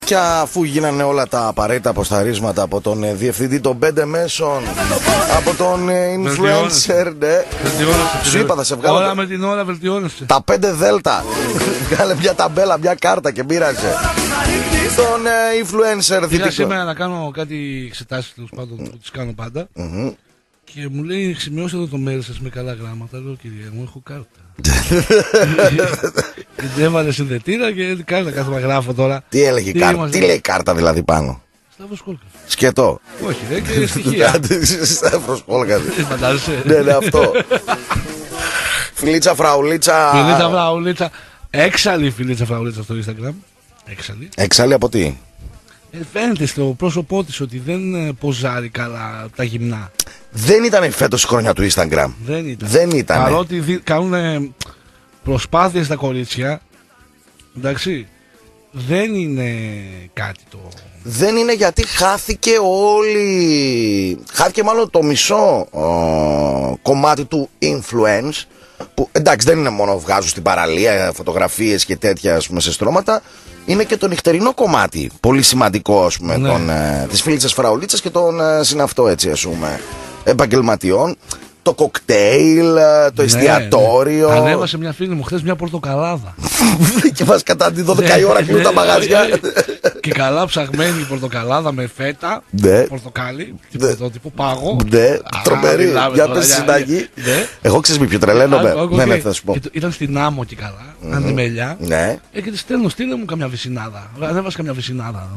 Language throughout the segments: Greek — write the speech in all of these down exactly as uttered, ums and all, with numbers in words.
Και αφού γίνανε όλα τα απαραίτητα αποσταρίσματα από τον ε, διευθυντή των πέντε μέσων, από τον ε, influencer, ναι. Σου είπα θα σε βγάλω. Όλα με την ώρα βελτιώνεσαι. Τα πέντε δέλτα. Βγάλε μια ταμπέλα, μια κάρτα και μοίραζε. Τον ε, influencer δυτικό. Πήγα σήμερα να κάνω κάτι εξετάσεις τέλος πάντων που τις κάνω πάντα. Mm-hmm. Και μου λέει σημειώστε εδώ το μέρος σας με καλά γράμματα. Λέω κυρία μου έχω κάρτα. Και έβαλε συνδετήρα και κάρτα κάθομαι γράφω τώρα. Τι έλεγε η κάρτα, τι λέει η κάρτα δηλαδή πάνω? Σταύρος Κόλκας. Σκετό. Όχι ρε και στοιχεία. Σταύρος Κόλκας. Φαντάζεσαι. Ναι ναι αυτό. Φιλίτσα φραουλίτσα. Φιλίτσα φραουλίτσα. Έξαλλη φιλίτσα φραουλίτσα στο Instagram. Έξαλλη. Έξαλλη από τι? Ε, φαίνεται στο πρόσωπό της ότι δεν ποζάρει καλά τα γυμνά. Δεν ήταν φέτος η χρονιά του Instagram. Δεν ήταν. Δεν ήταν. Παρότι δι... κάνουν προσπάθειες τα κορίτσια, εντάξει, δεν είναι κάτι το... Δεν είναι γιατί χάθηκε όλη... Χάθηκε μάλλον το μισό ο, κομμάτι του influence. Που εντάξει δεν είναι μόνο βγάζουν στην παραλία φωτογραφίες και τέτοια ας πούμε, σε στρώματα. Είναι και το νυχτερινό κομμάτι. Πολύ σημαντικό ας πούμε, ναι. Των, ε, της φίλιτσας φραουλίτσας και των ε, συναυτό έτσι ας πούμε, επαγγελματιών. Το κοκτέιλ, το ναι, εστιατόριο. Ναι. Ανέβασε μια φίλη μου χθες μια πορτοκαλάδα. Και μας κατά τη δώδεκα η ώρα κλείνουν τα μαγαζιά. Και καλά ψαγμένη πορτοκαλάδα με φέτα. Ναι. Πορτοκάλι. Τύπο πάγο. Ναι, τρομερή. Για πες συνταγή. Εγώ ξέρεις με ποιο τρελαίνομαι. Ναι, ναι, θα σου πω. Ήταν στην Άμμο και καλά. Αντιμελιά. Ναι. Και τη στέλνω, στείλε μου καμιά βυσινάδα. Ανέβασε καμιά βυσινάδα.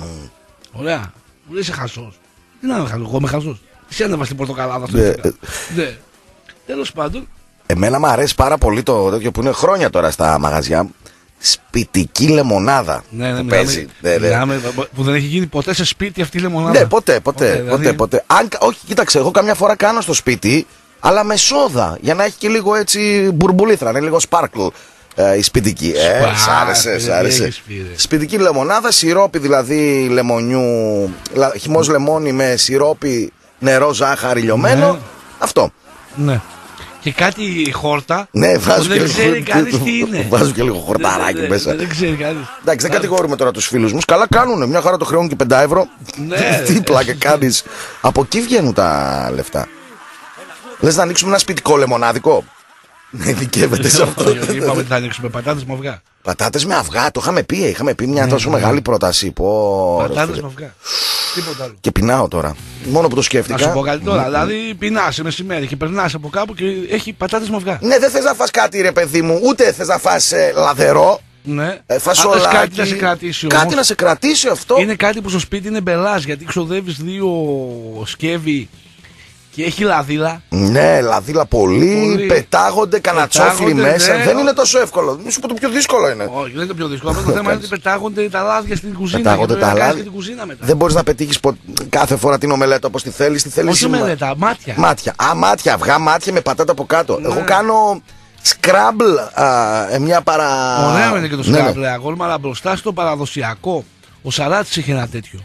Ωραία. Μου λέει είσαι χαζός. Τι να είμαι χαζός, εγώ είμαι χαζός. Τι ανέβασε την πορτοκαλάδα στο Instagram. Ναι. Τέλος πάντων. Εμένα μου αρέσει πάρα πολύ το τέτοιο που είναι χρόνια τώρα στα μαγαζιά. Σπιτική λεμονάδα. Ναι, ναι, που μιλάμε, παίζει. μιλάμε, που δεν έχει γίνει ποτέ σε σπίτι αυτή η λεμονάδα. Ναι, ποτέ, ποτέ. ποτέ, δηλαδή... ποτέ, ποτέ. Αν, όχι, κοίταξε, εγώ καμιά φορά κάνω στο σπίτι, αλλά με σόδα. Για να έχει και λίγο έτσι μπουρμπουλήθρα, είναι λίγο sparkle. Ε, η σπιτική. Ε, σ' άρεσε, σ' άρεσε. Σπιτική λεμονάδα, σιρόπι δηλαδή λεμονιού, χυμός λεμόνι με σιρόπι, νερό, ζάχαρη, λιωμένο. Ναι. Αυτό. Ναι. Και κάτι χόρτα. Ναι, βάζω δεν και ξέρει λίγο, κανείς τι είναι. Βάζω και λίγο χορταράκι δεν, μέσα. Δεν, δεν ξέρει κανείς. Εντάξει, δεν κατηγορούμε τώρα τους φίλους μου. Καλά κάνουνε. Μια χαρά το χρεώνουν και πέντε ευρώ. Ναι. Τι πλάκα κάνεις. Από εκεί βγαίνουν τα λεφτά. Λες να ανοίξουμε ένα σπιτικό λεμονάδικο? Ναι, δικαίβεται σε αυτό. Είπαμε ότι θα ανοίξουμε πατάτες με αυγά. Πατάτες με αυγά, το είχαμε πει. Είχαμε πει μια τόσο μεγάλη πρόταση. Πατάτες με αυγά. Τίποτα άλλο. Και πεινάω τώρα. Μόνο που το σκέφτηκα. Να σου πω κάτι τώρα. Δηλαδή πεινάς μεσημέρι και περνάς από κάπου και έχει πατάτες με αυγά. Ναι, δεν θες να φας κάτι ρε παιδί μου, ούτε θες να φας ε, λαδερό. Ναι. Ε, φασολάκι. Κάτι να σε κρατήσει Κάτι όμως. να σε κρατήσει αυτό. Είναι κάτι που στο σπίτι είναι μπελάς γιατί ξοδεύεις δύο σκεύη. Και έχει λαδίλα. Ναι, λαδίλα πολύ. πολύ. Πετάγονται κανατσόφλι μέσα. Ναι, δεν είναι τόσο εύκολο. Μη σου πω το πιο δύσκολο είναι. Όχι, δεν είναι το πιο δύσκολο. Το θέμα είναι ότι πετάγονται τα λάδια στην κουζίνα. Πετάγονται τα λάδια. Μετά. Δεν μπορείς να πετύχεις πο... κάθε φορά την ομελέτα όπως τη θέλεις. Τη θέλεις. Όχι ομελέτα, μάτια. Μάτια. Α, μάτια, αυγά, μάτια με πατάτα από κάτω. Ναι. Εγώ κάνω σκράμπλ. Α, μια παρα. Ωραία είναι και το σκράμπλ. Ναι, αγόρι, αλλά μπροστά στο παραδοσιακό. Ο Σαράτης έχει ένα τέτοιο.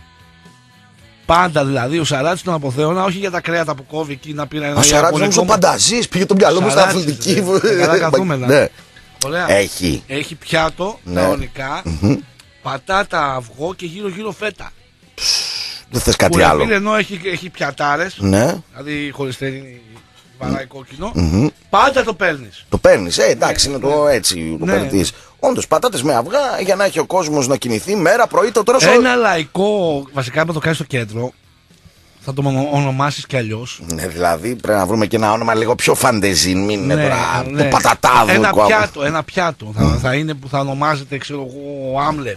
Πάντα δηλαδή, ο Σαράτης τον αποθέωνα, όχι για τα κρέατα που κόβει εκεί να πήρε ένα. Ο Σαράτης νομίζω πανταζής, πήγε το μυαλό μου στα αθλητική. Καλά καθούμενα. Ναι. Ωραία. Έχει. Έχει πιάτο, ναι. κανονικά, mm-hmm. πατάτα, αυγό και γύρω-γύρω φέτα. Δεν θες κάτι που άλλο. Που ενώ έχει, έχει πιατάρες, ναι. δηλαδή χολυστερίνη, βαράει κόκκινο, mm-hmm. πάντα το παίρνεις. Το παίρνεις, ε, εντάξει, είναι το έτσι, το ναι. παίρνεις. Όντως, πατάτες με αυγά για να έχει ο κόσμος να κινηθεί μέρα, πρωί, το τρώσω. Ένα λαϊκό, βασικά που το κάνεις στο κέντρο, θα το ονομάσεις κι αλλιώς. Ναι, δηλαδή πρέπει να βρούμε και ένα όνομα λίγο πιο φαντεζίν, μην είναι ναι, τώρα ναι. το πατατάδο. Ένα πιάτο, ένα πιάτο θα, θα είναι που θα ονομάζεται, ξέρω εγώ, Άμλετ.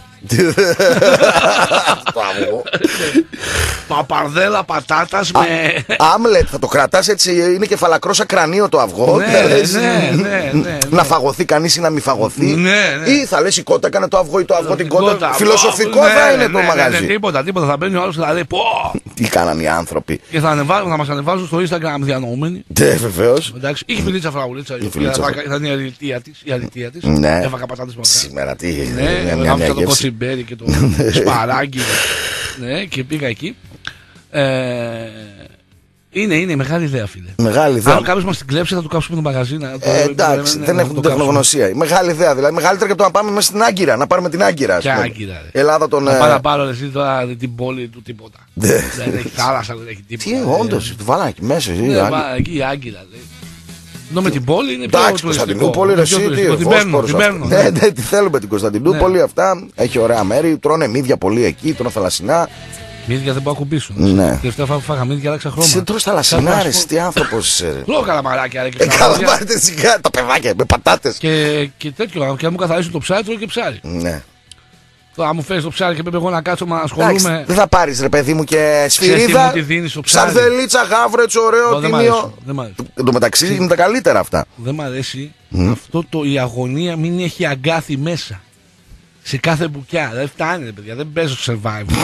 Το αυγό. Παπαρδέλα πατάτας με... Άμλετ, θα το κρατάς έτσι, είναι κεφαλακρόσα κρανίο το αυγό. Ναι, ναι, ναι, ναι. Να φαγωθεί κανείς ή να μην φαγωθεί. Ή θα λες η κότα έκανε το αυγό ή το αυγό την κότα. Φιλοσοφικό θα είναι το μαγαζί. Τίποτα, τίποτα, θα μπαίνει ο άλλος και θα λέει πω. Τι κάνανε οι άνθρωποι. Και θα, ανεβάζουν, θα μας ανεβάζουν στο Instagram διανοούμενοι. Ναι, βεβαίως. Εντάξει, είχε φιλίτσα φραουλίτσα. Θα είναι η αλητία της. Η αλητία της. Ναι. Έβακα πατάτες με αυγά. Σήμερα τι. Ναι, με αυτό το κοτσιμπέρι και το σπαράγγι. Ναι, και πήγα εκεί. Είναι, είναι μεγάλη ιδέα, φίλε. Μεγάλη ιδέα. Αν κάποιο μα την κλέψει, θα του κάψουμε τον μαγαζίνα. Ε, εντάξει, δεν έχουν τεχνογνωσία. Μεγάλη ιδέα. Δηλαδή, μεγαλύτερη και το να πάμε μέσα στην Άγκυρα, να πάρουμε την Άγκυρα. Και Άγκυρα. Ελλάδα τον. Να πάω να πάρω εσύ τώρα την πόλη του τίποτα. Δεν έχει θάλασσα, δεν έχει τίποτα. Τι, όντω, του βάλανε εκεί μέσα. Εκεί η Άγκυρα. Ενώ με την πόλη είναι πιο εντάξει, Κωνσταντινούπολη, Ρεσίτη, Βόσπορος. Ναι, ναι, τι θέλουμε την Κωνσταντινούπολη, αυτά. Έχει ωραία μέρη, τρώνε μύδια πολύ εκεί, τρώνε θαλασσινά. Μύδια δεν μπορώ να κουμπίσουν. Ναι. Τελευταία φορά που φάγα μύδια άλλαξα χρώμα. Σε τρως θαλασσινά, ρε, τι άνθρωπος είσαι. Λόγω καλαμαράκια, ρε. Ε, καλαμάρια, σιγά, τα παιδάκια, με πατάτες. Και, και τέτοιο, και αν μου καθαρίσουν το ψάρι, τρώω και ψάρι. Ναι. Τώρα, αν μου φέρει το ψάρι και πρέπει εγώ να κάτσω να ασχολούμαι. Δεν θα πάρει, ρε παιδί μου, και σφυρίδα. Σαρδελίτσα, γάβρο, έτσι ωραίο, τίμιο. Εν τω μεταξύ είναι τα καλύτερα αυτά. Δεν μ' αρέσει αυτό το η αγωνία μην έχει αγκάθι μέσα. Σε κάθε μπουκιά. Δεν φτάνει, ρε παιδιά, δεν παίζω στο survival.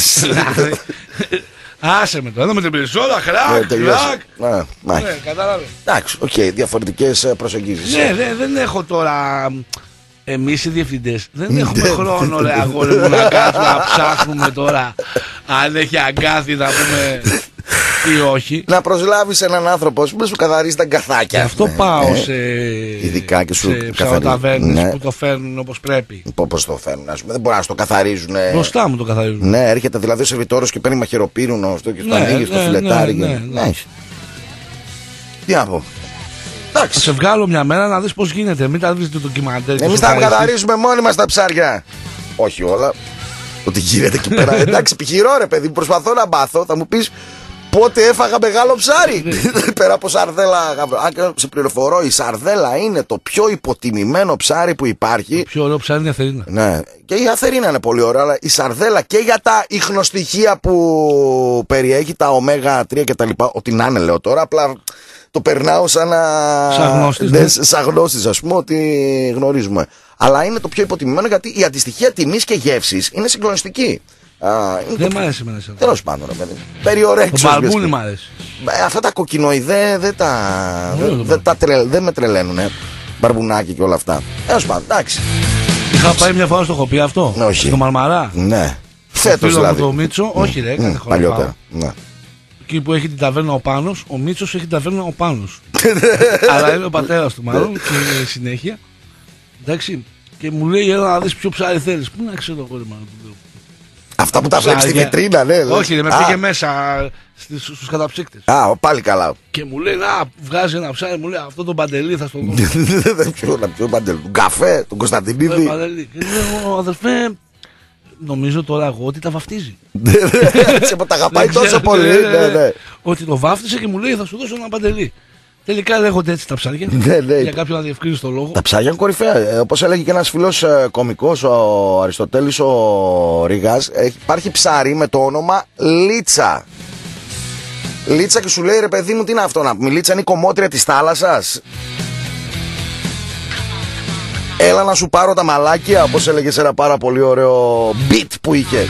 Άσε με το, εδώ με την περισσότερα, χρακ, χρακ. Ναι, κατάλαβε. Εντάξει, οκ, διαφορετικές προσεγγίσεις. Ναι, δεν έχω τώρα. Εμείς οι διευθυντές δεν έχουμε χρόνο, ρε αγόρι μου, να κάτσουμε να ψάχνουμε τώρα αν έχει αγκάθι να πούμε ή όχι. Να προσλάβεις έναν άνθρωπο που σου καθαρίζει τα αγκαθάκια. Γι' αυτό πάω σε, ειδικά και σου σε ψαροταβέρνες ναι. που το φέρνουν όπως πρέπει. Πώς το φέρνουν, ας πούμε, δεν μπορεί να το καθαρίζουν. Μπροστά μου το καθαρίζουν. Ναι, έρχεται δηλαδή ο σερβιτόρος και παίρνει μαχαιροπύρουνο αυτό και στο ναι, ανοίγει ναι, στο φιλετάρι. Ναι, ναι, ναι, ναι. Τι να πω. Θα σε βγάλω μια μέρα να δεις πώς γίνεται. Μην τα δεις το ντοκιμαντέρ. Εμείς θα καθαρίζουμε μόνοι μας τα ψάρια. Όχι όλα. Ότι γίνεται εκεί πέρα. Εντάξει, επιχειρώ ρε παιδί, προσπαθώ να μάθω. Θα μου πεις πότε έφαγα μεγάλο ψάρι. Πέρα από σαρδέλα. Αν σε πληροφορώ, η σαρδέλα είναι το πιο υποτιμημένο ψάρι που υπάρχει. Το πιο ωραίο ψάρι είναι η αθερίνα. Ναι, και η αθερίνα είναι πολύ ωραία, αλλά η σαρδέλα και για τα ιχνοστοιχεία που περιέχει, τα ωμέγα τρία κτλ. Ό,τι να είναι, λέω τώρα. Απλά το περνάω σαν να. Σαν γνώστης, ας πούμε, ότι γνωρίζουμε. Αλλά είναι το πιο υποτιμημένο γιατί η αντιστοιχεία τιμής και γεύσης είναι συγκλονιστική. Α, δεν το... μ' αρέσει εμένα. Τέλος πάντων, ρε παιδί. Περιορέξεις. Το μπαρμπούνι μ' αρέσει. Ε, αυτά τα κοκκινοειδέ δεν τα. Δεν δε, τα τρε, δε με τρελαίνουνε. Μπαρμπουνάκι και όλα αυτά. Τέλος πάντων, εντάξει. Είχα πάει μια φορά στο έχω πει αυτό. Ναι, όχι. Στο Μαρμαρά. Ναι. Φέτος δηλαδή. Το Μίτσο, mm. όχι ρε, κάθε mm. χρόνο. Παλιότερα. Ναι. Εκεί που έχει την ταβέρνα ο Πάνος, ο Μίτσος έχει την ταβέρνα ο Πάνος. Αλλά είναι ο πατέρας του μάλλον και συνέχεια. Εντάξει. Και μου λέει έλα να δεις ποιο ψάρι θέλεις. Πού να ξέρω εγώ, μάλλον. Αυτά που τα βλέπεις στη βιτρίνα, ναι. Όχι, δεν με πήγε μέσα στους καταψύκτες. Α, πάλι καλά. Και μου λέει να βγάζει ένα ψάρι, μου λέει αυτό το Παντελή θα στο δώσω. Ποιο Παντελή, τον καφέ, τον Κωνσταντινίδη. Και λέω αδερφέ, νομίζω τώρα εγώ ότι τα βαφτίζει. Σε τα αγαπάει τόσο πολύ. Ότι το βάφτισε και μου λέει θα σου δώσω ένα Παντελή. Τελικά λέγονται έτσι τα ψάρια. Ναι, ναι. Για κάποιον να διευκρίνει το λόγο. Τα ψάρια είναι κορυφαία. Ε, όπως έλεγε και ένας φίλος ε, κωμικός, ο Αριστοτέλης ο Ρηγάς, ε, υπάρχει ψάρι με το όνομα Λίτσα. Λίτσα και σου λέει ρε παιδί μου, τι είναι αυτό να πούμε. Λίτσα είναι η κομμότρια της θάλασσας. Έλα να σου πάρω τα μαλάκια, όπως έλεγε σε ένα πάρα πολύ ωραίο beat που είχε.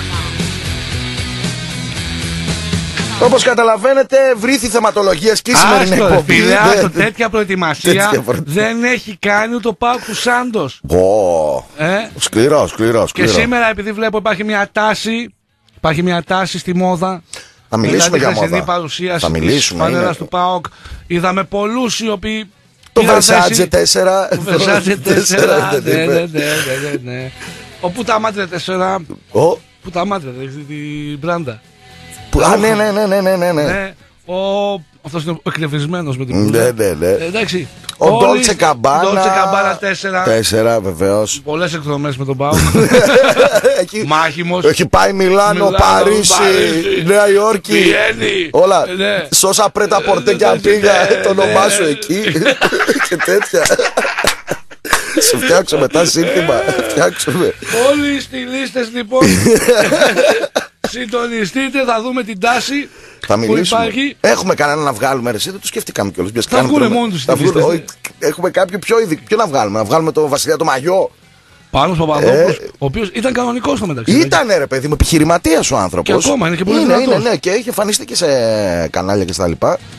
Όπως καταλαβαίνετε, βρήθη θεματολογία και η σημερινή εκπομπή. Φίλε, τέτοια προετοιμασία δεν έχει κάνει ούτε ο Πάοκ του Σάντος. Σκληρό, σκληρό. Και σήμερα, επειδή βλέπω υπάρχει μια τάση, υπάρχει μια τάση στη μόδα. Θα μιλήσουμε για μόδα. Παρουσίαση θα μιλήσουμε. Της φανέλας του Πάοκ. Είδαμε πολλούς οι οποίοι. Το Versace τέσσερα. Το Versace τέσσερα. Ναι, ναι, ναι. Ο που τα μάτρε τέσσερα. Που τα μάτρε, την μπράντα. Α, ναι, ναι, ναι, ναι, ναι, ναι. Ο... Αυτός είναι ο εκνευρισμένος με την πουλά. Ναι, ναι, ναι. Εντάξει. Ο Dolce Gabbana. Dolce Gabbana τέσσερα. τέσσερα, βεβαίως. Πολλές εκδρομές με τον Πάο. Μάχημος. Έχει πάει Μιλάνο, Παρίσι, Νέα Υόρκη. Βιέννη. Όλα. Σώσα πρέτα πορτέκια πήγα. Το όνομά σου εκεί. Και τέτοια. Σου φτιάξω μετά σύνθημα. Φτιάξουμε. Όλοι οι στιλίστες λοιπόν. Συντονιστείτε, θα δούμε την τάση. Θα μιλήσουμε. Έχουμε κανένα να βγάλουμε, ρε, δεν το σκεφτήκαμε κιόλας. Θα βγουν μόνοι τους στιλίστες. Έχουμε κάποιο πιο ειδικό. Ποιο να βγάλουμε, να βγάλουμε το Βασιλιά το Μαγιό. Πάνος Παπαδόπουλος, ε, ο οποίος ήταν κανονικός στο μεταξύ. Ήταν ρε παιδί μου, επιχειρηματίας ο άνθρωπος. Και ακόμα είναι και πολύ είναι, είναι, ναι, και είχε εμφανιστεί και σε κανάλια και στα λοιπά.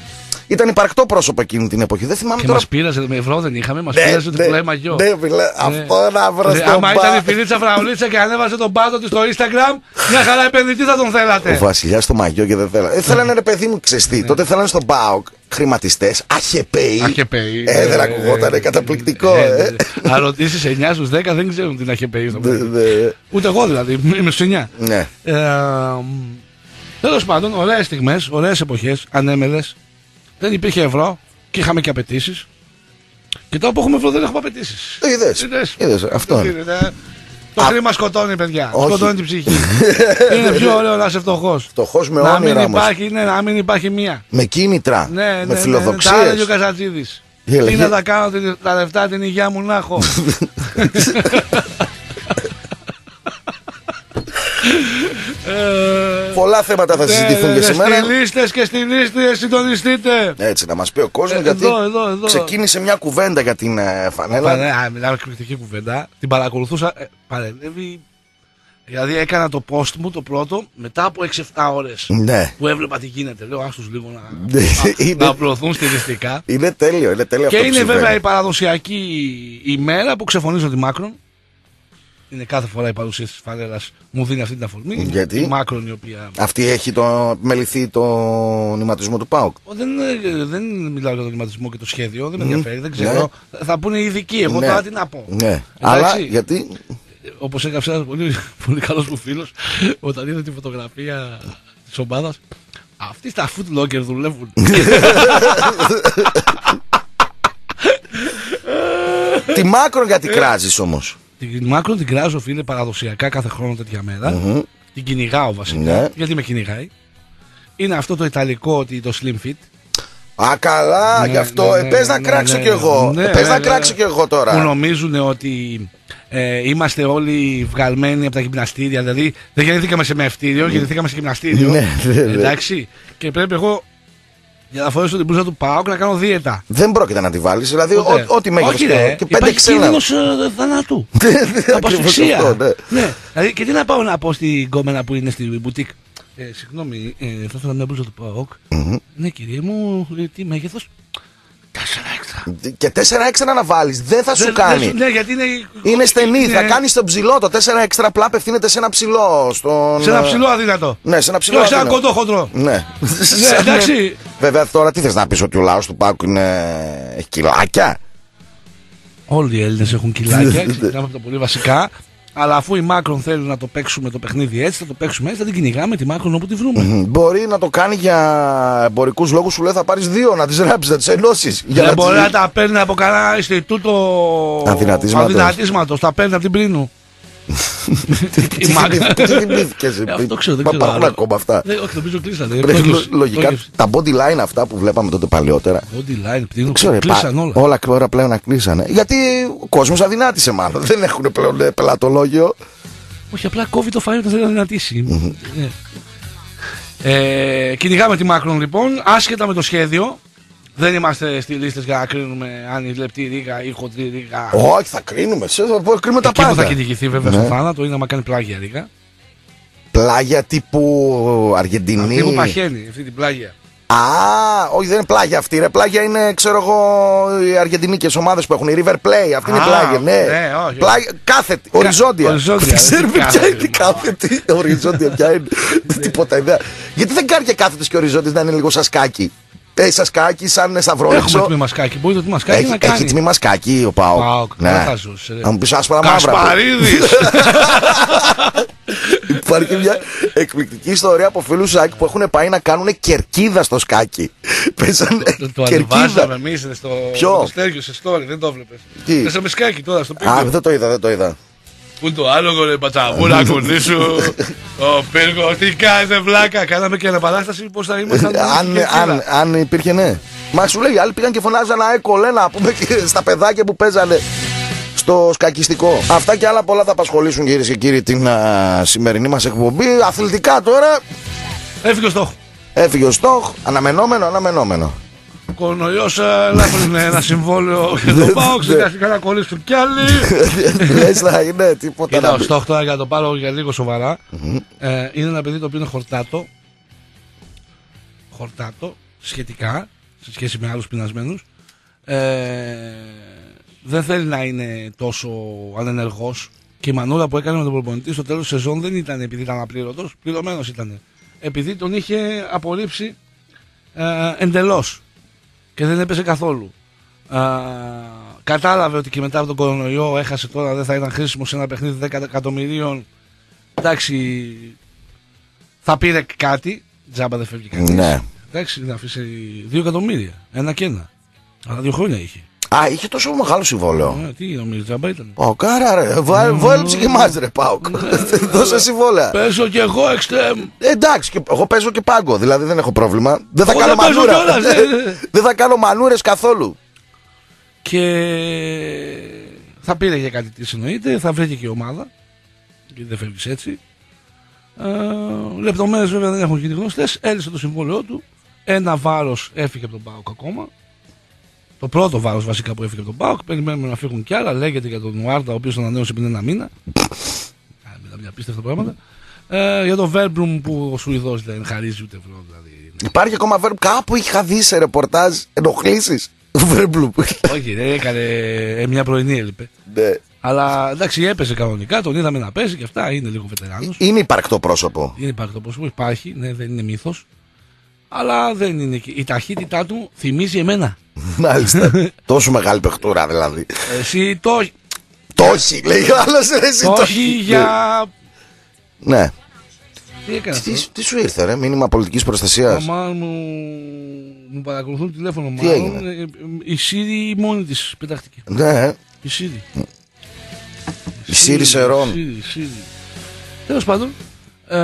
ήταν υπαρκτό πρόσωπο εκείνη την εποχή. Δεν θυμάμαι και τώρα. Μας πείραζε με ευρώ, δεν είχαμε. Μας Ναι, πείραζε ότι ναι, πουλάει μαγιό. Ναι, φίλε, αυτό να βρω στο Άμα μπα. ήταν η Φιλίτσα Φραουλίτσα και ανέβασε τον πάτο της στο Instagram, μια χαρά επενδυτή θα τον θέλατε. Ο Βασιλιάς στο μαγιό και δεν θέλανε. Ε, θέλανε ρε παιδί μου, ξεστή. Τότε θέλανε στον ΠΑΟΚ χρηματιστές, αχεπαίοι. Αχεπαίοι. Ε, δεν ακούγόταν, καταπληκτικό. ε. Αν ρωτήσεις εννιά στους δέκα δεν ξέρουν την αχεπαίοι στο Ναι, παιδί. ναι. Ούτε εγώ δηλαδή, είμαι στους εννιά. Ναι. Τέλος πάντων, ωραίες στιγμές, ωραίες εποχές, ανέμελες. Δεν υπήρχε ευρώ και είχαμε και απαιτήσεις. Και τώρα που έχουμε ευρώ δεν έχουμε απαιτήσεις. Το είδες. Είδες. Είδες, αυτό είναι. Το Α, χρήμα σκοτώνει, παιδιά. όχι. Σκοτώνει την ψυχή. Είναι πιο ωραίο να είσαι φτωχός. Φτωχός με Να μην όνειρα όμως. υπάρχει, ναι, να μην υπάρχει μία. Με κίνητρα. Ναι, ναι, με ναι, φιλοδοξίες. τα έλεγε ο Καζατζίδης. Τι έλεγε? Τι να τα κάνω την- τα λεφτά, την υγεία μου να έχω. Ε, Πολλά θέματα θα ναι, συζητηθούν ναι, και ναι, σήμερα. Στυλίστες και στυλίστριες, συντονιστείτε. Έτσι, να μας πει ο κόσμος, Ε, γιατί εδώ, εδώ, εδώ. ξεκίνησε μια κουβέντα για την ε, φανέλα. Πανε- α, Μιλάμε εκπληκτική κουβέντα. Την παρακολουθούσα. ε, Παρενέβη. Δηλαδή έκανα το post μου το πρώτο μετά από έξι εφτά ώρες. Ναι. Που έβλεπα τι γίνεται. Λέω άστος λίγο να, Ναι, να, είναι- να απλωθούν στιλιστικά. Είναι τέλειο, είναι τέλειο Και αυτό που είναι βέβαια η συμβαίνει. παραδοσιακή ημέρα που ξεφωνίζω τη Μάκρον. Είναι κάθε φορά η παρουσίαση της φανέλας μου δίνει αυτή την αφορμή. Γιατί? Η Μάκρον η οποία. Αυτή έχει το, μεληθεί το νηματισμό του ΠΑΟΚ. Ο, Δεν, ε, δεν μιλάω για τον κλιματισμό και το σχέδιο, δεν με ενδιαφέρει, δεν ξέρω. Ναι. Θα- Θα πούνε οι ειδικοί, εγώ Ναι. τώρα τι να πω. Ναι. Εντάξει. Αλλά γιατί. Όπως έγραψε ένας πολύ, πολύ καλός μου φίλος όταν είδε τη φωτογραφία της ομάδας, αυτοί στα Foot Locker δουλεύουν. Τη Μάκρον γιατί κράζεις όμως. Την Μάκρον την κράζω, φίλε, παραδοσιακά κάθε χρόνο τέτοια μέρα. Μμμ. Την κυνηγάω βασικά. Ναι. Γιατί με κυνηγάει. Είναι αυτό το ιταλικό, ότι το slim fit. Α, καλά, Ναι, γι' αυτό. ναι, ε, ναι, πες να ναι, κράξω ναι, κι εγώ. ναι, Ε, πες ναι, να ναι, κράξω ναι. κι εγώ Που τώρα. νομίζουν ότι ε, είμαστε όλοι βγαλμένοι από τα γυμναστήρια. Δηλαδή δεν γεννηθήκαμε σε μευτήριο, γεννηθήκαμε σε γυμναστήριο. Ναι, ναι, ναι. Εντάξει. Και πρέπει εγώ για να φορέσω την μπλούζα του ΠΑΟΚ να κάνω δίαιτα. Δεν πρόκειται να τη βάλεις. Δηλαδή, Ποτέ. ό- ό,τι μέγεθος Όχι, και- ρε, και πέντε υπάρχει ξένα. κίνδυνος ε, θανάτου. Από Ακριβώς ασφυξία. αυτό, ναι. Ναι. Δηλαδή, και τι να πάω να πω στην κόμενα που είναι στη μπουτίκ. Ε, συγγνώμη, ε, θα ήθελα μια μπλούζα του ΠΑΟΚ. Ναι, κυρία μου, ε, τι μέγεθος. Τέσσερα έξτρα. Και τέσσερα έξτρα να βάλεις. Δεν θα σου Δεν- κάνει. δεν σου- Ναι, γιατί είναι. Είναι στενή. είναι- Θα κάνεις τον ψηλό. Το τέσσερα έξτρα απλά απευθύνεται σε ένα ψηλό. Στον... Σε ένα ψηλό αδύνατο. Ναι, σε ένα ψηλό. Και όχι σε ένα αδύνατο. κοντό χοντρό. Ναι. Ναι, εντάξει. Βέβαια τώρα τι θες να πεις, ότι ο λαός του Πάκου είναι... έχει κιλάκια. Όλοι οι Έλληνες έχουν κιλάκια. Ξεκινάμε από τα πολύ βασικά. Αλλά αφού η Μάκρον θέλει να το παίξουμε το παιχνίδι έτσι, θα το παίξουμε έτσι, θα την κυνηγάμε τη Μάκρον όπου τη βρούμε. Μμμ. Μπορεί να το κάνει για εμπορικούς λόγους, σου λέει θα πάρεις δύο, να τις ράψεις, να τις ενώσεις. Για Δεν να μπορεί τις- να τα παίρνει από κανένα Ινστιτούτο Αδυνατίσματος. Αδυνατίσματος. Τα παίρνει από την Πρίνου. Τι θυμήθηκες, τι θυμήθηκες, Ε, αυτό ξέρω, δεν Μα ξέρω υπάρχουν άλλο. ακόμα αυτά. Δεν, όχι, νομίζω κλείσανε. Ρε, Το λο- έχεις- Λογικά το έχεις. τα body line αυτά που βλέπαμε τότε παλιότερα. Body line, πτήνου, Ξέρω, ρε, κλείσαν πα- όλα. όλα ώρα πλέον να κλείσανε. Γιατί ο κόσμος αδυνάτησε μάλλον. Δεν έχουν πλέον ε, πελατολόγιο. Όχι, απλά κόβει το φαΐ όταν θέλει να δυνατήσει. Ναι. Ε, κυνηγάμε τη Μάκρον λοιπόν, άσχετα με το σχέδιο. Δεν είμαστε στη λίστες για να κρίνουμε αν είναι λεπτή ρίγα ή χοντρή ρίγα. Όχι, θα κρίνουμε. Σε, θα κρίνουμε τα Εκεί που θα πάντα. κυνηγηθεί βέβαια Ναι. στο θάνατο είναι να κάνει πλάγια ρίγα. Πλάγια τύπου Αργεντινή. Αυτή που παχαίνει, αυτή την πλάγια. Α, όχι, δεν είναι πλάγια αυτή. Ρε. Πλάγια είναι, ξέρω εγώ, οι αργεντινικές ομάδες που έχουν. Η River Play, αυτή είναι Α, πλάγια. Ναι, ναι, όχι. Πλάγια, κάθετη, οριζόντια. οριζόντια, Δεν ξέρουμε δεν ποια κάθετη. είναι κάθετη. Οριζόντια, ποια είναι. Τίποτα ιδέα. Γιατί δεν κάνει και κάθετες και οριζόντιες να είναι λίγο σαν σκάκι. Έχει σαν σκάκι, σαν Έχουμε σταυρόλεξο. τμήμα σκάκι. Μπορεί το τμήμα σκάκι Έχει, να έχει κάνει. τμήμα σκάκι ο Πάοκ. Πάοκ, Ναι. δεν θα ζούσε, ρε. Θα μου πεις άσπρα μαύρα. Κασπαρίδης! Υπάρχει μια εκπληκτική ιστορία από φίλους Σάκη που έχουν πάει να κάνουν κερκίδα στο σκάκι. Παίζανε Το- Το κερκίδα. ανεβάζαμε εμείς στο Ποιο? το Στέργιο σε story, δεν το βλέπεις. Τι? Μέσα με σκάκι τώρα στο Α, πύργο. δεν το είδα, δεν το είδα. Πού είναι το άλογο ρε πατσαβούρα κουνήσου. Ο πύργος, τι κάνετε βλάκα. Κάναμε και αναπαράσταση πώς θα ήμασταν. αν, αν, αν υπήρχε, ναι. Μα σου λέει, οι άλλοι πήγαν και φωνάζαν αέκολε να πούμε και στα παιδάκια που παίζανε στο σκακιστικό. Αυτά και άλλα πολλά θα απασχολήσουν, κυρίες και κύριοι, την α, σημερινή μας εκπομπή. Αθλητικά τώρα Έφυγε ο στόχο. έφυγε ο Στόχ. Αναμενόμενο, αναμενόμενο. Ο κορονοϊός έλαβε ένα συμβόλαιο για τον ΠΑΟΚ. Χρειάστηκε να κολλήσουν κι άλλοι. Λες να είναι τίποτα Κοίτα, να ο πει. Στόχ τώρα για να το πάρω για λίγο σοβαρά. ε, είναι ένα παιδί το οποίο είναι χορτάτο. Χορτάτο, σχετικά. σε σχέση με άλλους πεινασμένους. Ε, δεν θέλει να είναι τόσο ανενεργός. Και η μανούρα που έκανε με τον προπονητή στο τέλος της σεζόν δεν ήταν επειδή ήταν απλήρωτος, πληρωμένος ήταν. Επειδή τον είχε απορρίψει ε, εντελώς και δεν έπαιζε καθόλου. Ε, κατάλαβε ότι και μετά από τον κορονοϊό έχασε τώρα, δεν θα ήταν χρήσιμο σε ένα παιχνίδι δέκα εκατομμυρίων. Εντάξει, θα πήρε κάτι, τζάμπα δεν φεύγει κανείς. Ναι. Εντάξει, να αφήσει δύο εκατομμύρια, ένα και ένα. Αλλά δύο χρόνια είχε. Α, είχε τόσο μεγάλο συμβόλαιο. Ε, τι νομίζεις, τζάμπα ήταν. Πάω κάρα ρε, βάλε τους και εμάς ρε Πάοκ. Δώσε συμβόλαια. Παίζω κι εγώ εξτρέμ. Εντάξει, και εγώ παίζω και πάγκο, δηλαδή δεν έχω πρόβλημα. Δεν θα κάνω μανούρα. Δεν θα κάνω μανούρες καθόλου. Και θα πήρε για κάτι τι εννοείται, θα βρήκε και η ομάδα. Γιατί δεν φεύγεις έτσι. Ε, λεπτομέρειες βέβαια δεν έχουν γίνει γνωστές. Έλυσε το συμβόλαιό του. Ένα βάρος έφυγε από τον ΠΑΟΚ ακόμα. Το πρώτο βάρος βασικά που έφυγε από τον ΠΑΟΚ. Περιμένουμε να φύγουν κι άλλα. Λέγεται για τον Νουάρτα, ο οποίος τον ανανέωσε πριν ένα μήνα. Μιλάμε απίστευτα πράγματα. Ε, για τον Βέρμπλουμ που ο Σουηδός δεν χαρίζει ούτε ευρώ. Δηλαδή. Υπάρχει ακόμα Βέρμπλουμ. Κάπου είχα δει σε ρεπορτάζ ενοχλήσεις. Βέρμπλουμ. Όχι, δεν έκανε ε, μια πρωινή έλειπε. Ναι. Αλλά εντάξει, έπαιζε κανονικά, τον είδαμε να παίζει και αυτά. Είναι λίγο βετεράνος. Είναι υπαρκτό πρόσωπο. Είναι υπαρκτό πρόσωπο, υπάρχει, ναι, δεν είναι μύθος. Αλλά δεν είναι. Η ταχύτητά του θυμίζει εμένα. Μάλιστα. Τόσο μεγάλη παιχτούρα δηλαδή. Εσύ το. Το όχι, λέει ο άλλος. Το όχι για. Ναι. Τι έκανε. Τι, τι σου ήρθε, ρε, μήνυμα πολιτικής προστασίας. Μαμά μου. Μου παρακολουθούν τηλέφωνο μου. Τι έγινε. Η Σύρη μόνη της πετάχτηκε. Ναι. Η Σύρη. Η Σύρη Σερών. Η Σύρη. Τέλος πάντων. Ε...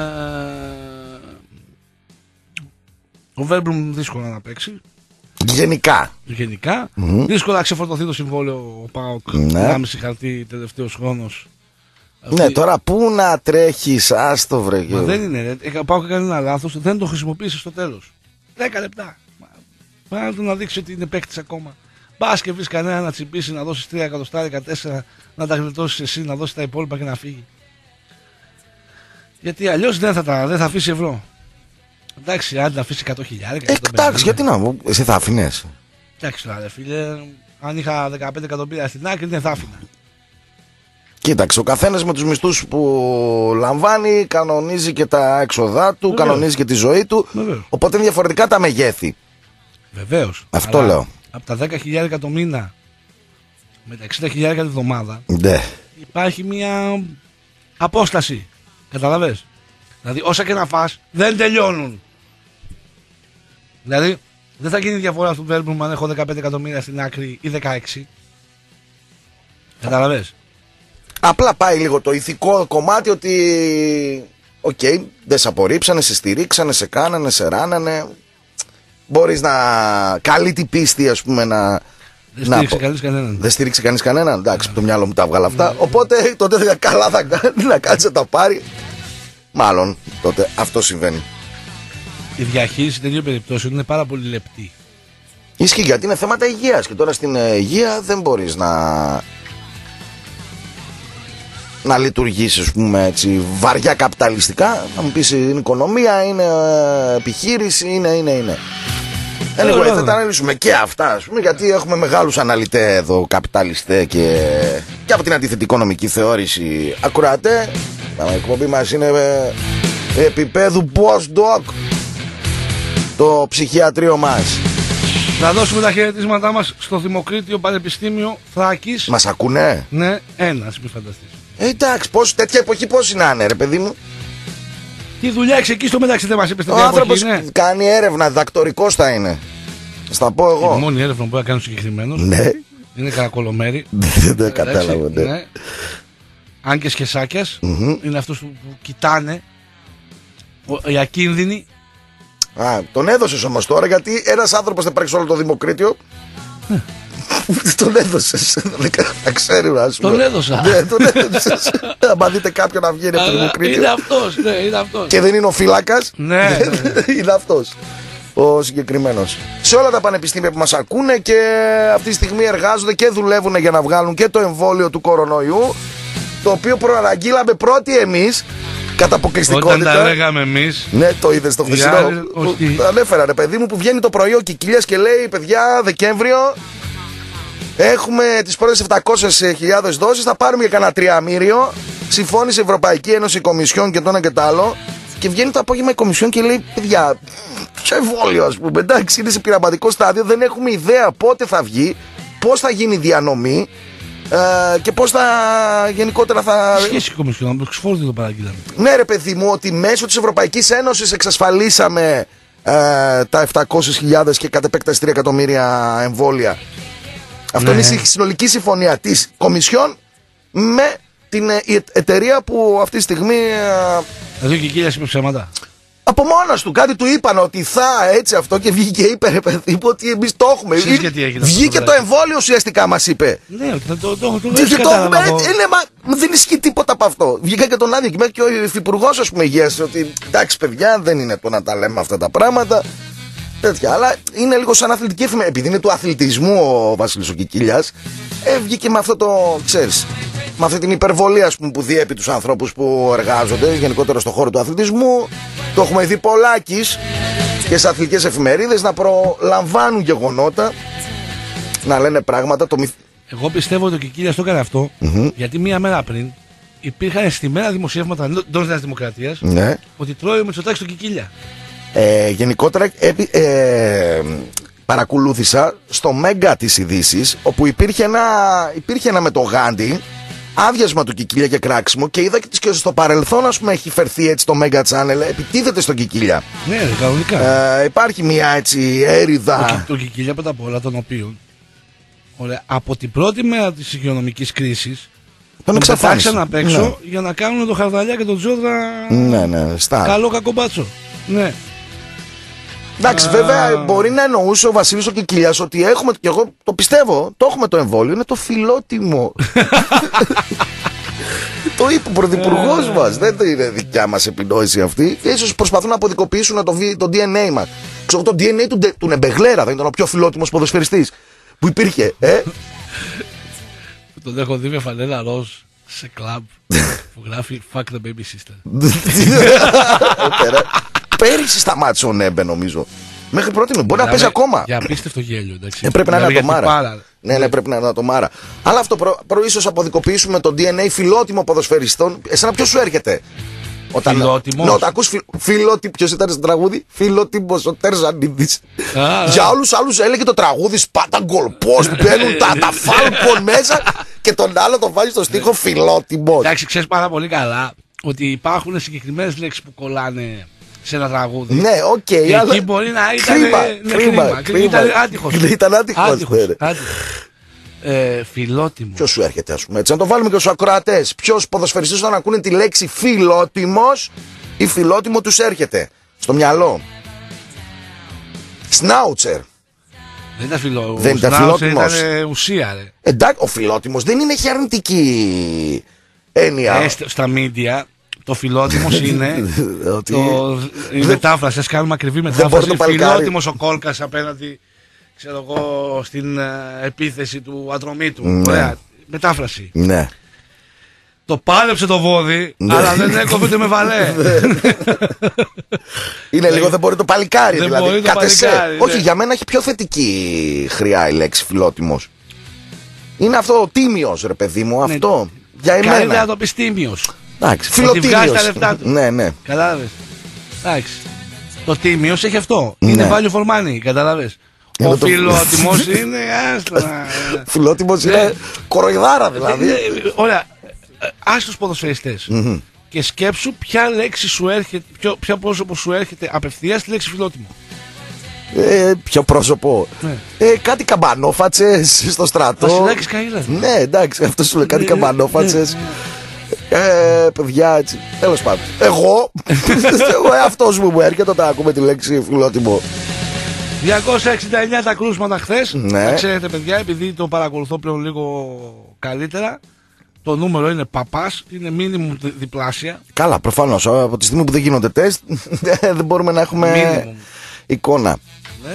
Ο Βέρμπλουμ δύσκολα να παίξει. Γενικά. Γενικά. Mm-hmm. Δύσκολα να ξεφορτωθεί το συμβόλαιο ο ΠΑΟΚ. ενάμιση χαρτί τελευταίος χρόνος. Ναι, αυτή... τώρα πού να τρέχεις, άστο βρε. Μα δεν είναι. Ο ΠΑΟΚ έκανε ένα λάθος, δεν το χρησιμοποίησε στο τέλος. δέκα λεπτά. Πάμε να δείξει ότι είναι παίκτης ακόμα. Μπας και βρεις κανένα να τσιμπήσει, να δώσεις τρία εκατοστάρικα, τέσσερα, να τα γλιτώσεις εσύ, να δώσεις τα υπόλοιπα και να φύγει. Γιατί αλλιώς δεν θα, τα, δεν θα αφήσει ευρώ. Εντάξει, αν να αφήσει εκατό χιλιάδες. Ε, εντάξει, γιατί να μου, εσύ θα αφήνες. Εντάξει, ρε φίλε, αν είχα δεκαπέντε εκατομμύρια στην άκρη, δεν θα άφηνα. Κοίταξε, ο καθένας με τους μισθούς που λαμβάνει κανονίζει και τα έξοδά του, Βεβαίως. Κανονίζει και τη ζωή του. Βεβαίως. Οπότε είναι διαφορετικά τα μεγέθη. Βεβαίως. Αυτό αλλά λέω. Από τα δέκα χιλιάδες το μήνα με τα εξήντα χιλιάδες τη βδομάδα ναι. Υπάρχει μια απόσταση. Καταλαβες. Δηλαδή όσα και να φας δεν τελειώνουν. Δηλαδή δεν θα γίνει διαφορά του Βέρμπλουμ αν έχω δεκαπέντε εκατομμύρια στην άκρη ή δεκαέξι. Καταλαβες. Απλά πάει λίγο το ηθικό κομμάτι ότι οκ, okay, δεν σε απορρίψανε, σε στηρίξανε, σε κάνανε, σε ράνανε. Μπορείς να καλή την πίστη, ας πούμε, να... Δεν στήριξε κανείς κανέναν. Δεν στήριξε κανείς κανέναν. Εντάξει, το μυαλό μου τα έβγαλα αυτά. Οπότε τότε καλά θα κάνει να κάτσει να τα πάρει. Μάλλον τότε αυτό συμβαίνει. Η διαχείριση τέτοιων περιπτώσεων είναι πάρα πολύ λεπτή. Ισχύει, γιατί είναι θέματα υγείας. Και τώρα στην υγεία δεν μπορείς να... να λειτουργήσει, ας πούμε, έτσι, βαριά καπιταλιστικά. Να μου πεις είναι οικονομία, είναι επιχείρηση, είναι, είναι, είναι. Anyway, θα τα αναλύσουμε και αυτά, ας πούμε, γιατί έχουμε μεγάλους αναλυτές εδώ, καπιταλιστές και, και από την αντίθετη οικονομική θεώρηση ακροατέ. Η εκπομπή μας είναι ε, επίπεδου postdoc, το ψυχιατρίο μας. Να δώσουμε τα χαιρετίσματά μας στο Δημοκρίτιο Πανεπιστήμιο Θράκης. Μας ακούνε? Ναι, ένας, μη φανταστείς. Ε, εντάξει, πώς, τέτοια εποχή πώς είναι να είναι, ρε παιδί μου. Τι δουλειά έχεις εκεί στο μεταξύ, δεν μας είπες τέτοια εποχή. Ο άνθρωπος ναι. κάνει έρευνα, διδακτορικός θα είναι. Στα πω εγώ. Η μόνη έρευνα που μπορεί να κάνει συγκεκριμένος. Ναι. Είναι καρακολομέρι. Δεν το κατάλαβα, ναι. ναι. Άγκες και σάκιας. Mm-hmm. Είναι αυτούς που, που κοιτάνε. Οι ακίνδυνοι. Α, τον έδωσες όμως τώρα, γιατί ένας άνθρωπος δεν υπάρχει σε όλο το Δημοκρίτιο. Τον έδωσες. Δεν ξέρει, ας πούμε. Τον έδωσα. Ναι, τον έδωσες. Αν δείτε κάποιον να βγαίνει από το Δημοκρίτιο. Είναι αυτός, ναι, είναι αυτός. Και δεν είναι ο φύλακας. Ναι. Είναι αυτός ο συγκεκριμένος. Σε όλα τα πανεπιστήμια που μας ακούνε και αυτή τη στιγμή εργάζονται και δουλεύουν για να βγάλουν και το εμβόλιο του κορονοϊού, το οποίο προαναγγείλαμε πρώτοι εμείς κατά αποκλειστικότητα. Όταν τα λέγαμε εμείς. Ναι, το είδες στο χθεσινό. Ότι... Ανέφερα ρε παιδί μου που βγαίνει το πρωί ο Κικίλιας και λέει παιδιά Δεκέμβριο έχουμε τις πρώτες επτακόσιες χιλιάδες δόσεις, θα πάρουμε για κανένα τριαμήριο. Συμφώνησε η Ευρωπαϊκή Ένωση, η Κομισιόν και το ένα και το άλλο. Και βγαίνει το απόγευμα η Κομισιόν και λέει παιδιά ποιο εμβόλιο ας πούμε, εντάξει είναι σε πειραματικό στάδιο, δεν έχουμε ιδέα πότε θα βγει, πώς θα γίνει η διανομή. Uh, και πώς θα γενικότερα θα. Σχέση Κομισιόν, με Oxford το παραγγείλαμε. Ναι, ρε παιδί μου, ότι μέσω της Ευρωπαϊκής Ένωσης εξασφαλίσαμε uh, τα επτακόσιες χιλιάδες και κατ' επέκταση τρία εκατομμύρια εμβόλια. Αυτό ναι. Είναι η συνολική συμφωνία της Κομισιόν με την ε, εταιρεία που αυτή τη στιγμή. Uh, Εδώ και η Κικίλιας είπε ψέματα. Από μόνος του κάτι του είπαν ότι θα έτσι αυτό και βγήκε και είπε ρε παιδί μου ότι εμείς το έχουμε. Ξέρεις γιατί έγινε βγήκε αυτό, το εμβόλιο ουσιαστικά μας είπε. Ναι, ότι θα το, το, το, το, και το έχουμε έτσι. Είναι, μα, δεν ισχύει τίποτα από αυτό. Βγήκα και τον άδειο και μέχρι και ο υφυπουργός ας πούμε υγείας ότι εντάξει παιδιά δεν είναι το να τα λέμε αυτά τα πράγματα. Τέτοια. Αλλά είναι λίγο σαν αθλητική εφημερίδα. Επειδή είναι του αθλητισμού ο Βασίλης ο Κικίλιας, ε, βγήκε με αυτό το ξέρεις. Με αυτή την υπερβολή ας πούμε, που διέπει τους ανθρώπους που εργάζονται γενικότερα στον χώρο του αθλητισμού. Το έχουμε δει πολλάκις και σε αθλητικές εφημερίδες να προλαμβάνουν γεγονότα, να λένε πράγματα. Το μυθ... Εγώ πιστεύω ότι ο Κικίλιας το έκανε αυτό mm-hmm. γιατί μία μέρα πριν υπήρχαν στημένα δημοσιεύματα εντός Νέας Δημοκρατίας ναι. ότι τρώει ο Μητσοτάκης τον Κικίλια. Ε, γενικότερα ε, ε, παρακολούθησα στο Μέγκα της ειδήσεις όπου υπήρχε ένα, υπήρχε ένα με το Γάντι άδειασμα του Κικίλια και κράξιμο και είδα και στο παρελθόν ας πούμε έχει φερθεί έτσι το Mega Channel επιτίθεται στον Κικίλια. Ναι, κανονικά. Ε, υπάρχει μια έτσι έρηδα. Το Κικίλια πρώτα απ' όλα των οποίων ωραία, από την πρώτη μέρα της υγειονομικής κρίσης τον πετάξαν απ' έξω ναι. για να κάνουν το Χαρδαλιά και τον Τζόδρα ναι, ναι, στα. καλό κακομπάτσο. Ναι. Εντάξει, βέβαια μπορεί να εννοούσε ο Βασίλης ο Κικίλιας ότι έχουμε, και εγώ το πιστεύω, το έχουμε το εμβόλιο, είναι το φιλότιμο. Το είπε ο πρωθυπουργός μας, δεν είναι δικιά μας επινόηση αυτή. Και ίσως προσπαθούν να αποδικοποιήσουν το, το ντι εν έι μας. Ξέρω το ντι εν έι του, του Νεμπεγλέρα δεν ήταν ο πιο φιλότιμος ποδοσφαιριστής που υπήρχε, ε? Τον έχω δει με φανέλα ροζ σε κλαμπ που γράφει Fuck the baby sister. Πέρυσι σταμάτησε ο Νέμπε νομίζω. Μέχρι πρώτη μπορεί να παίζει ακόμα. Για απίστευτο γέλιο, εντάξει. Ε, πρέπει να είναι ατομάρα. Ναι, ναι, πρέπει να είναι ατομάρα. Αλλά αυτό προ, προ ίσως αποδικοποιήσουμε το ντι εν έι φιλότιμο ποδοσφαιριστών. Εσένα ποιος σου έρχεται? Όταν, φιλότιμος. Ναι, όταν ακούς φι, φιλότι, ποιος ήταν στο τραγούδι? Φιλότιμος ο Τερζανίδης. Για όλους άλλους έλεγε το τραγούδι σπάτα γκολ. Πώς μπαίνουν τα, τα φάλκον μέσα και τον άλλο τον βάζει στο στίχο φιλότιμος. Εντάξει, ξέρεις πάρα πολύ καλά ότι υπάρχουν συγκεκριμένες λέξεις που κολλάνε σε ένα τραγούδι. Ναι, οκ. Okay, αλλά... εκεί μπορεί να ήταν. Κρίμα, ναι, κρίμα, κρίμα, κρίμα. Ήταν άτυχος. Ήταν άτυχος. άτυχος, άτυχος. Ε, φιλότιμο. Ποιος σου έρχεται, ας πούμε, έτσι. Να το βάλουμε και στους ακροατές. Ποιος ποδοσφαιριστής όταν ακούνε τη λέξη φιλότιμος ή φιλότιμο τους έρχεται στο μυαλό? Σνάουτσερ. Δεν ήταν φιλότιμος. Δεν ήταν φιλότιμος. Ήταν ουσία, ρε. Εντάξει, ο φιλότιμος δεν είναι έχει αρνητική έννοια. Ε, στα μίντια. Το φιλότιμος είναι ότι... το... η μετάφραση, ας κάνουμε ακριβή μετάφραση. Φιλότιμος ο Κόλκας απέναντι, ξέρω εγώ, στην uh, επίθεση του Ατρωμίτου. Ναι. Ωραία, μετάφραση. Ναι. Το πάλεψε το βόδι, ναι. αλλά δεν έκοβε με βαλέ. Είναι λίγο δεν μπορεί το παλικάρι, δεν δηλαδή. Μπορεί το παλικάρι, ναι. Όχι, για μένα έχει πιο θετική χρειά η λέξη φιλότιμος. Είναι αυτό ο τίμιος, ρε παιδί μου, αυτό. Ναι. Για εμένα. Καλύτερα να το πεις τίμιος. Εντάξει, φιλοτίμιος. Βγάζει τα λεφτά του. Ναι, ναι. Κατάλαβες. Εντάξει. Το τίμιος έχει αυτό. Ναι. Είναι value for money, κατάλαβες. Ο το... φιλότιμος είναι. Φιλότιμος είναι κοροϊδάρα δηλαδή. Ωραία. Ας τους ποδοσφαιριστές. Mm-hmm. Και σκέψου ποια λέξη σου έρχεται, ποιο, ποια πρόσωπο σου έρχεται απευθείας στη λέξη φιλότιμο. Ε, ποιο πρόσωπο? Ναι. Ε, κάτι καμπανόφατσες στο στρατό. Βασιλάκης Καΐλας. Ναι, εντάξει, αυτό σου λέει κάτι καμπανόφατσες. Ε, παιδιά, έτσι. Τέλος πάντων. Εγώ, εγώ αυτός μου μου έρχεται όταν ακούμε τη λέξη φιλότιμο. διακόσια εξήντα εννιά τα κρούσματα χθες. Ναι. Θα ξέρετε, παιδιά, επειδή το παρακολουθώ πλέον λίγο καλύτερα. Το νούμερο είναι παπάς, είναι μίνιμουμ διπλάσια. Καλά, προφανώς. Από τη στιγμή που δεν γίνονται τεστ, δεν μπορούμε να έχουμε minimum. Εικόνα. Ναι.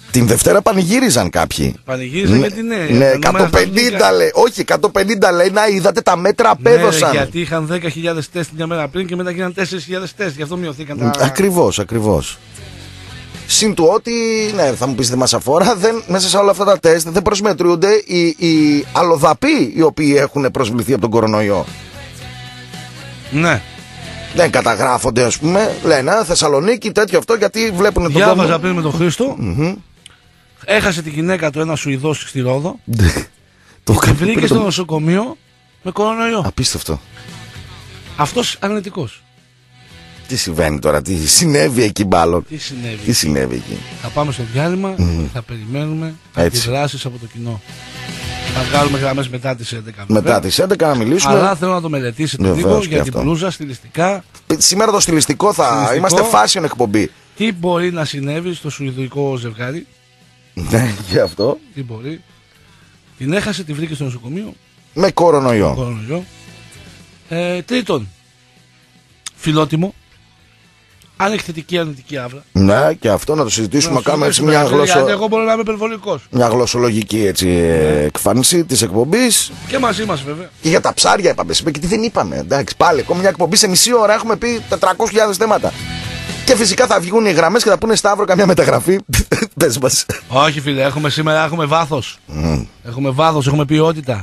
Την Δευτέρα πανηγύριζαν κάποιοι. Πανηγύριζαν ναι, γιατί ναι. Ναι, εκατόν πενήντα λέει. Όχι, εκατόν πενήντα λέει να είδατε τα μέτρα απέδωσαν. Ναι, γιατί είχαν δέκα χιλιάδες τεστ μια μέρα πριν και μετά γίνανε τέσσερις χιλιάδες τεστ. Γι' αυτό μειωθήκαν τα. Ακριβώς, ακριβώς. Συν του ότι, ναι, θα μου πεις δεν μας αφορά, δεν, μέσα σε όλα αυτά τα τεστ δεν προσμετρούνται οι, οι αλλοδαποί οι οποίοι έχουν προσβληθεί από τον κορονοϊό. Ναι. Δεν καταγράφονται, ας πούμε. Λένε Θεσσαλονίκη, τέτοιο αυτό, γιατί βλέπουν τον κόσμο. Διάβαζα πριν με τον Χρήστο. Mm-hmm. Έχασε τη γυναίκα του ένα Σουηδός στη Ρόδο. Το και βρήκε στο νοσοκομείο με κορονοϊό. Απίστευτο. Αυτός αρνητικός. Τι συμβαίνει τώρα, τι συνέβη εκεί μπάλλον. Τι συνέβη, τι συνέβη εκεί. Θα πάμε στο διάλειμμα mm. και θα περιμένουμε αντιδράσεις από το κοινό. Θα βγάλουμε γραμμές μετά τις έντεκα. Μετά τις έντεκα να μιλήσουμε. Αλλά θέλω να το μελετήσετε Βεβαίως, λίγο για αυτό. την μπλούζα, στιλιστικά. Σήμερα το στιλιστικό θα στιλιστικό, είμαστε fashion εκπομπή. Τι μπορεί να συνέβη στο σουηδικό ζευγάρι. Ναι, γι' αυτό. Τι μπορεί. Την έχασε, τη βρήκε στο νοσοκομείο. Με κορονοϊό. κορονοϊό. Ε, τρίτον, φιλότιμο. Αν έχει θετική αρνητική άβρα. Ναι, και αυτό να το συζητήσουμε. Να κάνουμε έτσι μια γλώσσο... Γιατί εγώ μπορώ να είμαι υπερβολικός. Μια γλωσσολογική έτσι, ναι. εκφάνιση της εκπομπής. Και μαζί μας βέβαια. Και για τα ψάρια είπαμε. Και τι δεν είπαμε. Εντάξει, πάλι ακόμα μια εκπομπή σε μισή ώρα έχουμε πει τετρακόσιες χιλιάδες θέματα. Και φυσικά θα βγουν οι γραμμές και θα πούνε Σταύρο καμιά μεταγραφή. Πες μας. Όχι φίλε, έχουμε σήμερα έχουμε βάθος. Mm. Έχουμε βάθος, έχουμε ποιότητα.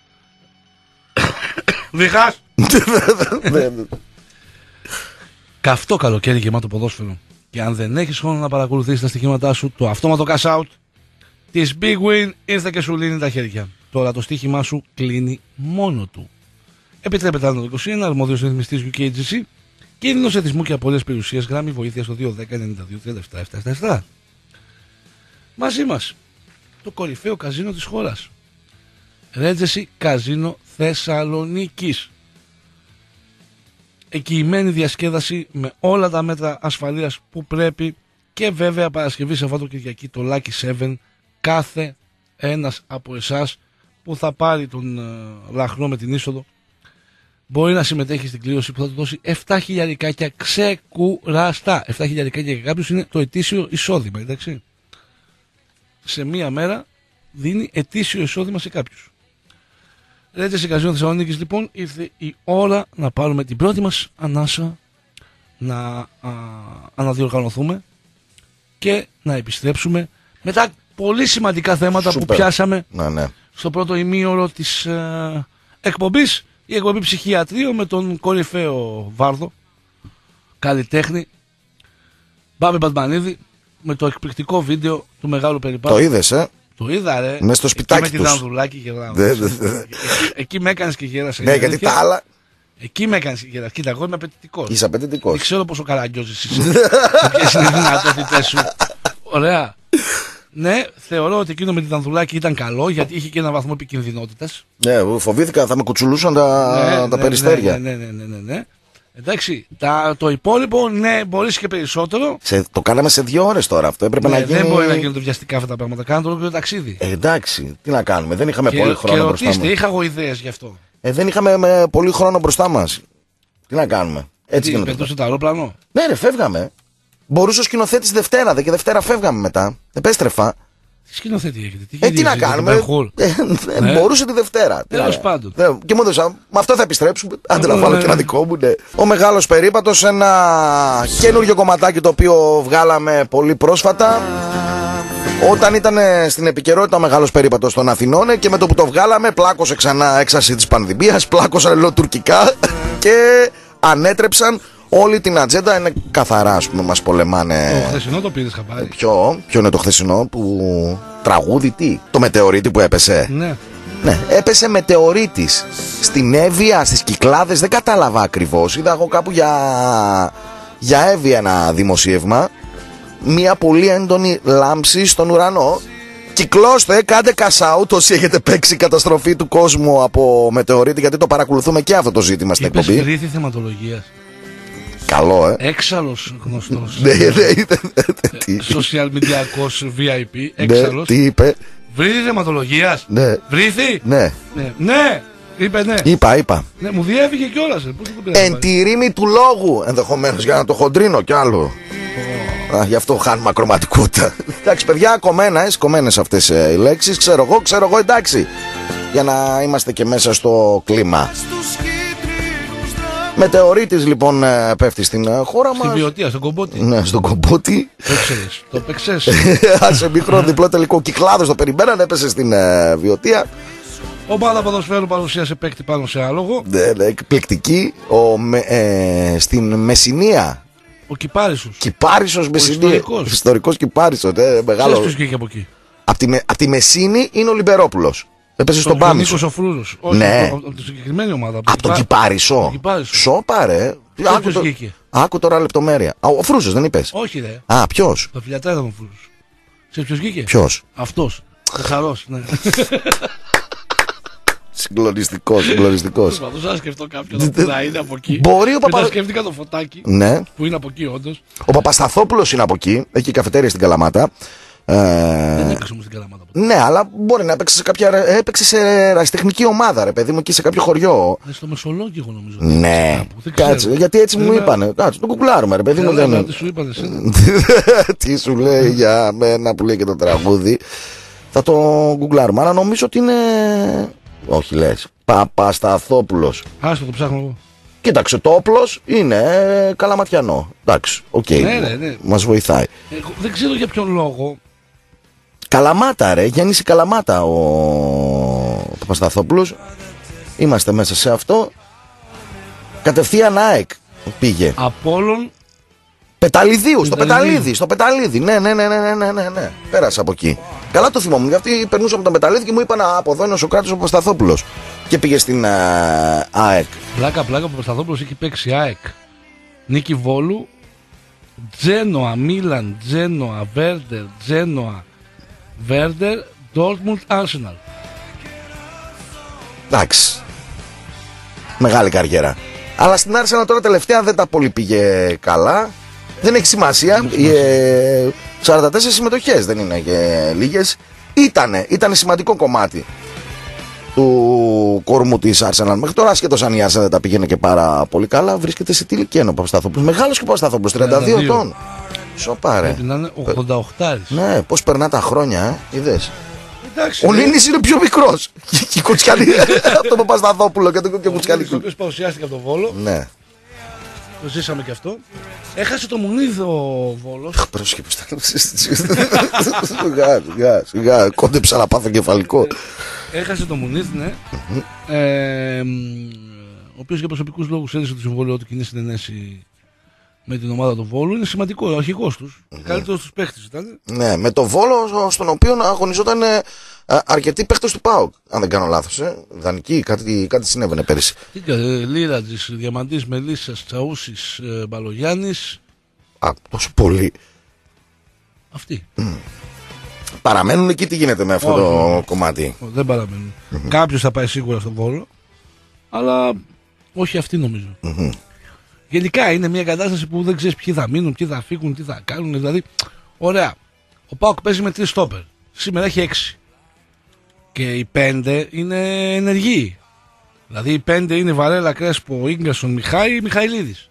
Διχάς. Καυτό καλοκαίρι γεμάτο ποδόσφαιρο. Και αν δεν έχεις χρόνο να παρακολουθήσεις τα στοιχήματά σου, το αυτόματο cash out της Big Win ήρθε και σου λύνει τα χέρια. Τώρα το στοίχημά σου κλείνει μόνο του. Επιτρέπεται άνω το είκοσι ένα, αρμόδιος ρυθμιστής γιου κέι τζι σι. Κίνδυνος εθισμού και απώλειας περιουσίας, γράμμη βοήθεια στο δύο δέκα ενενήντα δύο τριάντα επτά εβδομήντα επτά. Μαζί μας το κορυφαίο καζίνο της χώρας. Regency Καζίνο Θεσσαλονίκης. Εγγυημένη διασκέδαση με όλα τα μέτρα ασφαλείας που πρέπει και βέβαια Παρασκευή Σαββατοκυριακή το Lucky seven. Κάθε ένας από εσάς που θα πάρει τον uh, λαχνό με την είσοδο μπορεί να συμμετέχει στην κλήρωση που θα του δώσει επτά χιλιαρικάκια ξεκουραστά. επτά χιλιαρικάκια για κάποιους είναι το ετήσιο εισόδημα, εντάξει. Σε μία μέρα δίνει ετήσιο εισόδημα σε κάποιους. Λέτε σε Καζίνο Θεσσαλονίκης λοιπόν ήρθε η ώρα να πάρουμε την πρώτη μας ανάσα, να α, αναδιοργανωθούμε και να επιστρέψουμε με τα πολύ σημαντικά θέματα Super. που πιάσαμε να, ναι. στο πρώτο ημίωρο της ε, εκπομπής. Η εκπομπή ψυχιατρίου με τον κορυφαίο Βάρδο, καλλιτέχνη, Μπάμπη Μπατμανίδη, με το εκπληκτικό βίντεο του Μεγάλου Περιπάτου. Το είδες, ε? Το είδα, ρε. Μες στο σπιτάκι εκεί τους. με την Ανδουλάκη γελάω. Εκεί με έκανες και γέλασα. Ναι, γιατί τα άλλα... Εκεί με έκανες και γέλασα. Κοίτα, εγώ είμαι απαιτητικός. Είσαι απαιτητικός. Δεν ξέρω πόσο καραγκιόζης είσαι. Ποιες είναι οι δυνατότητες σου. Ωραία. Ναι, θεωρώ ότι εκείνο με την Ανδουλάκη ήταν καλό γιατί είχε και ένα βαθμό επικινδυνότητας. Ναι, φοβήθηκα θα με κουτσουλούσαν τα, ναι, τα ναι, περιστέρια. Ναι, ναι, ναι, ναι, ναι, ναι. Εντάξει, τα, το υπόλοιπο ναι, μπορείς και περισσότερο. Σε, το κάναμε σε δύο ώρες τώρα αυτό. Έπρεπε ναι, να γίνει... Δεν μπορεί να γίνονται βιαστικά αυτά τα πράγματα. Κάναμε το όλο ταξίδι. Ε, εντάξει, τι να κάνουμε. Δεν είχαμε και, πολύ χρόνο και μπροστά μας. Είχα εγώ ιδέες γι' αυτό. Ε, δεν είχαμε με πολύ χρόνο μπροστά μας. Τι να κάνουμε. Έτσι τι, πετούσε το αεροπλάνο. Ναι, ρε, φεύγαμε. Μπορούσε ο σκηνοθέτης Δευτέρα, δε και Δευτέρα φεύγαμε μετά. Επέστρεφα. Τι σκηνοθέτη έχετε, τι, ε, τι να κάνουμε. Ε, ε, ναι. Μπορούσε τη Δευτέρα. Τέλος πάντων. Ναι. Και μου έδωσα, με αυτό θα επιστρέψουμε. Άντε να βάλω ναι. και ένα δικό μου. Ναι. Ο Μεγάλος Περίπατος, ένα καινούριο κομματάκι το οποίο βγάλαμε πολύ πρόσφατα. Όταν ήταν στην επικαιρότητα ο Μεγάλος Περίπατος των Αθηνών και με το που το βγάλαμε, πλάκωσε ξανά έξαρση της πανδημίας, πλάκωσαν λέω τουρκικά και ανέτρεψαν. Όλη την ατζέντα είναι καθαρά, ας πούμε, μας πολεμάνε. Το χθεσινό το πήρες χαμπάρι. Ποιο, ποιο είναι το χθεσινό που τραγούδι, τι, το μετεωρίτη που έπεσε. Ναι. Ναι, έπεσε μετεωρίτης στην Εύβοια, στις Κυκλάδες, δεν κατάλαβα ακριβώς. Είδα εγώ κάπου για, για Εύβοια ένα δημοσίευμα. Μια πολύ έντονη λάμψη στον ουρανό. Κυκλώστε, κάντε cash out όσοι έχετε παίξει καταστροφή του κόσμου από μετεωρίτη, γιατί το παρακολουθούμε και αυτό το ζήτημα στην εκπομπή. Είπες κρίθη θεματολογίας. Καλό, ε. Έξαλλος γνωστός. Ναι, ναι, social mediaικός βι άι πι. Έξαλλος. Τι είπε. Βρήθη θεματολογίας. Ναι. Βρήθη. Ναι. Ναι. Είπε ναι. Είπα, είπα. Ναι, μου διέφυγε κιόλας. Εν τη ρήμη του λόγου, ενδεχομένως, για να το χοντρίνω κι άλλο. Α, γι' αυτό χάνουμε ακροματικότητα. Εντάξει, παιδιά, κομμένες, κομμένες αυτές ε, οι λέξεις. Ξέρω εγώ, ξέρω εγώ, εντάξει. Για να είμαστε και μέσα στο κλίμα. Μετεωρίτης λοιπόν ε, πέφτει στην ε, χώρα μας. Στη Βιωτία, στον Κομπότη. Ναι, στον Κομπότη. Το ξέρεις, το παίξες. Σε μικρό διπλό τελικό Κυκλάδος το περιμέναν, έπεσε στην ε, Βιωτία. Ομάδα ποδοσφαίρου παρουσίασε παίκτη πάνω σε άλογο. Ναι, ναι, εκπληκτική. Ο, με, ε, στην Μεσσηνία. Ο Κυπάρισος. Κυπάρισος Μεσσηνία. Ιστορικός. Ιστορικός Κυπάρισος. Ναι, μεγάλο. Ξέρεις ποιος βγήκε από εκεί. Απ' τη, απ' τη Μεσσίνη είναι ο Λιμπερόπουλος. Έπεσε στον Πάμισο. Πάμισο. Ο Νίκος ο Φρούρος. Όχι, Ναι. από, από τη συγκεκριμένη ομάδα. Από τον Κυπάρισο. Κυπάρισο. Σώπα ρε. Άκου, το... Άκου τώρα λεπτομέρεια. Α, ο Φρούσος δεν είπες? Όχι ρε. Α, ποιος? Το φιλιατρά ήταν ο Φρούρος. Ξέρεις ποιος βγήκε? Ποιος? Αυτός. Καθαρός, ναι. Συγκλονιστικός, συγκλονιστικός. Προσπαθούσα να σκεφτώ κάποιον που να είναι από εκεί. Μπορεί ο Παπα... Παπα... σκέφτηκα το Φωτάκι, ναι. που είναι από εκεί όντως. Ο Παπασταθόπουλος είναι από εκεί. Έχει καφετέρια στην Καλαμάτα. Ε... Δεν έπαιξε όμως στην Καλαμάτα. Ναι, αλλά μπορεί να έπαιξε σε κάποια. Έπαιξε σε ερασιτεχνική ομάδα, ρε παιδί μου, εκεί σε κάποιο χωριό. Ε, στο Μεσολόγγιο νομίζω. Ναι, κάτσε, γιατί έτσι μου είπανε. Κάτσε, το κουκλάρουμε, ρε παιδί μου. Δεν... Τι σου είπανε εσύ? Τι σου λέει για μένα που λέει και το τραγούδι. Θα το γκουγκλάρουμε, αλλά νομίζω ότι είναι. Όχι λες. Παπασταθόπουλος. Άστο, το ψάχνω εγώ. Κοίταξε, το όπλος είναι ε, καλαματιανό. Εντάξει, οκ. Okay. Ναι, ναι, ναι. Μας βοηθάει. Εγώ δεν ξέρω για ποιον λόγο. Καλαμάτα, ρε. Γέννησε Καλαμάτα ο Παπασταθόπουλος. Είμαστε μέσα σε αυτό. Κατευθείαν ΑΕΚ πήγε. Απόλλων. Πεταλιδίου, στο Πεταλίδι, στο Πεταλίδι. Ναι, ναι, ναι, ναι, ναι, ναι, ναι. Πέρασα από εκεί. Καλά το θυμόμουν, γιατί περνούσα από τον Πεταλίδι και μου είπαν από εδώ είναι ο Σοκράτης ο Παπασταθόπουλος. Και πήγε στην uh, ΑΕΚ. Πλάκα, πλάκα, ο Παπασταθόπουλος έχει παίξει ΑΕΚ. Νίκη Βόλου. Τζένοα, Μίλαν, Τζένοα, Βέρντερ, Τζένοα, Βέρντερ, Ντόρτμουντ, Άρσεναλ. Εντάξει. Μεγάλη καριέρα. Αλλά στην Άρσεναλ τώρα τελευταία δεν τα πολύ πήγε καλά. Δεν έχει σημασία. Ε, σαράντα τέσσερις συμμετοχές δεν είναι και λίγες. Ήτανε, ήτανε σημαντικό κομμάτι του κορμού της Arsenal. Μέχρι τώρα, ασχέτως αν η Arsenal δεν τα πήγαινε και πάρα πολύ καλά, βρίσκεται σε τι ηλικία είναι ο Παπασταθόπουλος. Μεγάλος και ο Παπασταθόπουλος, τριάντα δύο ετών. Σοπά ρε. Πρέπει να είναι ογδόντα οκτώ. Ναι, πώς περνά τα χρόνια, ε, είδες. Εντάξει, ο Νίνης είναι πιο μικρός. Και η Κουτσιανή. Από τον Παπασταθόπουλο και τον Κουτσιανή. Ο οποίος παρουσιάστηκε από τον Βόλο. Ναι. Το ζήσαμε και αυτό. Έχασε το Μουνίδ ο Βόλος. Πρόσεχε πως τα Σιγά, σιγά, σιγά. Κόντεψα να πάθω κεφαλικό. Έχασε το Μουνίδ, ναι. ε, ο οποίος για προσωπικούς λόγους έδειξε το συμβόλαιο του και είναι συνενέσει με την ομάδα του Βόλου. Είναι σημαντικό, ο αρχηγός τους. Καλύτερος τους παίχτης ήταν. Ναι, με το Βόλο στον οποίο αγωνιζόταν αρκετοί παίχτες του ΠΑΟΚ. Αν δεν κάνω λάθος. Ε. Δανεικοί, κάτι, κάτι συνέβαινε πέρυσι. Λίρατζης, Διαμαντής, Μελισσας, Τσαούσης, Μπαλογιάννης. Α, τόσο πολύ. Αυτοί. Mm. Παραμένουν εκεί, τι γίνεται με αυτό όχι, το όχι. κομμάτι. Όχι, δεν παραμένουν. Mm-hmm. Κάποιος θα πάει σίγουρα στον Βόλο, αλλά όχι αυτοί νομίζω. Mm-hmm. Γενικά είναι μια κατάσταση που δεν ξέρεις ποιοι θα μείνουν, ποιοι θα φύγουν, τι θα κάνουν. Δηλαδή, ωραία. Ο ΠΑΟΚ παίζει με τρεις στόπερ. Σήμερα έχει έξι. Και οι πέντε είναι ενεργοί. Δηλαδή οι πέντε είναι Βαρέλα, Κρέσπο, Ίγκασον, Μιχάη, Μιχαηλίδης.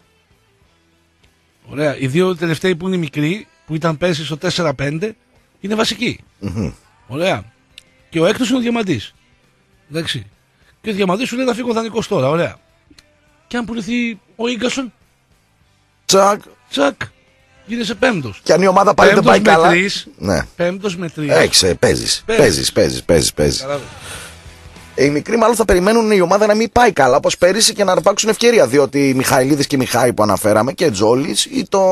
Ωραία. Οι δύο τελευταίοι που είναι μικροί, που ήταν πέρσι στο τέσσερα πέντε, είναι βασικοί. Mm-hmm. Ωραία. Και ο έκτος είναι ο Διαμαντής. Εντάξει. Και ο Διαμαντής σου λέει να φύγει ο δανεικός τώρα. Ωραία. Και αν πουληθεί ο Ίγκασον, τσακ. Τσακ. Γίνεσαι πέμπτος. Και αν η ομάδα πάλι δεν πάει καλά. Τρεις, ναι. Πέμπτος με τρεις. Έξι, παίζεις. Παίζεις, παίζεις, παίζεις, παίζεις. Οι μικροί μάλλον θα περιμένουν η ομάδα να μην πάει καλά, όπως πέρυσι, και να αρπάξουν ευκαιρία. Διότι οι Μιχαηλίδης και οι Μιχάη που αναφέραμε και Τζόλης ή το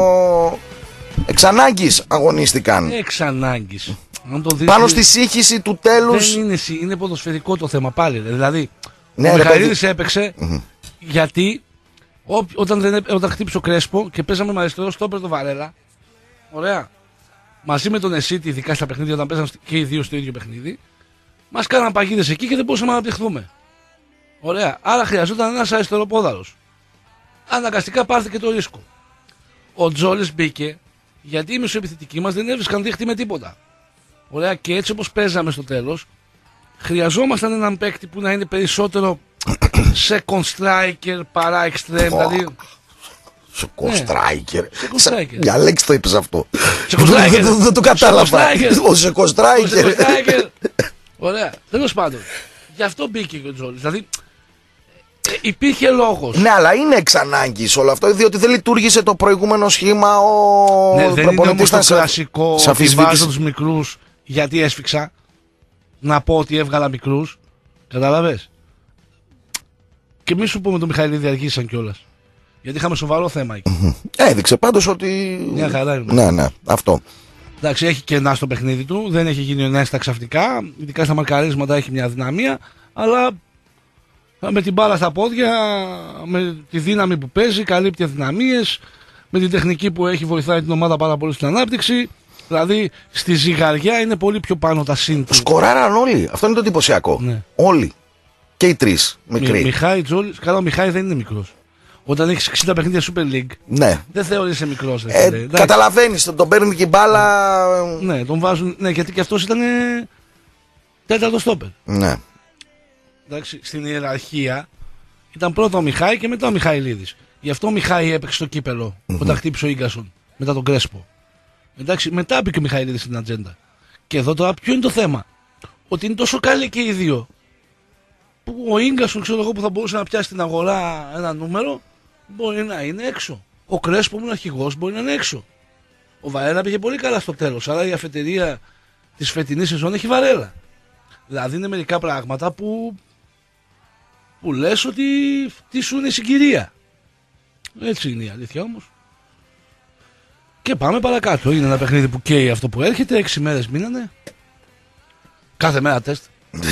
εξ ανάγκης αγωνίστηκαν. Εξ ανάγκης. Δεις, πάνω στη σύγχυση του τέλους. Δεν είναι, είναι ποδοσφαιρικό το θέμα πάλι. Δηλαδή, ναι, ο Μιχαηλίδης έπαιξε mm-hmm. γιατί ό, όταν, δεν, όταν χτύπησε ο Κρέσπο και παίζαμε με αριστερό στόπερ το Βαρέλα. Ωραία. Μαζί με τον Εσίτη, ειδικά στα παιχνίδια, όταν παίζαμε και οι δύο στο ίδιο παιχνίδι, μας κάναν παγίδες εκεί και δεν μπορούσαμε να αναπτυχθούμε. Ωραία. Άρα χρειαζόταν ένας αριστεροπόδαρος. Αναγκαστικά πάρθηκε το ρίσκο. Ο Τζόλης μπήκε γιατί οι μεσοεπιθετικοί μας δεν έβρισκαν δίχτυ με τίποτα. Ωραία. Και έτσι όπως παίζαμε στο τέλος, χρειαζόμασταν έναν παίκτη που να είναι περισσότερο second striker παρά extreme. Δηλαδή Σεκοστράικερ. Σεκοστράικερ. Για λέξη το είπες αυτό. Σεκοστράικερ. Δεν το κατάλαβα. Ο Σεκοστράικερ. Ωραία. Τέλος πάντων. Γι' αυτό μπήκε και ο Τζόλης. Δηλαδή ε, υπήρχε λόγος. Ναι, αλλά είναι εξ ανάγκης όλο αυτό, διότι δεν λειτουργήσε το προηγούμενο σχήμα. Ο ναι, δεν είναι όμως το σε... κλασικό ότι βάζω τους μικρούς γιατί έσφιξα. Να πω ότι έβγαλα μικρούς. Κατάλαβες. Και μη σου πούμε το Μιχαηλίδη αργήσαν κιόλας. Γιατί είχαμε σοβαρό θέμα εκεί. Έδειξε πάντως ότι. Μια χαρά είναι. Ναι, ναι, αυτό. Εντάξει, έχει κενά στο παιχνίδι του. Δεν έχει γίνει ονέστα ξαφνικά. Ειδικά στα μαρκαρίσματα έχει μια δυναμία. Αλλά με την μπάλα στα πόδια, με τη δύναμη που παίζει, καλύπτει αδυναμίες. Με την τεχνική που έχει, βοηθάει την ομάδα πάρα πολύ στην ανάπτυξη. Δηλαδή στη ζυγαριά είναι πολύ πιο πάνω τα συν του. Σκοράραν όλοι. Αυτό είναι το εντυπωσιακό. Ναι. Όλοι. Και οι τρεις μικροί. Μι, Μιχάη Τζόλης. Καλά, ο Μιχάη δεν είναι μικρός. Όταν έχει εξήντα παιχνίδια Super League, ναι. δεν θεωρείσαι μικρός. Ε, Καταλαβαίνεις, τον, τον παίρνει και η μπάλα. Ναι, τον βάζουν. Ναι, γιατί και αυτός ήταν τέταρτο στόπερ. Ναι. Εντάξει, στην ιεραρχία ήταν πρώτα ο Μιχάη και μετά ο Μιχαηλίδης. Γι' αυτό ο Μιχάη έπαιξε στο κύπελο mm-hmm. όταν χτύπησε ο Ίγκασον μετά τον Κρέσπο. Εντάξει, μετά μπήκε ο Μιχαηλίδης στην ατζέντα. Και εδώ τώρα ποιο είναι το θέμα? Ότι είναι τόσο καλοί και οι δύο. Που ο Ίγκασον, ξέρω εγώ, που θα μπορούσε να πιάσει στην αγορά ένα νούμερο, μπορεί να είναι έξω. Ο Κρέσπο που είναι αρχηγός μπορεί να είναι έξω. Ο Βαρέλα πήγε πολύ καλά στο τέλος. Άρα η αφετηρία της φετινής σεζόν έχει Βαρέλα. Δηλαδή είναι μερικά πράγματα που, που λες ότι τι σου είναι συγκυρία. Έτσι είναι η αλήθεια όμως. Και πάμε παρακάτω. Είναι ένα παιχνίδι που καίει αυτό που έρχεται. Έξι μέρες μείνανε. Κάθε μέρα τεστ.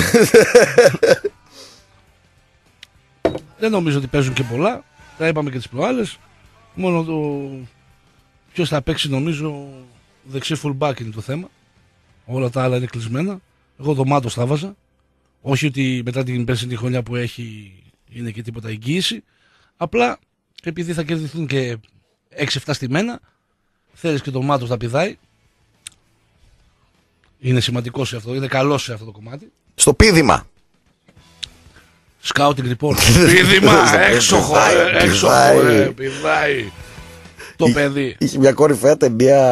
Δεν νομίζω ότι παίζουν και πολλά. Τα είπαμε και τις προάλλες. Μόνο το ποιος θα παίξει νομίζω δεξί fullback είναι το θέμα. Όλα τα άλλα είναι κλεισμένα. Εγώ το Μάτος θα βάζα. Όχι ότι μετά την περσινή χρονιά που έχει είναι και τίποτα εγγύηση. Απλά επειδή θα κερδιθούν και έξι εφτά στημένα, θέλεις και το Μάτος να πηδάει. Είναι σημαντικό σε αυτό, είναι καλό σε αυτό το κομμάτι. Στο πήδημα. Scouting report. Πήδημα, έξοχο, έξοχο, πηδάει το παιδί. Είχε μια κορυφαία ταινία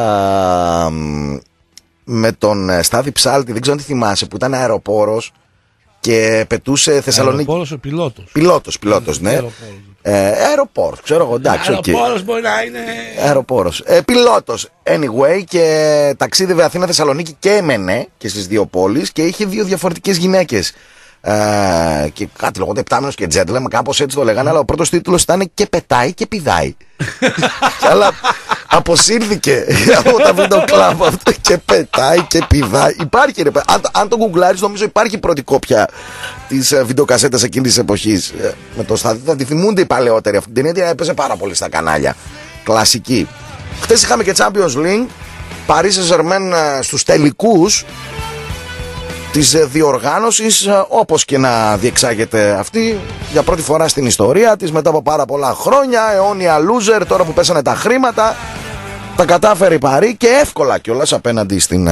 με τον Στάθη Ψάλτη, δεν ξέρω αν τη θυμάσαι, που ήταν αεροπόρος και πετούσε Θεσσαλονίκη. Αεροπόρος ο πιλότος. Πιλότος, πιλότος, ναι. Αεροπόρος, ξέρω εγώ, εντάξει. Αεροπόρος μπορεί να είναι. Αεροπόρος. Πιλότος, anyway, και ταξίδευε Αθήνα-Θεσσαλονίκη και έμενε και στις δύο πόλεις και είχε δύο διαφορετικές γυναίκες. Uh, και κάτι λέγονται Επτάμενος και Gentleman, κάπως έτσι το λέγανε, αλλά ο πρώτος τίτλος ήταν και πετάει και πηδάει. Αλλά αποσύρθηκε από τα βίντεο κλαμπ αυτό, και πετάει και πηδάει. Υπάρχει, ρε, αν, αν το γκουγκλάρεις, νομίζω υπάρχει πρώτη κόπια της uh, βιντεοκασέτας εκείνης της εποχής. Uh, με το Στάθη, θα τη θυμούνται οι παλαιότεροι. Αυτή την ταινία έπαιζε πάρα πολύ στα κανάλια. Κλασική. Χτες είχαμε και Champions League. Paris Saint-Germain uh, στους τελικούς της διοργάνωσης, όπως και να διεξάγεται αυτή για πρώτη φορά στην ιστορία της, μετά από πάρα πολλά χρόνια, αιώνια loser, τώρα που πέσανε τα χρήματα, τα κατάφερε η Παρί και εύκολα κιόλας απέναντι στην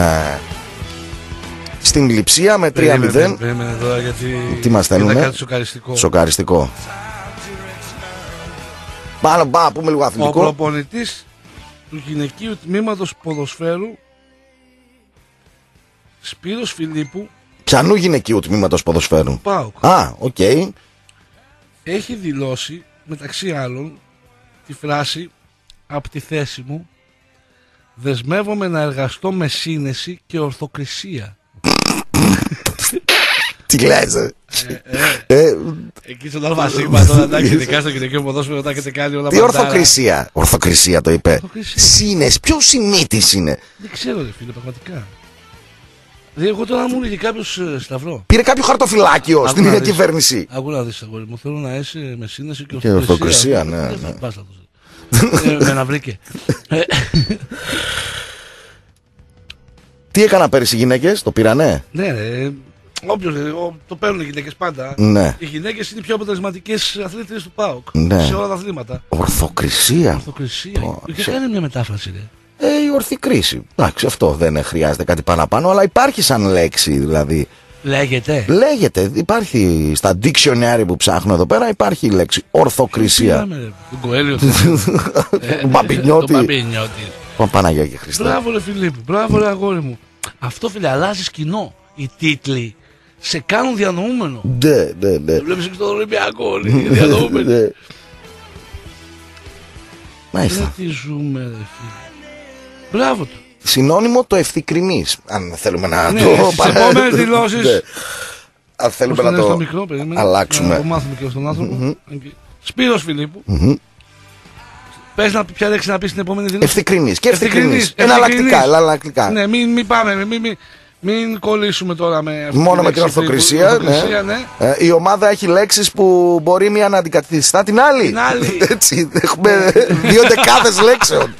στην Λειψία με τρία μηδέν. Περίμενε τώρα γιατί τι μας θέλουνε? Κάτι σοκαριστικό. Σοκαριστικό. Πάμε να πούμε λίγο αθλητικό. Ο προπονητής του γυναικείου τμήματος ποδοσφαίρου Σπύρος Φιλίππου. Ποιανού γυναικείου τμήματος ποδοσφαίρου? ΠΑΟΚ. Α, οκ. Okay. Έχει δηλώσει μεταξύ άλλων τη φράση «Απ' τη θέση μου δεσμεύομαι να εργαστώ με σύνεση και ορθοκρισία». Τι λες? ε, ε, ε, Εκεί στον αλφασίγμα τώρα, εντάξει, ειδικά στο γυναικείο ποδόσφαιρο τα έχετε κάνει όλα. Τι ορθοκρισία? Ορθοκρισία το είπε. Σύνεση, ποιος συνήθις είναι? Δεν ξέρω, ρε φίλε, πραγματικά. Δηλαδή, εγώ τώρα μου έλεγε κάποιος Σταυρό. Πήρε κάποιο χαρτοφυλάκιο στην ίδια κυβέρνηση. Ακούω να δεις, αγόρι μου. Θέλω να είσαι με σύνεση και ορθοκρισία. Και ορθοκρισία, ναι. ναι. Μπάστα το. Με να βρήκε. Τι έκανα πέρυσι οι γυναίκες, το πήρανε? Ναι, ρε. Όποιος το παίρνουν οι γυναίκες πάντα. Ναι. Οι γυναίκες είναι οι πιο αποτελεσματικές αθλήτριες του ΠΑΟΚ. Ναι. Σε όλα τα αθλήματα. Ορθοκρισία. Ορθοκρισία. Είχε κάνει μια μετάφραση, ρε. Ε, η ορθή κρίση. Εντάξει, αυτό δεν χρειάζεται κάτι παραπάνω, αλλά υπάρχει σαν λέξη, δηλαδή. Λέγεται. Λέγεται. Υπάρχει στα dictionary που ψάχνω εδώ πέρα, υπάρχει η λέξη ορθοκρισία. Τον Κοέλιο. Τον Παπινιώτη. Τον Παπινιώτη. Παναγία και Χριστέ. Μπράβο ρε Φιλίππου, μπράβο ρε αγόρι μου. Αυτό φίλε αλλάζει κοινό. Οι τίτλοι σε κάνουν διανοούμενο. Ναι, ναι, ναι. Βλέπεις και στον Ολυμπιακό, διανοούμενο. Μάλιστα. Τι ζούμε ρε φίλε. Μπράβο του. Συνώνυμο το ευθυκριμής. Αν θέλουμε να Ναι, το στις επόμενες δηλώσεις. Ναι. Αν θέλουμε να το μικρό, αλλάξουμε. Να το μάθουμε και στον άνθρωπο. Σπύρος Φιλίππου. Πες να ποια λέξη να πεις στην επόμενη δήλωση. Ευθυκρινής και ευθυκρινής. Εναλλακτικά, εναλλακτικά. Ναι, μην, μην πάμε, μην, μην, μην κολλήσουμε τώρα με αυτή μόνο τη με την λέξη, ορθοκρισία. ορθοκρισία, Ναι. ναι. Ε, η ομάδα έχει λέξεις που μπορεί μία να αντικαθιστά την άλλη. Την άλλη. Έτσι, έχουμε δύο δεκάδες λέξεων.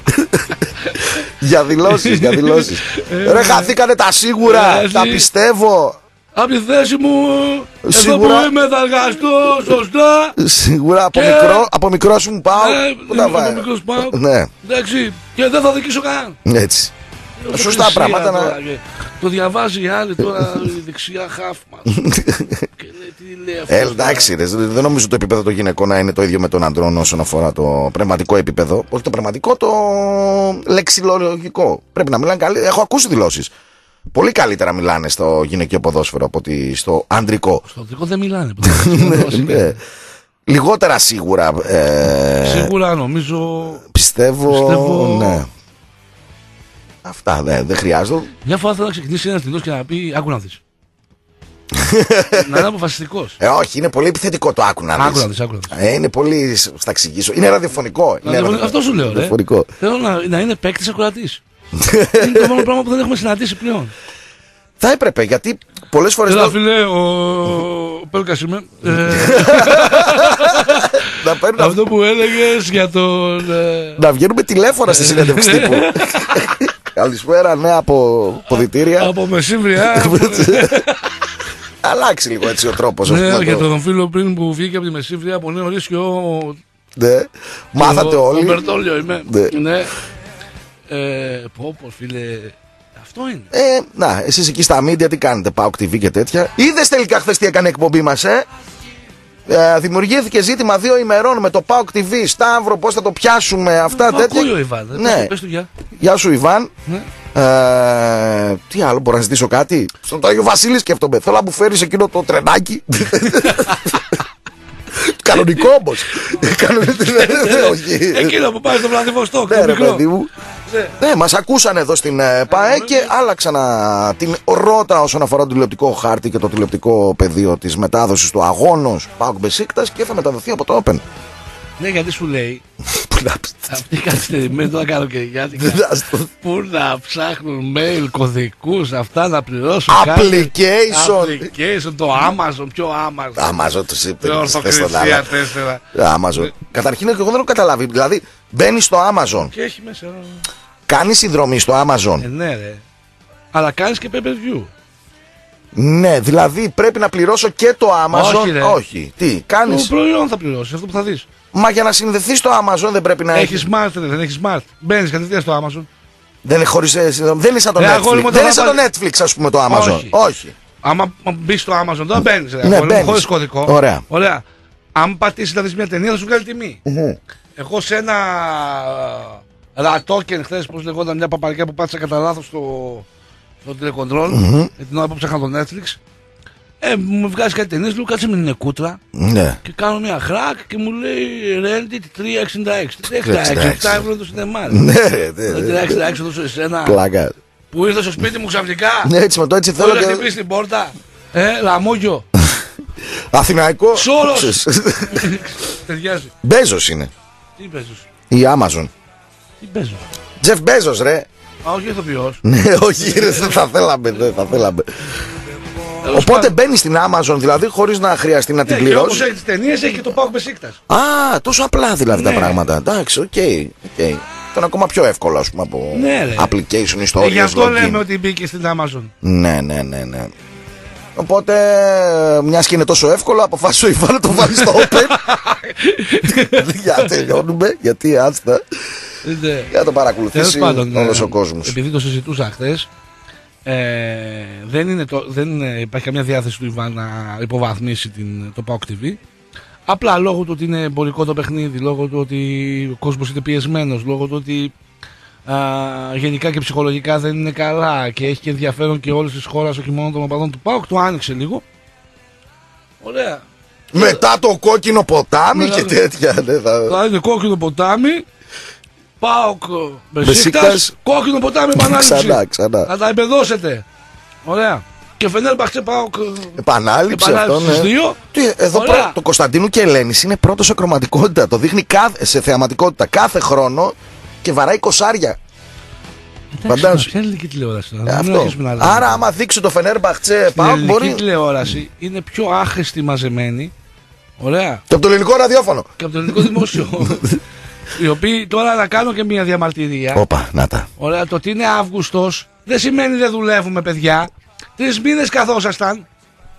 Για δηλώσεις, για δηλώσεις. Ρε, χαθήκανε τα σίγουρα, Ε, τα εσύ. πιστεύω. Από τη θέση μου, εδώ Σίγουρα. που είμαι θα εργαστώ σωστά. Σίγουρα από, Και- μικρό, από μικρό σου μου πάω. Ε, Πού τα από βάζω. μικρός πάω. Ναι, Εντάξει, και δεν θα δικήσω καν. έτσι. Σωστά Ορθοκρισία πράγματα να- τώρα, και Το διαβάζει η άλλη τώρα η δεξιά χαφ μας. Και λέει τι λέει αυτό. Ε, εντάξει, ρε, δεν νομίζω το επίπεδο των γυναικών να είναι το ίδιο με των αντρών όσον αφορά το πνευματικό επίπεδο. Όχι το πνευματικό, το λεξιλολογικό. Πρέπει να μιλάνε καλύτερα. Έχω ακούσει δηλώσεις. Πολύ καλύτερα μιλάνε στο γυναικείο ποδόσφαιρο από ότι στο αντρικό. Στο δικό δεν μιλάνε. Ναι. Λιγότερα σίγουρα. ε, Σίγουρα νομίζω. πιστεύω. Πιστεύω- Ναι. Αυτά ναι, δεν χρειάζεται. Μια φορά θέλω να ξεκινήσει ένα τηλεόραση και να πει άκου να δεις. Να είναι αποφασιστικός. Ε, όχι, είναι πολύ επιθετικό το άκου να δεις. Άκου να δεις, άκου να δεις. Ε, είναι πολύ. Θα εξηγήσω. Είναι ραδιοφωνικό. Είναι Δηλαδή, αυτό σου λέω, ρε. ραδιοφωνικό. Θέλω να, να είναι παίκτης ακροατής. Είναι το μόνο πράγμα που δεν έχουμε συναντήσει πλέον. Θα έπρεπε γιατί πολλές φορές. Έλα το- φίλε, ο Πέλκας είμαι. Ε, να, παίρνουν- Αυτό που έλεγες για τον... ε, να βγαίνουμε τηλέφωνα στη συνέντευξη τύπου. Καλησπέρα, ναι, από ποδητήρια. Από μεσήμβρια. Αλλάξει λίγο έτσι ο τρόπος. ας Ναι, πούμε, για το- τον φίλο πριν που βγήκε από τη μεσήμβρια από νωρίς και ο... Ναι. Μάθατε ο- όλοι. Ο Μπερτόλιο είμαι. Ναι. Ναι. Ε, Πω πω φίλε. Αυτό είναι. Ε, να, εσείς εκεί στα media τι κάνετε, ΠΑΟΚ τι βι και τέτοια. Είδες τελικά χθες τι έκανε η εκπομπή μας, ε? ε δημιουργήθηκε ζήτημα δύο ημερών με το ΠΑΟΚ τι βι. Σταύρο, πώς θα το πιάσουμε, αυτά Το τέτοια. ακούει ο Ιβάν. ε, Ναι. πες του- Πες του γεια. Γεια σου, Ιβάν. Ναι. Ε, τι άλλο, μπορώ να ζητήσω κάτι. Στον Άγιο Βασίλη σκέφτομαι. Θέλω να μου φέρει εκείνο το τρενάκι. Κανονικό όμως. Όχι. Εκείνο που πάει στο Βλαδιβοστόκ. Ναι, το ρε μικρό. παιδί μου. Ναι. Ναι, μας ακούσαν εδώ στην ε, ΠΑΕ και άλλαξαν α, την ρότα όσον αφορά το τηλεοπτικό χάρτη και το τηλεοπτικό πεδίο της μετάδοσης του αγώνος ΠΑΟΚ Μπεσίκτας και θα μεταδοθεί από το Open. Ναι, γιατί σου λέει Που να πεις, αυτή η καθυστερημένη τώρα καλοκαιριάτικα διδάσκω. που να ψάχνουν mail, κωδικούς, αυτά να πληρώσουν. Application. Application, το Amazon, ποιο Amazon. Amazon τους είπε. Το θες τον ορθοκρισία άλλο. τέσσερα. Amazon. Καταρχήν εγώ δεν έχω καταλάβει. Δηλαδή μπαίνεις στο Amazon, Και έχει μέσα. κάνεις συνδρομή στο Amazon. Ε, ναι, ρε. Αλλά κάνεις και pay per view. Ναι, δηλαδή πρέπει να πληρώσω και το Amazon. Όχι, ρε. Όχι. Τι, Το κάνεις. προϊόν θα πληρώσεις, αυτό που θα δεις. Μα για να συνδεθείς στο Amazon δεν πρέπει να Έχει smart, ρε, δεν έχει smart. Μπαίνεις κατευθείαν στο Amazon. Δεν είναι χωρίς ε, συνδρομή. Δεν είναι σαν το Ρε, αγόρι Netflix. μου, Δεν το είναι σαν θα το Netflix, ας πούμε, το Amazon. Όχι. Όχι. Άμα μπει στο Amazon, τώρα μπαίνεις. Ρε, Ναι, αγόρι μου, μπαίνεις. χωρίς κωδικό. Ωραία. Ωραία. Αν πατήσεις να δεις μια ταινία, θα σου βγάλει τιμή. Εγώ σε ένα ρατόκεν χθες, πώς λεγόταν, μια παπαριά που πάτησα κατά λάθος στο, στο τηλεκοντρόλ, mm-hmm. την ώρα που ψάχνα το Netflix. Ε, μου βγάζει κάτι ταινίες, λέω κάτσε με την εκούτρα Ναι. και κάνω μια χρακ και μου λέει Rented τρία εξήντα έξι. τρία εξήντα εξήντα έξι, έξι. επτά ευρώ το σινεμά. Ναι, ρε, ναι, Το ναι. τρία εξήντα έξι το δώσω εσένα Πλάκα. που ήρθε στο σπίτι μου ξαφνικά. Ναι, έτσι με το έτσι Θέλω θέλω να και. χτυπήσει την πόρτα. Ε, λαμόγιο. Αθηναϊκό. Σόρος. Ταιριάζει. Μπέζος είναι. Τι παίζεις. Η Amazon. Τι παίζω. Τζεφ Μπέζος, ρε. Α, όχι ηθοποιός. Ναι, όχι, ρε, δεν θα θέλαμε. Δεν θα θέλαμε. Οπότε μπαίνει στην Amazon δηλαδή χωρίς να χρειαστεί να την Ναι, και όπως πληρώσει. έχει τις ταινίες έχει και το Πάοκ Μπεσίκτας. Α, τόσο απλά δηλαδή τα Ναι. πράγματα. Εντάξει, οκ. οκ. Ήταν ακόμα πιο εύκολο, ας πούμε, από Ναι, ρε. application Ε, ιστορίες. γι' αυτό login. λέμε ότι μπήκε στην Amazon. Ναι, ναι, ναι, ναι. Οπότε, μια και είναι τόσο εύκολο, αποφάσισε ο Ιβάν να το βάλει στο Open. Για να τελειώνουμε, γιατί άστα. Ναι. Για να το παρακολουθήσει Τέλος πάντων, όλος ε, ο κόσμος. επειδή το συζητούσα χθες, Ε, δεν, είναι το, δεν είναι, υπάρχει καμία διάθεση του Ιβάν να υποβαθμίσει την, το ΠΑΟΚ τι βι. Απλά λόγω του ότι είναι εμπορικό το παιχνίδι, λόγω του ότι ο κόσμος είναι πιεσμένος, λόγω του ότι α, γενικά και ψυχολογικά δεν είναι καλά και έχει και ενδιαφέρον και όλες τις χώρες, όχι μόνο των οπαδών του ΠΑΟΚ, το άνοιξε λίγο. Ωραία. Μετά το κόκκινο ποτάμι Μετά και το... τέτοια. Ναι, θα... θα είναι κόκκινο ποτάμι. ΠΑΟΚ Μπεσίκτας, Μπεσίκτας, κόκκινο ποτάμι επανάληψη. Ξανά, ξανά. Να τα εμπεδώσετε. Ωραία. Και Φενέρμπαχτσε ΠΑΟΚ. Επανάληψη αυτό, ναι. Δύο. Τι, εδώ πρω... το Κωνσταντίνου και Ελένης είναι πρώτο σε κρωματικότητα. Το δείχνει κάθε... σε θεαματικότητα κάθε χρόνο και βαράει κοσάρια. Εντάξει, ποια ελληνική τηλεόραση. Ε, αυτό. Άρα, άμα δείξει το Φενέρμπαχτσε ΠΑΟΚ μπορεί. Η ελληνική τηλεόραση είναι πιο άχρηστη μαζεμένη. Ωραία. Και από το ελληνικό ραδιόφωνο. Και από το ελληνικό δημόσιο. Οι οποίοι τώρα να κάνω και μια διαμαρτυρία. Όπα, να τα. Ωραία, το ότι είναι Αύγουστος δεν σημαίνει δεν δουλεύουμε, παιδιά. Τρεις μήνες καθόσασταν.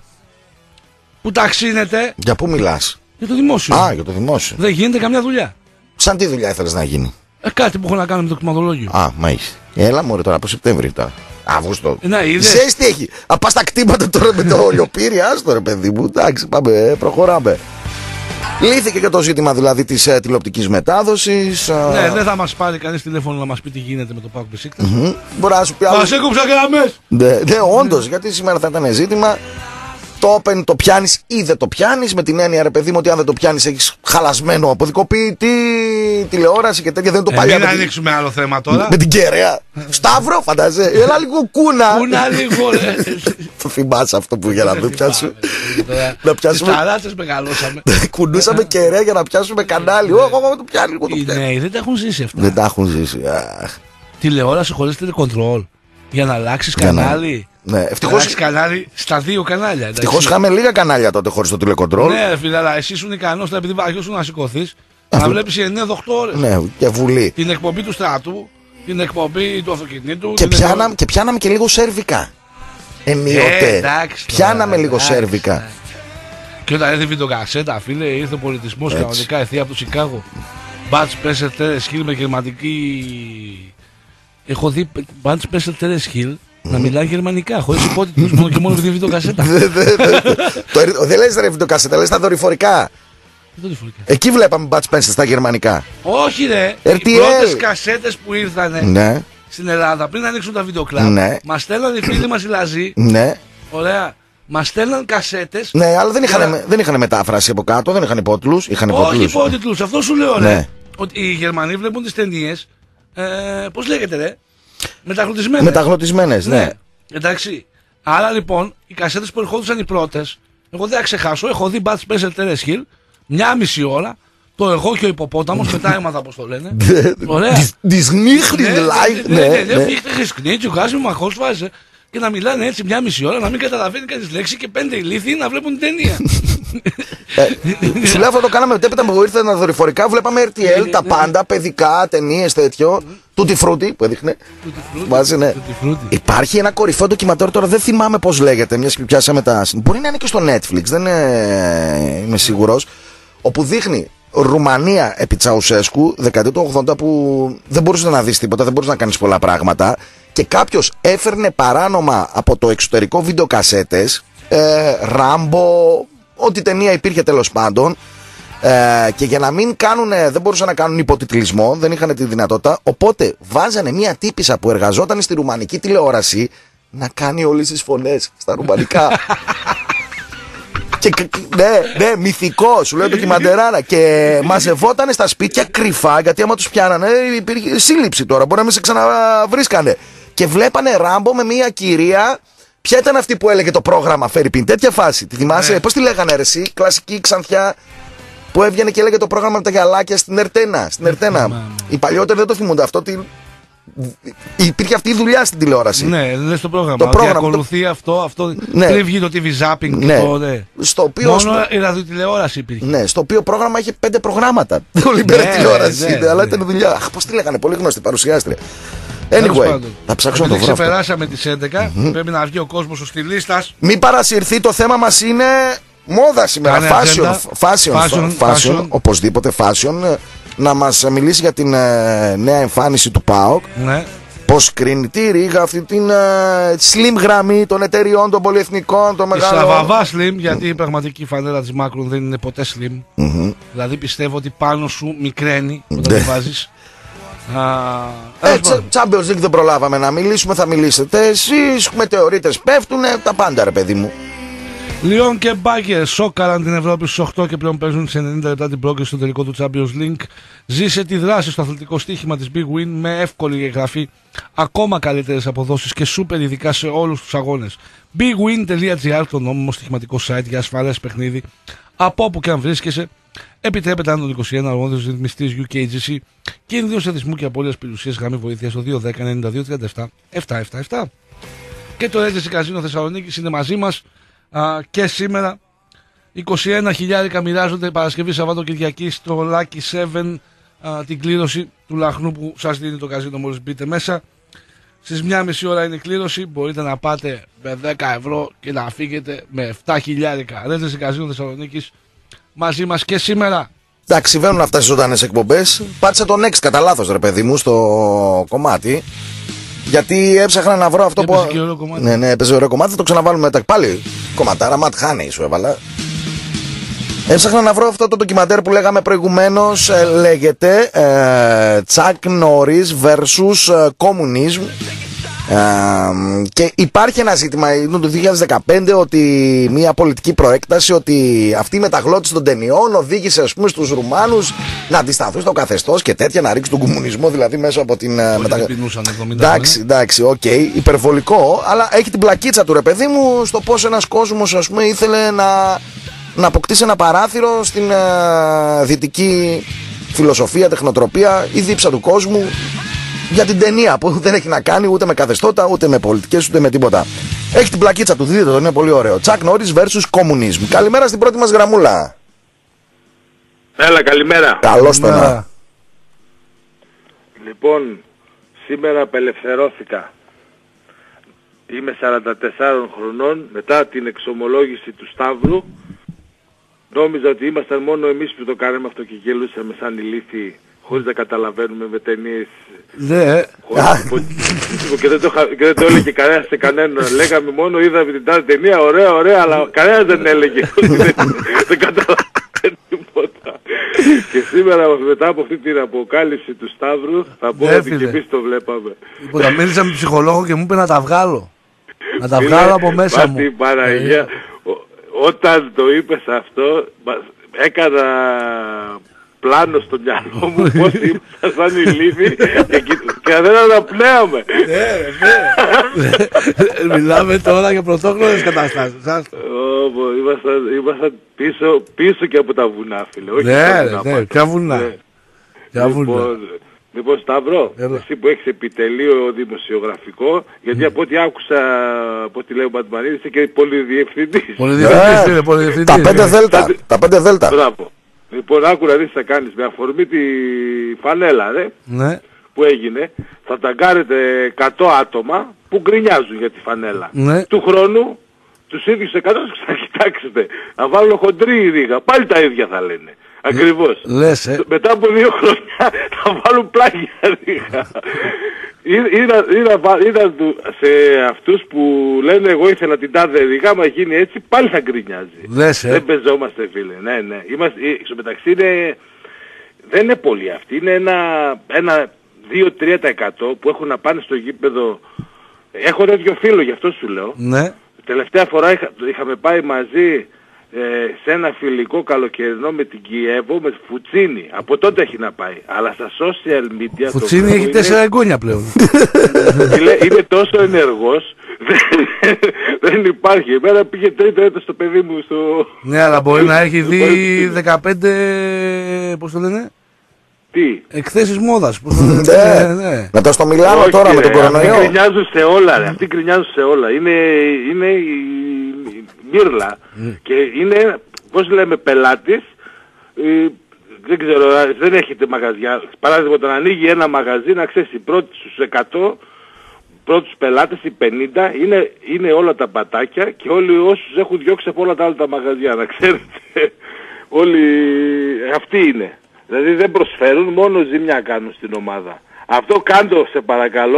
Που ταξίνετε. Για πού μιλάς? Για το δημόσιο. Α, για το δημόσιο. Δεν γίνεται καμιά δουλειά. Σαν τι δουλειά ήθελες να γίνει? Ε, κάτι που έχω να κάνω με το κτηματολόγιο. Α, μα έχει. Έλα μωρέ τώρα από Σεπτέμβρη τώρα. Αύγουστο. Να είδες. Ξέρεις τι έχει. Α, πας στα κτήματα τώρα με το ολιοπύρι, άστο ρε παιδί μου. Εντάξει, πάμε, ε, προχωράμε. Λύθηκε και το ζήτημα δηλαδή της ε, τηλεοπτικής μετάδοσης. Ναι, α... δεν θα μας πάρει κανείς τηλέφωνο να μας πει τι γίνεται με το ΠΑΟΚ Μπεσίκτας. Mm-hmm. Μπορεί να σου πει άλλο. Μας έκοψα γραμμές. Ναι, ναι, όντως, γιατί σήμερα θα ήταν ζήτημα. Το Open το πιάνεις ή δεν το πιάνεις. Με την έννοια, ρε παιδί μου, ότι αν δεν το πιάνεις έχεις χαλασμένο αποδικοποιητή, τηλεόραση και τέτοια. Δεν το ε, παλιά. Μην με ανοίξουμε την... άλλο θέμα τώρα. Με την κεραία. Σταύρο, φαντάζε. Έλα λίγο κούνα. Κούνα λίγο, ρε. Το θυμάσαι αυτό που για να μην πιάσουμε. Να πιάσουμε. Στις ταράτσες μεγαλώσαμε. Κουνούσαμε κεραία για να πιάσουμε κανάλι. Όχι, όχι, το πιάνει λίγο. Οι νέοι δεν τα έχουν ζήσει αυτά. Δεν τα έχουν ζήσει. Τηλεόραση χωρίς τηλεκοντρόλ. Για να αλλάξεις κανάλι. Ναι, ευτυχώς κανάλι στα δύο κανάλια. Ευτυχώς είχαμε λίγα κανάλια τότε χωρίς το τηλεκοντρόλ. Ναι, φίλε, αλλά εσύ ήσουν ικανός επειδή βαριώσουν να σηκωθείς να βλέπεις εννιά δοκτώρες. Ναι, και βουλή. Την εκπομπή του στρατού, την εκπομπή του αυτοκινήτου. Και, πιάναμε, εκπομπή... και πιάναμε και λίγο σέρβικα. Ενίοτε. Ε, εντάξει, πιάναμε τώρα, λίγο εντάξει, σέρβικα. Εντάξει. Και όταν έρθει η βιντεοκασέτα, φίλε, ήρθε ο πολιτισμός κανονικά ευθεία από το Σικάγο. Μπατς Πέσερ Τέρες Χιλ με γερμανική. Έχω δει Μπατς Πέσερ Τέρες Χιλ να μιλάει γερμανικά, χωρίς υπότιτλους, μόνο και μόνο επειδή βιντεοκασέτα. Δεν λες ρε βιντεοκασέτα, λες τα δορυφορικά. Εκεί βλέπαμε Bud Spencer στα γερμανικά. Όχι ρε, οι πρώτες κασέτες που ήρθανε ναι. στην Ελλάδα πριν ανοίξουν τα βιντεοκλαμπ, ναι. μας στέλναν οι φίλοι μας οι Λαζοί. Ναι. Ωραία. Μας στέλναν κασέτες. Ναι, αλλά δεν είχαν, για... δεν είχαν μετάφραση από κάτω, δεν είχαν υπότιτλους. Είχαν όχι υπότιτλους, αυτό σου λέω ρε. Ναι. Ότι οι Γερμανοί βλέπουν τις ταινίες, ε, πώς λέγεται ρε, μεταγλωτισμένες. Μεταγλωτισμένες, ναι. ναι. Εντάξει. Άρα λοιπόν, οι κασέτες που ερχόντουσαν οι πρώτες, εγώ δεν θα ξεχάσω, έχω δει Bud Spencer Terence Hill, μια μισή ώρα, το εγώ και ο υποπόταμος, μετά έμαθα πώς το λένε. Ωραία. Τις νύχτες live, ναι. Ναι, νύχτες κνίτσου, χάσει μου μαχός βάζει. Και να μιλάνε έτσι μια μισή ώρα, να μην καταλαβαίνει κανείς λέξη και πέντε ηλίθιοι να βλέπουν την ταινία. Σου λέω αυτό το κάναμε έπειτα που ήρθαν τα δορυφορικά, βλέπαμε ερ τι ελ, τα πάντα, παιδικά, ταινίες, τέτοιο. Τούτι φρούτι που έδειχνε. Βάζει, ναι. Υπάρχει ένα κορυφαίο ντοκιματέρ τώρα, δεν θυμάμαι πώς λέγεται, μιας και πιάσαμε τα. Μπορεί να είναι και στο Netflix, δεν είμαι σίγουρος. Όπου δείχνει Ρουμανία επί Τσαουσέσκου, δεκαετία του ογδόντα, που δεν μπορούσε να δεις τίποτα, δεν μπορούσε να κάνεις πολλά πράγματα. Και κάποιος έφερνε παράνομα από το εξωτερικό βιντεοκασέτες, ε, Ράμπο, ό,τι ταινία υπήρχε τέλος πάντων. Ε, και για να μην κάνουν, δεν μπορούσαν να κάνουν υποτιτλισμό, δεν είχαν τη δυνατότητα. Οπότε βάζανε μια τύπισσα που εργαζόταν στη ρουμανική τηλεόραση να κάνει όλες τις φωνές στα ρουμανικά. Και, ναι, ναι, μυθικό, σου λέω ντοκιμαντεράρα. Και μαζευότανε στα σπίτια κρυφά, γιατί άμα τους πιάνανε υπήρχε σύλληψη τώρα, μπορεί να μην σε ξαναβρίσκανε. Και βλέπανε Ράμπο με μια κυρία. Ποια ήταν αυτή που έλεγε το πρόγραμμα Φερρυπίν, τέτοια φάση. Τη θυμάσαι, ναι. Πώς τη λέγανε ρε εσύ, κλασική Ξανθιά. Που έβγαινε και έλεγε το πρόγραμμα με τα γυαλάκια στην Ερτένα. Στην Ερτένα. Οι παλιότεροι δεν το θυμούνται αυτό. Τι... Υπήρχε αυτή η δουλειά στην τηλεόραση. Ναι, δεν στο πρόγραμμα. Το πρόγραμμα ακολουθεί το... αυτό, αυτό. Ναι. Πριν βγει το τι βι Zapping. Ναι. Το, ναι. Στο οποίο... Μόνο η ραδιοτηλεόραση υπήρχε. Ναι, στο οποίο πρόγραμμα είχε πέντε προγράμματα. Όλη μέρα ναι, τηλεόραση. Ναι, ναι, αλλά ναι. ήταν δουλειά. Αχ, πώς τη λέγανε, πολύ γνωστή παρουσιάστρια. Anyway, θα ψάξω να το βρω. Ξεπεράσαμε τις έντεκα. Mm-hmm. Πρέπει να βγει ο κόσμος στη λίστα. Μην παρασυρθεί, το θέμα μας είναι μόδα σήμερα. Fashion, fashion, fashion, fashion, fashion, οπωσδήποτε fashion. Να μας μιλήσει για την ε, νέα εμφάνιση του ΠΑΟΚ. Ναι. Πώς κρίνει τη Ρήγα αυτή την uh, slim γραμμή των εταιριών, των πολυεθνικών, των μεγάλων. Σαβαβά slim, γιατί η πραγματική φανέλα της Μάκρον δεν είναι ποτέ slim. Mm-hmm. Δηλαδή πιστεύω ότι πάνω σου μικραίνει όταν τη βάζεις. Ε, Champions League δεν προλάβαμε να μιλήσουμε, θα μιλήσετε εσείς. Μετεωρίτες πέφτουνε, τα πάντα ρε παιδί μου. Λιόν και Μπάγκερ σόκαραν την Ευρώπη στους οκτώ και πλέον παίζουν σε ενενήντα λεπτά την πρόκριση στο τελικό του Champions League. Ζήσε τη δράση στο αθλητικό στοίχημα της Big Win με εύκολη εγγραφή, ακόμα καλύτερες αποδόσεις και σούπερ ειδικά σε όλους τους αγώνες. bigwin.gr, το νόμιμο στοιχηματικό site για ασφαλές παιχνίδι από όπου και αν βρίσκεσαι. Επιτρέπεται άνω των είκοσι ένα, αρμόδιος ρυθμιστής γιου κέι τζι σι, κίνδυνος εθισμού και απώλειας περιουσίας, γραμμή βοήθειας στο δύο δέκα ενενήντα δύο τριάντα επτά επτακόσια εβδομήντα επτά. Και το Regency Casino Θεσσαλονίκης είναι μαζί μας α, και σήμερα. είκοσι ένα χιλιάρικα μοιράζονται Παρασκευή, Σαββάτο, Κυριακή στο Lucky επτά, α, την κλήρωση του λαχνού που σας δίνει το καζίνο μόλις μπείτε μέσα. Στις μία μισή ώρα είναι η κλήρωση, μπορείτε να πάτε με δέκα ευρώ και να φύγετε με επτά χιλιάρικα. Regency Casino Θεσσαλονίκης μαζί μας και σήμερα. Εντάξει, συμβαίνουν αυτές οι ζωντανές εκπομπές. Πάτησα το Next κατά λάθος ρε παιδί μου στο κομμάτι. Γιατί έψαχνα να βρω αυτό έπαιζε που. Και ωραίο κομμάτι. Ναι, ναι, έπαιζε ωραίο κομμάτι. Θα το ξαναβάλουμε μετά. Πάλι κομματάρα, Ματ Χάνεϊ σου έβαλα. Έψαχνα να βρω αυτό το ντοκιμαντέρ που λέγαμε προηγουμένως. Ε, λέγεται ε, Chuck Norris versus ε, Communism. Ε, και υπάρχει ένα ζήτημα το δύο χιλιάδες δεκαπέντε ότι μια πολιτική προέκταση ότι αυτή η μεταγλώτηση των ταινιών οδήγησε ας πούμε στους Ρουμάνους να αντισταθούν στο καθεστώς και τέτοια, να ρίξουν τον κομμουνισμό δηλαδή μέσα από την μεταγλώτηση. Εντάξει, εντάξει, οκ, okay, υπερβολικό, αλλά έχει την πλακίτσα του ρε παιδί μου στο πως ένας κόσμος ας πούμε ήθελε να, να αποκτήσει ένα παράθυρο στην uh, δυτική φιλοσοφία, τεχνοτροπία, η δίψα του κόσμου. Για την ταινία που δεν έχει να κάνει ούτε με καθεστώτα, ούτε με πολιτικές, ούτε με τίποτα. Έχει την πλακίτσα του, δείτε το, είναι πολύ ωραίο. Chuck Norris versus Communism. Καλημέρα στην πρώτη μας γραμμούλα. Έλα, καλημέρα. Καλώς το να. Λοιπόν, σήμερα απελευθερώθηκα. Είμαι σαράντα τεσσάρων χρονών, μετά την εξομολόγηση του Σταύρου. Νόμιζα ότι ήμασταν μόνο εμείς που το κάναμε αυτό και γελούσαμε σαν ηλίθιοι, χωρίς να καταλαβαίνουμε με ταινίες. Ναι. Και δεν το, και δεν το έλεγε κανένας σε κανέναν. Λέγαμε μόνο είδαμε την τάδε ταινία, ωραία, ωραία, αλλά κανένας δεν έλεγε. δεν, δεν καταλαβαίνει τίποτα. Και σήμερα μετά από αυτή την αποκάλυψη του Σταύρου θα πω ότι και εμείς το βλέπαμε. Λοιπόν, μίλησα με ψυχολόγο και μου είπε να τα βγάλω. Να τα βγάλω από μέσα μου. Πάτη Παναγία, όταν το είπες αυτό, έκανα πλάνο στο μυαλό μου πως ήμουν σαν ηλίθι και δεν αναπνέαμε. Μιλάμε τώρα για πρωτόγνωρες καταστάσεις. Ήμασταν πίσω και από τα βουνά, φίλε. Ναι, ναι, ποια βουνά. Λοιπόν, Σταύρο, εσύ που έχεις επιτελείο δημοσιογραφικό, γιατί από ό,τι άκουσα, από ό,τι λέει ο Μπατμανίδης, είσαι και πολυδιευθυντής. Πολυδιευθυντής, πολυδιευθυντής. Τα πέντε δέλτα, τα πέντε δέλτα. Μπράβο. Λοιπόν, άκου να δεις τι θα κάνεις. Με αφορμή τη φανέλα, ρε, ναι, που έγινε, θα ταγκάρετε εκατό άτομα που γκρινιάζουν για τη φανέλα. Ναι. Του χρόνου, τους ίδιους εκατό θα κοιτάξετε. Να βάλω χοντρή Ρήγα. Πάλι τα ίδια θα λένε. Ακριβώς. Λες, ε. Μετά από δύο χρόνια θα βάλουν πλάγια Ρήγα. Είδα, είδα, είδα σε αυτούς που λένε εγώ ήθελα την τάδε Ρήγα, μα γίνει έτσι, πάλι θα γκρινιάζει. Λες, ε. Δεν πεζόμαστε, φίλε. Ναι, ναι. Είμαστε, στο μεταξύ είναι, δεν είναι πολύ αυτοί. Είναι ένα, ένα δύο με τρία τοις εκατό που έχουν να πάνε στο γήπεδο. Έχω τέτοιο φίλο, γι' αυτό σου λέω. Ναι. Τελευταία φορά είχα, είχαμε πάει μαζί ε, σε ένα φιλικό καλοκαιρινό με την Κιέβο, με Φουτσίνη. Από τότε έχει να πάει. Αλλά στα social media... Φουτσίνη έχει τέσσερα εγγόνια πλέον. είναι, είναι τόσο ενεργός, δεν, δεν υπάρχει. Εμένα πήγε τρίτο έτος στο παιδί μου στο... Ναι, αλλά μπορεί να έχει δει δεκαπέντε... πώς το λένε? Τι? Εκθέσεις μόδας. Πώς το λένε? Ναι, ναι. Να το στο Μιλάνο όχι, τώρα ρε, με τον κορονοϊό. Αυτοί γκρινιάζουν σε όλα, ρε. Αυτοί γκρινιάζουν σε όλα. Είναι, είναι η μύρλα. Mm. Και είναι, πώς λέμε, πελάτης. Ε, δεν ξέρω, δεν έχετε μαγαζιά. Παράδειγμα, όταν ανοίγει ένα μαγαζί, να ξέρεις, οι πρώτοι στους εκατό, πρώτους πελάτες, οι πενήντα, είναι, είναι όλα τα πατάκια και όλοι όσους έχουν διώξει από όλα τα άλλα τα μαγαζιά. Να ξέρετε, όλοι αυτοί είναι. Δηλαδή δεν προσφέρουν, μόνο ζημιά κάνουν στην ομάδα. Αυτό κάντο σε παρακαλώ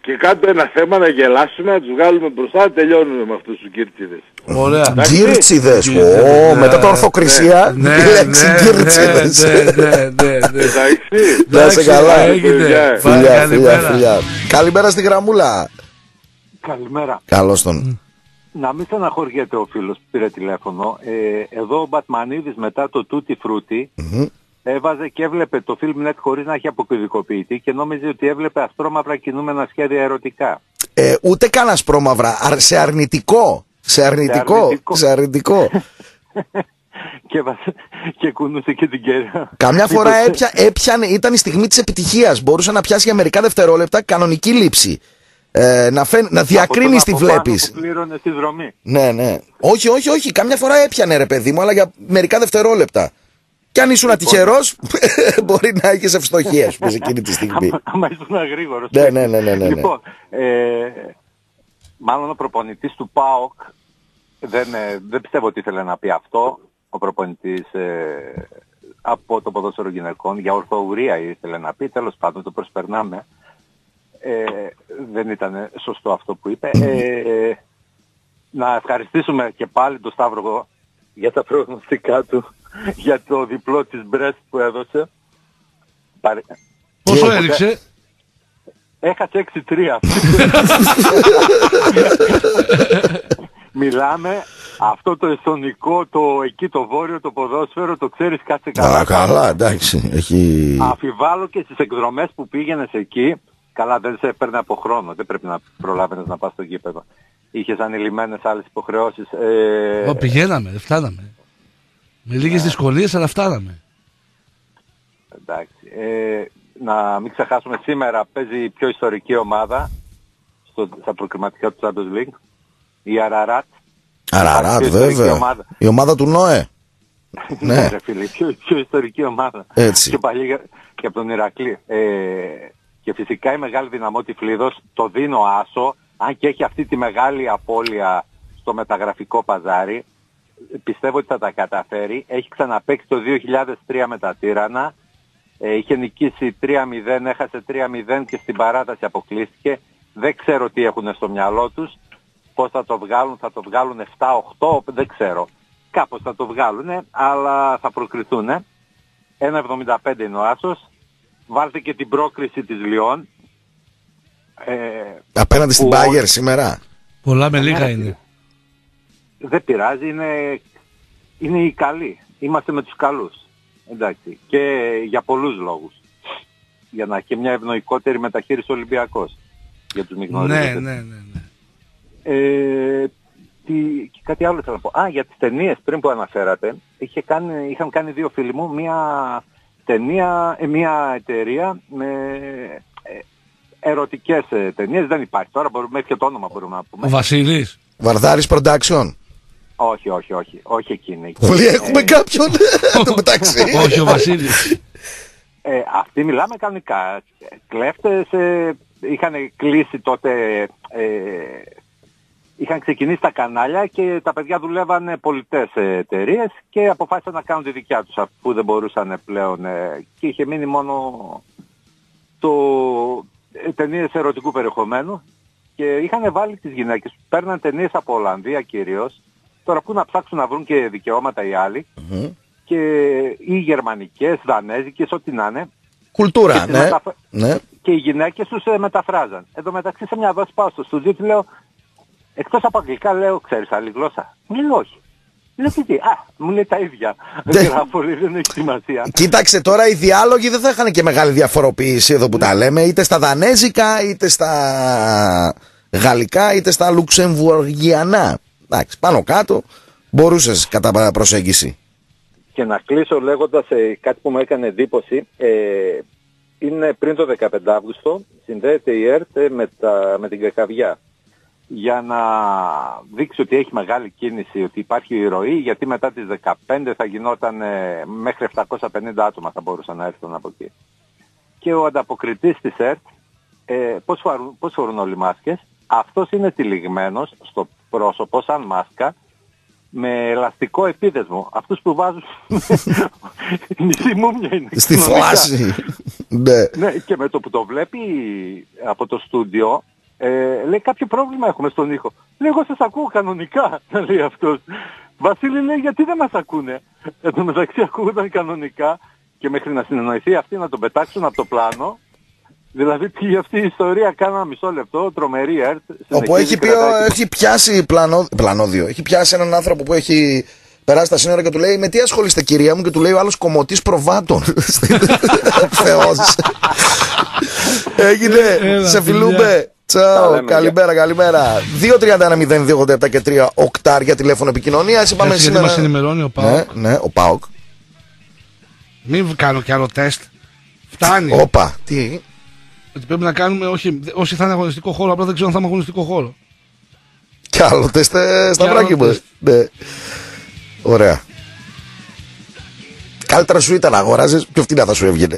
και κάντε ένα θέμα να γελάσουμε, να τους βγάλουμε μπροστά, τελειώνουμε με αυτούς τους γκίρτσιδες. Ωραία. Γκίρτσιδες, ω, μετά το ορθοκρισία, Ναι, τη λέξη ναι, γκίρτσιδες. ναι, ναι, ναι, ναι. Εντάξει. Να είσαι καλά. Έγινε. Φιλιά, Πάλι Φιλιά, φιλιά, καλημέρα. φιλιά. Καλημέρα στη γραμμούλα. Καλημέρα. Καλώς τον. Να μην στεναχωριέται ο φίλος που πήρε τηλέφωνο. Ε, εδώ ο Μπατμανίδης μετά το Tutti Frutti Μμμ. έβαζε και έβλεπε το Filmnet χωρίς να έχει αποκωδικοποιητή και νόμιζε ότι έβλεπε ασπρόμαυρα κινούμενα σχέδια ερωτικά. Ε, ούτε καν ασπρόμαυρα, αρ- σε αρνητικό. Σε αρνητικό. αρνητικό. Σε αρνητικό. και, βαζε- και κουνούσε και την κεραία. Καμιά φορά έπια, έπιανε, ήταν η στιγμή της επιτυχίας. Μπορούσε να πιάσει για μερικά δευτερόλεπτα κανονική λήψη. Ε, να, φαίν, να διακρίνεις τι βλέπεις. Που πλήρωνε στη δρομή. Ναι, ναι. Όχι, όχι, όχι. Καμιά φορά έπιανε ρε παιδί μου, αλλά για μερικά δευτερόλεπτα. Κι αν ήσουν τυχερός, μπορεί να έχεις ευστοχία σου σε εκείνη τη στιγμή. Άμα- Άμα ήσουν αγρήγορος. Ναι, ναι, ναι, ναι, ναι. Λοιπόν, ε, μάλλον ο προπονητής του ΠΑΟΚ δεν, ε, δεν πιστεύω ότι ήθελε να πει αυτό. Ο προπονητής ε, από το ποδόσφαιρο γυναικών για ορθοουρία ήθελε να πει. Τέλος πάντων το προσπερνάμε. Ε, δεν ήταν σωστό αυτό που είπε. Ε, να ευχαριστήσουμε και πάλι τον Σταύρο για τα προγνωστικά του για το διπλό της Μπρέστ που έδωσε. Παρε- Πόσο Οπότε- έριξε? Έχασε έξι τρία. Μιλάμε αυτό το εσθονικό, το εκεί το βόρειο, το ποδόσφαιρο, το ξέρεις κάτσε καλά. Α, καλά, εντάξει. Έχει... Αφιβάλλω και στις εκδρομές που πήγαινες εκεί, καλά δεν σε έπαιρνε από χρόνο, δεν πρέπει να προλάβαινες να πας στο γήπεδο. Είχες ανηλυμένες άλλες υποχρεώσεις. Ε, Ω, πηγαίναμε, δεν φτάναμε. Με λίγες δυσκολίες, αλλά φτάναμε. εντάξει. Ε, να μην ξεχάσουμε σήμερα παίζει η πιο ιστορική ομάδα στο, στα προκριματικά του Champions League, η Αραράτ. Αραράτ, Πιο ιστορική βέβαια. ομάδα. Η ομάδα του Νόε. Ναι, Ναι. ρε φίλε, πιο, πιο ιστορική ομάδα. Έτσι. Και παλιά και από τον Ηρακλή. Ε, και φυσικά η μεγάλη δυναμό Τυφλίδος το δίνω άσο, αν και έχει αυτή τη μεγάλη απώλεια στο μεταγραφικό παζάρι. Πιστεύω ότι θα τα καταφέρει. Έχει ξαναπαίξει το δύο χιλιάδες τρία με τα Τύρανα. Ε, είχε νικήσει τρία μηδέν, έχασε τρία μηδέν και στην παράταση αποκλείστηκε. Δεν ξέρω τι έχουν στο μυαλό τους. Πώς θα το βγάλουν, θα το βγάλουν επτά οκτώ, δεν ξέρω. Κάπως θα το βγάλουν, αλλά θα προκριθούν. ένα εβδομήντα πέντε είναι ο άσος. Βάλτε και την πρόκριση της Λιόν. Ε, Απέναντι στην που- Bayern σήμερα. Πολλά με λίγα Ναι, είναι. δεν πειράζει, είναι, είναι οι καλοί. Είμαστε με τους καλούς. Εντάξει. Και για πολλούς λόγους. Για να έχει μια ευνοϊκότερη μεταχείριση ο Ολυμπιακός. Για τους μη Ναι, γνωρίζετε. ναι, ναι, ναι. Ε, τι, και κάτι άλλο θέλω να πω. Α, για τις ταινίες πριν που αναφέρατε, είχε κάνει, είχαν κάνει δύο φίλοι μου μια ταινία, ε, μια εταιρεία με ε, ερωτικές ε, ταινίες. Δεν υπάρχει τώρα, μπορούμε, μέχρι και το όνομα μπορούμε να πούμε. Ο Βασίλης. Βαρδάρης Production. Όχι, όχι, όχι, όχι εκείνη. Όλοι Ε, έχουμε κάποιον. Το μεταξύ. Όχι ο Βασίλης. Ε, αυτοί μιλάμε κανονικά. Κλέφτες ε, είχαν κλείσει τότε, ε, είχαν ξεκινήσει τα κανάλια και τα παιδιά δουλεύανε πολιτές εταιρείες και αποφάσισαν να κάνουν τη δικιά τους αφού δεν μπορούσαν πλέον ε, και είχε μείνει μόνο το ε, ταινίες ερωτικού περιεχομένου και είχαν βάλει τις γυναίκες, παίρναν ταινίες από Ολλανδία κυρίως, τώρα που να ψάξουν να βρουν και δικαιώματα οι άλλοι Μμμ. και οι γερμανικές, δανέζικες, ό,τι να είναι. Κουλτούρα, Και ναι. μεταφ- Ναι. Και οι γυναίκες τους ε, μεταφράζαν. Εν τω μεταξύ σε μια δόση πάω στο στούντιο και λέω, εκτός από αγγλικά λέω, ξέρεις άλλη γλώσσα. Μου λέει όχι. Λέω τι, τι, α, μου λέει τα ίδια. Ναι. Γράφω, λέει, δεν έχει σημασία. Κοίταξε τώρα, οι διάλογοι δεν θα είχαν και μεγάλη διαφοροποίηση εδώ που τα λέμε, είτε στα δανέζικα, είτε στα γαλλικά, είτε στα λουξεμβουργιανά. Εντάξει, πάνω κάτω μπορούσες κατά προσέγγιση. Και να κλείσω λέγοντας ε, κάτι που μου έκανε εντύπωση. Ε, είναι πριν το δεκαπέντε Αύγουστο, συνδέεται η ΕΡΤ ε, με, τα, με την Κακαβιά. Για να δείξει ότι έχει μεγάλη κίνηση, ότι υπάρχει ροή, γιατί μετά τις δεκαπέντε θα γινόταν ε, μέχρι επτακόσια πενήντα άτομα θα μπορούσαν να έρθουν από εκεί. Και ο ανταποκριτής της ΕΡΤ, ε, πώς, φορούν, πώς φορούν όλοι μάσκες, αυτός είναι τυλιγμένος στο πρόσωπο σαν μάσκα, με ελαστικό επίδεσμο. Αυτούς που βάζουν μισή μούμια είναι. Στη κοινωνικά. φάση. Ναι. Ναι, και με το που το βλέπει από το στούντιο, Ε, λέει κάποιο πρόβλημα έχουμε στον ήχο. Λέει εγώ σας ακούω κανονικά, λέει αυτός. Βασίλη λέει γιατί δεν μας ακούνε. Εν τω μεταξύ ακούγονταν κανονικά και μέχρι να συνεννοηθεί αυτή να τον πετάξουν από το πλάνο. Δηλαδή πήγε αυτή η ιστορία κάνα μισό λεπτό, τρομερή ΕΡΤ. Όπου έχει, πει, έχει πιάσει πλανό, πλανόδιο, έχει πιάσει έναν άνθρωπο που έχει περάσει τα σύνορα και του λέει με τι ασχολείστε κυρία μου και του λέει ο άλλος κομμωτής προβάτων. Θεός. Έγινε, σε φιλούμε. Τσαου, καλημέρα, καλημέρα. δύο τριάντα ένα μηδέν δύο ογδόντα επτά και τρία οκτάρια τηλέφωνο επικοινωνίας. Είπαμε γιατί σήμερα. μας ενημερώνει ο ΠΑΟΚ. Ναι, ναι, ο ΠΑΟΚ. Μην κάνω κι άλλο τεστ. Φτάνει. Όπα, τι. Ότι πρέπει να κάνουμε, όχι, όσοι θα είναι αγωνιστικό χώρο, απλά δεν ξέρω αν θα είναι αγωνιστικό χώρο. Κι άλλο τεστ στα βράκια μου. Ναι. Ωραία. Καλύτερα σου ήταν να αγοράζεις, πιο φτηνά θα σου έβγαινε.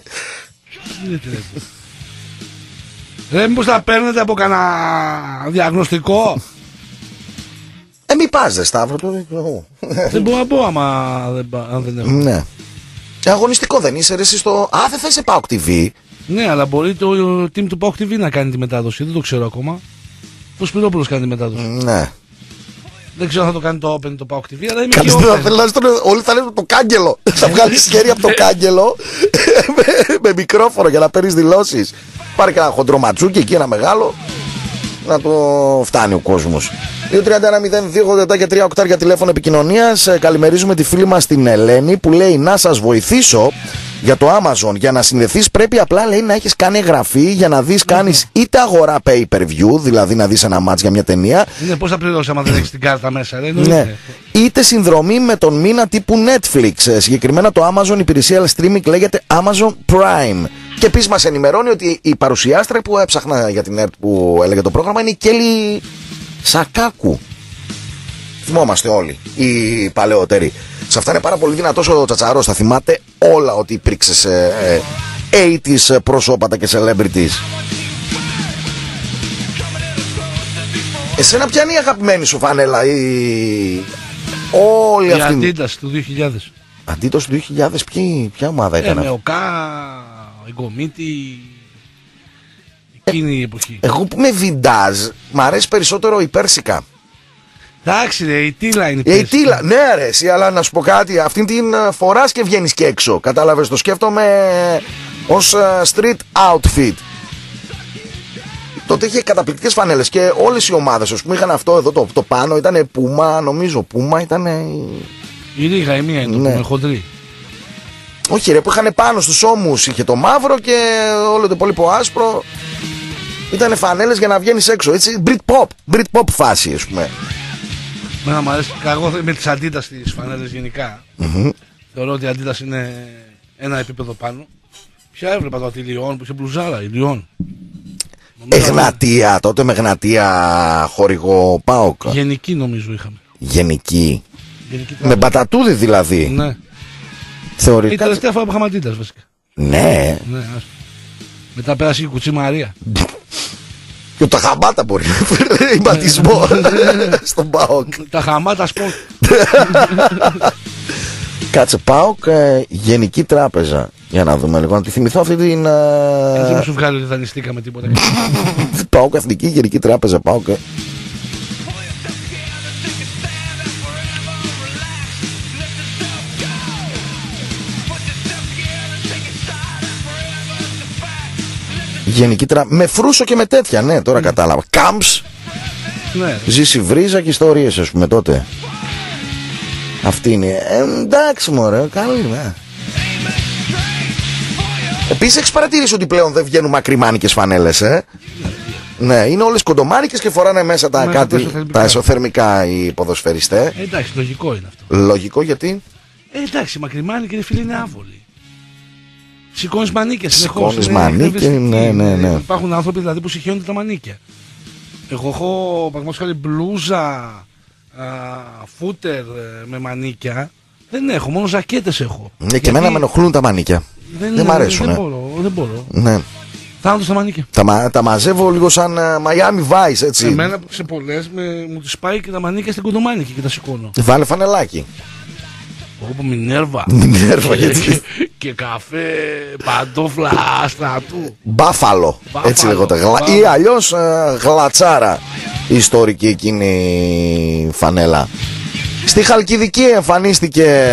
Ρε μήπως θα παίρνετε από κανένα διαγνωστικό. Ε, μη πας δε Σταύρο το. Δεν μπορώ να πω άμα δεν, αν δεν έχω. Ναι. Και αγωνιστικό δεν είσαι ρε εσύ στο. Α, δεν θες σε ΠΑΟΚ τι βι. Ναι, αλλά μπορεί το team του ΠΑΟΚ τι βι να κάνει τη μετάδοση. Δεν το ξέρω ακόμα. Πώς Σπυρόπουλος κάνει τη μετάδοση. Ναι. Δεν ξέρω αν θα το κάνει το Open το ΠΑΟΚ τι βι, αλλά είμαι Κάνεις και το, Open. τουλάχιστον όλοι θα λένε το κάγκελο. Θα βγάλεις χέρι από το κάγκελο με, με μικρόφωνο για να παίρνεις δηλώσεις. Πάρει και ένα χοντροματσούκι εκεί ένα μεγάλο. Να το φτάνει ο κόσμος. δύο τριάντα ένα μηδέν δύο ογδόντα επτά και τρία οκτάρια τηλέφωνο επικοινωνίας. Καλημερίζουμε τη φίλη μας την Ελένη που λέει να σας βοηθήσω για το Amazon. Για να συνδεθείς πρέπει απλά λέει να έχεις κάνει εγγραφή για να δεις κάνεις είτε αγορά pay per view, δηλαδή να δεις ένα match για μια ταινία. Είναι πώς θα πληρώσεις άμα δεν έχεις την κάρτα μέσα, ρε, ναι. Είτε συνδρομή με τον μήνα τύπου Netflix. Συγκεκριμένα το Amazon υπηρεσία streaming λέγεται Amazon Prime. Και επίσης μας ενημερώνει ότι η παρουσιάστρια που έψαχνα για την ΕΡΤ που έλεγε το πρόγραμμα είναι η Κέλλη Σακάκου. Θυμόμαστε όλοι οι παλαιότεροι. Σε αυτά είναι πάρα πολύ δυνατός ο Τσατσαρός. Θα θυμάται όλα ότι υπήρξε σε ε, ογδόντα προσώπατα και celebrities. Εσένα ποια είναι η αγαπημένη σου φανέλα ή όλη η αυτή. Η Αντίταση του δύο χιλιάδες. Αντίταση του δύο χιλιάδες ποια, ποια ομάδα ήταν. Ε, με ο Κά, η Γκομίτη, εκείνη η εποχή. Εγώ που είμαι βιντάζ, μ' αρέσει περισσότερο η Πέρσικα. Εντάξει ρε, η Τίλα είναι η Πέρσικα. Η Τίλα, ναι αρέσει, αλλά να σου πω κάτι, αυτήν την φοράς και βγαίνεις και έξω. Κατάλαβες, το σκέφτομαι ως street outfit. Τότε είχε καταπληκτικές φανέλες και όλες οι ομάδες, ας πούμε, είχαν αυτό εδώ το, το πάνω, ήταν Πούμα, νομίζω, Πούμα ήταν. Η Ρίγα, η μία είναι, ναι. Το χοντρή. Όχι ρε, που είχαν πάνω στους ώμους, είχε το μαύρο και όλο το υπόλοιπο άσπρο. Ήτανε φανέλες για να βγαίνεις έξω, έτσι, Britpop, Britpop φάση, ας πούμε. Μένα μου αρέσει, εγώ με τις Αντίτας τις φανέλες γενικά. Mm-hmm. Θεωρώ ότι η Αντίτας είναι ένα επίπεδο πάνω. Ποια έβλεπα το τη Λιόν που είχε μπλουζάρα, η Λιόν. Εγνατία, τότε με Εγνατία χορηγό ΠΑΟΚ. Γενική νομίζω είχαμε. Γενική. Γενική με μπατατούδι δηλαδή. Ναι. Θεωρητικά... Η τελευταία φορά που είχαμε Αντίτας βασικά. Ναι. Ναι, μετά πέρασε η Κουτσή Μαρία. Και τα χαμάτα μπορεί να φέρει μπατισμό στον ΠΑΟΚ. Τα χαμάτα σπορτ. Κάτσε ΠΑΟΚ ε, Γενική Τράπεζα. Για να δούμε λίγο, να τη θυμηθώ αυτή την... Έτσι δεν σου βγάλει ότι δανειστήκαμε τίποτα. ΠΑΟΚ Εθνική Γενική Τράπεζα, ΠΑΟΚ. Γενική Τράπεζα, με φρούσο και με τέτοια, ναι, τώρα mm. κατάλαβα. Κάμπς, ναι. Ζήση Βρίζα και ιστορίες, ας πούμε, τότε. Αυτή είναι, ε, εντάξει μωρέ, καλή, ναι. Επίσης έχεις παρατηρήσει ότι πλέον δεν βγαίνουν μακριμάνικες φανέλες, ε? Ναι, είναι όλες κοντομάνικες και φοράνε μέσα τα, μέσα κάτι, τα εσωθερμικά οι ποδοσφαιριστές. Ε, εντάξει, λογικό είναι αυτό. Λογικό γιατί? Ε, εντάξει, μακριμάνικη είναι φίλοι, είναι άβολοι. Σηκώνεις μανίκες συνεχώς. Σηκώνεις μανίκες, ναι, ναι, ναι. Υπάρχουν άνθρωποι δηλαδή που συχαίνονται τα μανίκια. Εγώ έχω πραγματικά χάρη μπλούζα, α, φούτερ με μανίκια. Δεν έχω, μόνο ζακέτες έχω. Ναι, γιατί... και εμένα με ενοχλούν τα μανίκια. Δεν, δεν μ' αρέσουν. Δεν μπορώ, δεν μπορώ. Ναι. Θάνατος στα μανίκια. Τα, μα, τα μαζεύω λίγο σαν uh, Miami Vice, έτσι. Εμένα σε πολλές με, μου τις πάει και τα μανίκια στην κοντομάνικη και τα σηκώνω. Βάλε φανελάκι. Όπω Μινέρβα. Μινέρβα, έτσι. Και καφέ παντόφλα στρατού. Μπάφαλο, έτσι λέγονται. Ή αλλιώς γλατσάρα, η ιστορική εκείνη φανέλα. Στη Χαλκιδική εμφανίστηκε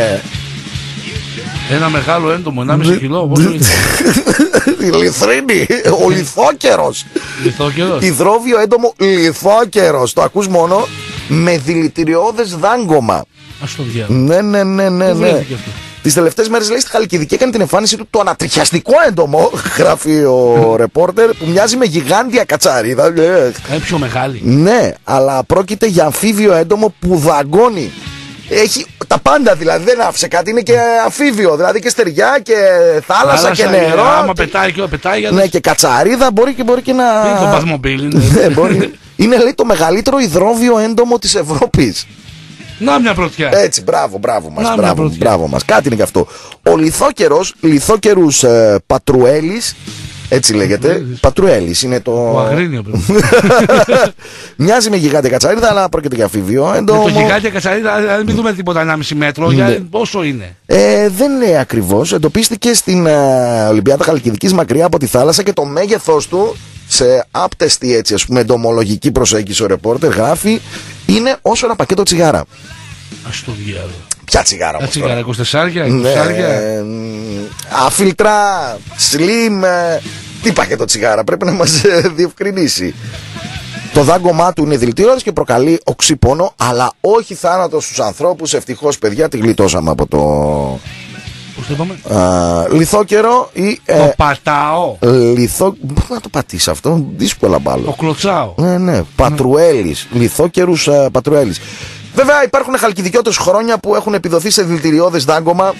ένα μεγάλο έντομο, ενάμιση κιλό. Πόσο είναι? Η Λιθρίνη, ο λιθόκερος. Λιθόκερος. Υδρόβιο έντομο λιθόκερος. Το ακούς μόνο με δηλητηριώδες δάγκωμα. Ας το διάλογο. Ναι, ναι, ναι, ναι, ναι. Τις τελευταίες μέρες, λέει, στη Χαλκιδική έκανε την εμφάνιση του το ανατριχιαστικό έντομο, γράφει ο ρεπόρτερ, που μοιάζει με γιγάντια κατσαρίδα. Είναι πιο μεγάλη. Ναι, αλλά πρόκειται για αμφίβιο έντομο που δαγκώνει. Έχει τα πάντα, δηλαδή δεν άφησε κάτι, είναι και αμφίβιο, δηλαδή και στεριά και θάλασσα, θάλασσα και νερό. Άμα και... πετάει και πετάει. Ναι, και κατσαρίδα μπορεί και, μπορεί και να... Είναι το παθμοπίλ, ναι, μπορεί... είναι, λέει, το μεγαλύτερο υδρόβιο έντομο της Ευρώπης. Να μια πρωτιά. Έτσι, μπράβο, μπράβο μας, Να μπράβο, μπράβο μας. Κάτι είναι και αυτό. Ο λιθόκερος, λιθόκερους ε, πατρουέλης, έτσι λέγεται. Πατρουέλης είναι το... Ο Αγρίνιο πρέπει. Μοιάζει με γιγάντια κατσαρίδα, αλλά πρόκειται για αμφίβιο έντομο. Με το γιγάντια κατσαρίδα, δεν μην δούμε τίποτα ενάμιση μέτρο. Για πόσο είναι? Ε, δεν λέει ακριβώς. Εντοπίστηκε στην ε, Ολυμπιάδα Χαλκιδικής, μακριά από τη θάλασσα, και το μέγεθός του, σε άπτεστη, έτσι, ας πούμε, εντομολογική προσέγγιση, ο ρεπόρτερ γράφει, είναι όσο ένα πακέτο τσιγάρα. Ας το διάλογο. Ποια τσιγάρα όμως? Τσιγάρα, είκοσι τέσσερα, είκοσι ναι, ε, αφίλτρα, slim, ε, τι πακέτο τσιγάρα, πρέπει να μας ε, διευκρινίσει. Το δάγκωμά του είναι δηλητηριώδες και προκαλεί οξύπονο, αλλά όχι θάνατο στους ανθρώπους. Ευτυχώς, παιδιά, τη γλιτώσαμε από το... Πώς το είπαμε? Uh, λιθόκερο ή... Το ε, πατάω. Λιθό... Μπορεί να το πατήσει αυτό, δύσκολα μπάλω. Το κλωτσάω. Ναι, ναι, πατρουέλης, mm. λιθόκερους uh, πατρουέλης. Βέβαια υπάρχουν χαλκιδικιώτες χρόνια που έχουν επιδοθεί σε δηλητηριώδες δάγκωμα.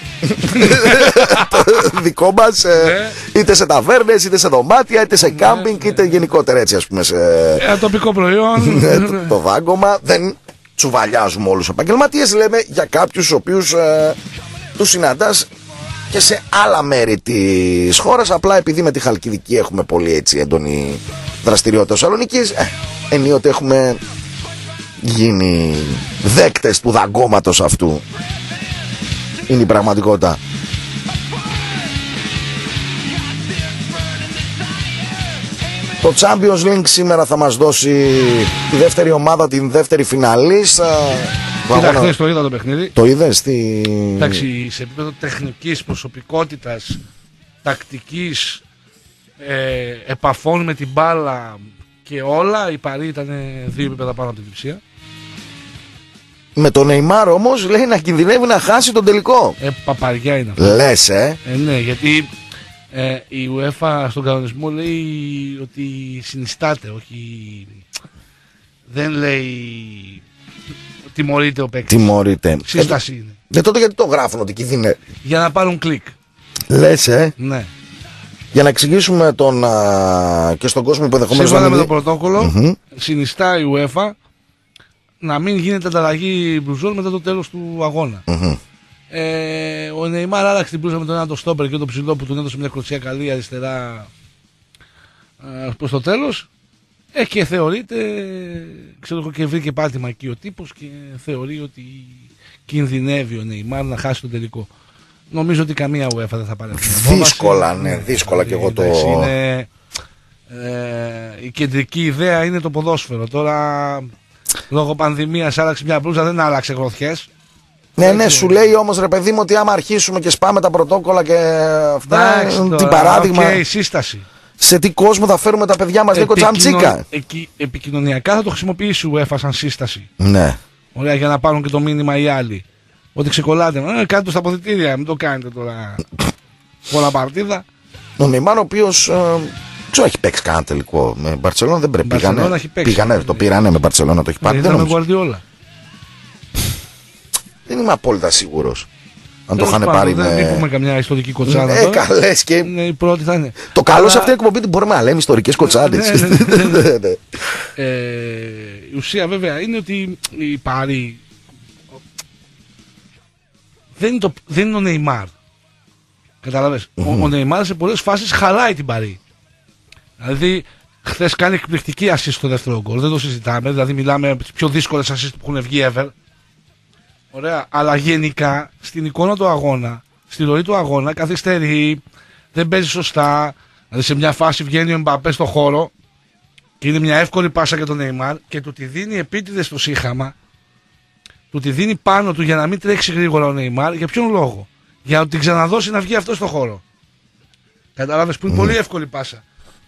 Το δικό μας, ε, είτε σε ταβέρνες, είτε σε δωμάτια, είτε σε κάμπινγκ, είτε γενικότερα, έτσι, ας πούμε, σε... Ένα τοπικό προϊόν. το, το δάγκωμα. Δεν τσουβαλιάζουμε όλους τους επαγγελματίες, λέμε για κάποιους τους οποίους ε, τους συναντάς και σε άλλα μέρη της χώρας. Απλά επειδή με τη Χαλκιδική έχουμε πολύ, έτσι, έντονη δραστηριότητα Θεσσαλονίκης, ε, ενίοτε έχουμε γίνει δέκτες του δαγκώματος αυτού. Είναι η πραγματικότητα. Το Champions League σήμερα θα μας δώσει τη δεύτερη ομάδα, την δεύτερη φιναλίστα. Κοίτα, χθες το είδα το παιχνίδι. Το είδες? Τι... Εντάξει, σε επίπεδο τεχνικής, προσωπικότητας, τακτικής, ε, επαφών με την μπάλα και όλα, η Παρί ήταν δύο επίπεδα πάνω από την Λειψία. Με τον Νεϊμάρ όμως, λέει, να κινδυνεύει να χάσει τον τελικό. Ε, παπαριά είναι αυτό. Λες, ε. ε ναι, γιατί ε, η UEFA στον κανονισμό λέει ότι συνιστάται, όχι... Δεν λέει... Τιμωρείται ο παίκτης. Τιμωρείται. Σύσταση ε, είναι. Και τότε γιατί το γράφουν ότι κινδυνεύει? Για να πάρουν κλικ. Λες, ε. Ναι. Για να εξηγήσουμε τον, α, και στον κόσμο που ενδεχομένως... Σύμφωνα με το πρωτόκολλο, mm-hmm. συνιστά η UEFA να μην γίνεται ανταλλαγή μπλουζών μετά το τέλος του αγώνα. Mm-hmm. Ε, ο Νεϊμάρ άλλαξε την μπλούζα με τον ένα το στόπερ και το ψηλό που του έδωσε μια κλωτσιά καλή αριστερά ε, προς το τέλος. Ε, και θεωρείται, ξέρω, και βρήκε πάτημα εκεί ο τύπος και θεωρεί ότι κινδυνεύει ο Νεϊμάρ να χάσει τον τελικό. Νομίζω ότι καμία UEFA δεν θα πάρει αυτή την απόφαση. Δύσκολα, ναι, δύσκολα και εγώ το... Είναι, ε, η κεντρική ιδέα είναι το ποδόσφαιρο. Τώρα, λόγω πανδημίας άλλαξε μια μπλούζα, δεν άλλαξε γροθιές. Ναι, έτσι, ναι, σου λέει όμως, ρε παιδί μου, ότι άμα αρχίσουμε και σπάμε τα πρωτόκολλα και αυτά, τι παράδειγμα... Okay, σύσταση. Σε τι κόσμο θα φέρουμε τα παιδιά μας, λίγο τσαμτσίκα. Επικοινωνιακά θα το χρησιμοποιήσει η UEFA σαν σύσταση. Ναι. Ωραία, για να πάρουν και το μήνυμα οι άλλοι. Ότι ξεκολλάτε. Ε, κάντε το στα αποδυτήρια, μην το κάνετε τώρα. Πολλά παρτίδα. Ο Νεϊμάρ, ο οποίος ε, ξέρω, έχει παίξει κανένα τελικό. Με Μπαρτσελόνα δεν πρέπει. Πήγανε, πήγανε, το πήρανε με Μπαρτσελόνα, το έχει πάρει. Δεν νομίζω. Δεν είμαι απόλυτα σίγουρος. Αν το είχαν πάρει. πάρει δεν με... μην πούμε καμιά ιστορική κοτσάδα. Ε, καλές και... Ναι, η πρώτη θα είναι. Το καλό σε αυτή την εκπομπή μπορούμε να λέμε ιστορικές κοτσάδες. Ναι, ναι, ναι, ναι. ε, η ουσία βέβαια είναι ότι η Παρί δεν είναι, το, δεν είναι ο Νεϊμάρ. Καταλαβες. Mm-hmm. Ο, ο Νεϊμάρ σε πολλές φάσεις χαλάει την Παρί. Δηλαδή χθες κάνει εκπληκτική assist στο δεύτερο γκολ. Δεν το συζητάμε. Δηλαδή μιλάμε από τις πιο δύσκολες assist που έχουν βγει ever. Ωραία, αλλά γενικά στην εικόνα του αγώνα, στη ροή του αγώνα, καθυστερεί, δεν παίζει σωστά. Δηλαδή σε μια φάση βγαίνει ο Εμπαπέ στο χώρο και είναι μια εύκολη πάσα για τον Νεϊμάρ και του τη δίνει επίτηδες στο σύγχαμα, του τη δίνει πάνω του για να μην τρέξει γρήγορα ο Νεϊμάρ. Για ποιον λόγο? Για να την ξαναδώσει να βγει αυτό στο χώρο. Καταλάβες που είναι mm. πολύ εύκολη πάσα.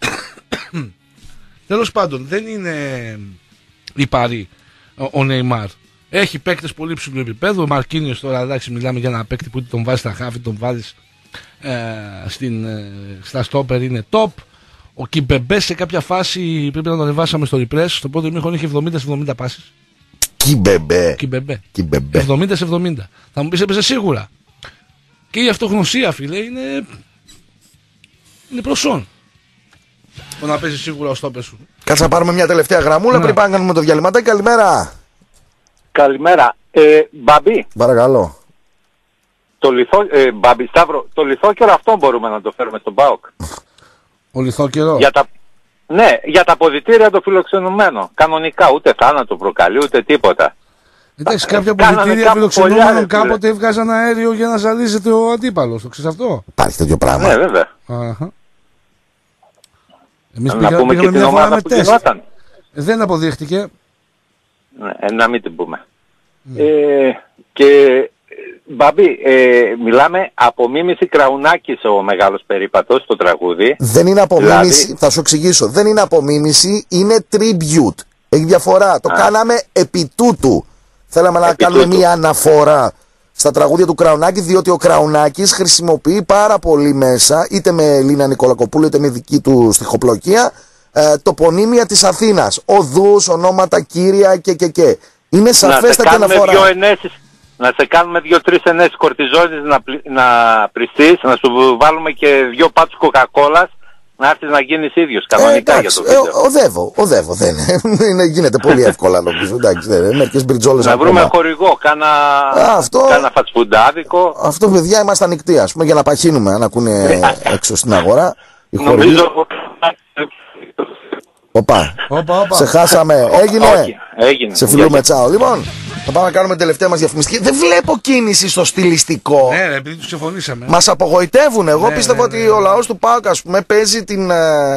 Τέλος πάντων, δεν είναι υπαρή ο, ο Νεϊμάρ. Έχει παίκτες πολύ ψηλού επίπεδου. Ο Μαρκίνιος τώρα, εντάξει, μιλάμε για ένα παίκτη που τον βάζει στα χάφη, τον βάζεις ε, στην, ε, στα στόπερ, είναι top. Ο Κιμπεμπέ σε κάποια φάση πρέπει να τον ανεβάσαμε στο refresh. Στο πρώτο ημίχρονο είχε εβδομήντα εβδομήντα πάσεις. Κιμπεμπέ. Κιμπεμπέ. εβδομήντα εβδομήντα. Θα μου πεις έπαιζε σίγουρα. Και η αυτογνωσία, φίλε, είναι, είναι προσόν. Το να παίζει σίγουρα ο στόπερ σου. Κάτσε να πάρουμε μια τελευταία γραμμούλα πριν πάμε να κάνουμε το διαλυματάκι. Καλημέρα. Καλημέρα. Ε, Μπαμπή. Παρακαλώ. Το λιθό, ε, Μπαμπή Σταύρο, το λιθόκερο αυτό μπορούμε να το φέρουμε στον ΠΑΟΚ. Ο λιθόκερο. Για τα, ναι, για τα αποδυτήρια το φιλοξενουμένο. Κανονικά, ούτε θάνατο προκαλεί, ούτε τίποτα. Εντάξει, κάποια αποδυτήρια φιλοξενούμενων κάποτε έβγαζαν αέριο για να ζαλίζεται ο αντίπαλος. Το ξέρεις αυτό? Υπάρχει τέτοιο πράγμα. Ναι, βέβαια. Αχα. Εμείς να πήγα, πούμε πήγαμε και την ομάδα που τεστ. γινόταν. Δεν αποδείχτηκε. Ναι, να μην την πούμε. Mm. Ε, και Μπαμπή, ε, μιλάμε απομίμηση Κραουνάκης ο μεγάλος περίπατος στο τραγούδι. Δεν είναι απομίμηση, δηλαδή... θα σου εξηγήσω. Δεν είναι απομίμηση, είναι tribute. Έχει διαφορά. Το Α. κάναμε επί τούτου. Θέλαμε επί να κάνουμε τούτου. μια αναφορά στα τραγούδια του Κραουνάκη, διότι ο Κραουνάκης χρησιμοποιεί πάρα πολύ μέσα, είτε με Ελίνα Νικολακοπούλου, είτε με δική του στιχοπλοκία, ε, τοπονύμια της Αθήνας. Οδούς, ονόματα, κύρια και και και. Είναι σαφέστατη αναφορά. Να σε κάνουμε δύο-τρεις ενέσεις κορτιζόνης να, να πριστείς, να σου βάλουμε και δύο πάτους κοκακόλας, να έρθεις να γίνεις ίδιος κανονικά ε, για το βίντεο. Ε, οδεύω, οδεύω, δεν είναι, γίνεται πολύ εύκολα νομίζω, εντάξει, δεν είναι, μερικές μπριτζόλες να ακόμα. βρούμε χορηγό, κάνα, αυτό, κάνα φατσφουντάδικο. Αυτό παιδιά είμαστε ανοιχτοί, ας πούμε, για να παχύνουμε, να ακούνε έξω στην αγορά. Νομίζω... Οπα, οπα, οπα. Σε χάσαμε, έγινε, Όχι, έγινε. Σε φιλούμε, τσάω. Λοιπόν, θα πάμε να κάνουμε την τελευταία μας διαφημιστική. Δεν βλέπω κίνηση στο στιλιστικό. Ναι, ρε, επειδή τους συμφωνήσαμε. Μας απογοητεύουν. Εγώ ναι, πίστευα ναι, ναι, ότι ο λαός του ΠΑΟΚ, ας πούμε, παίζει την α,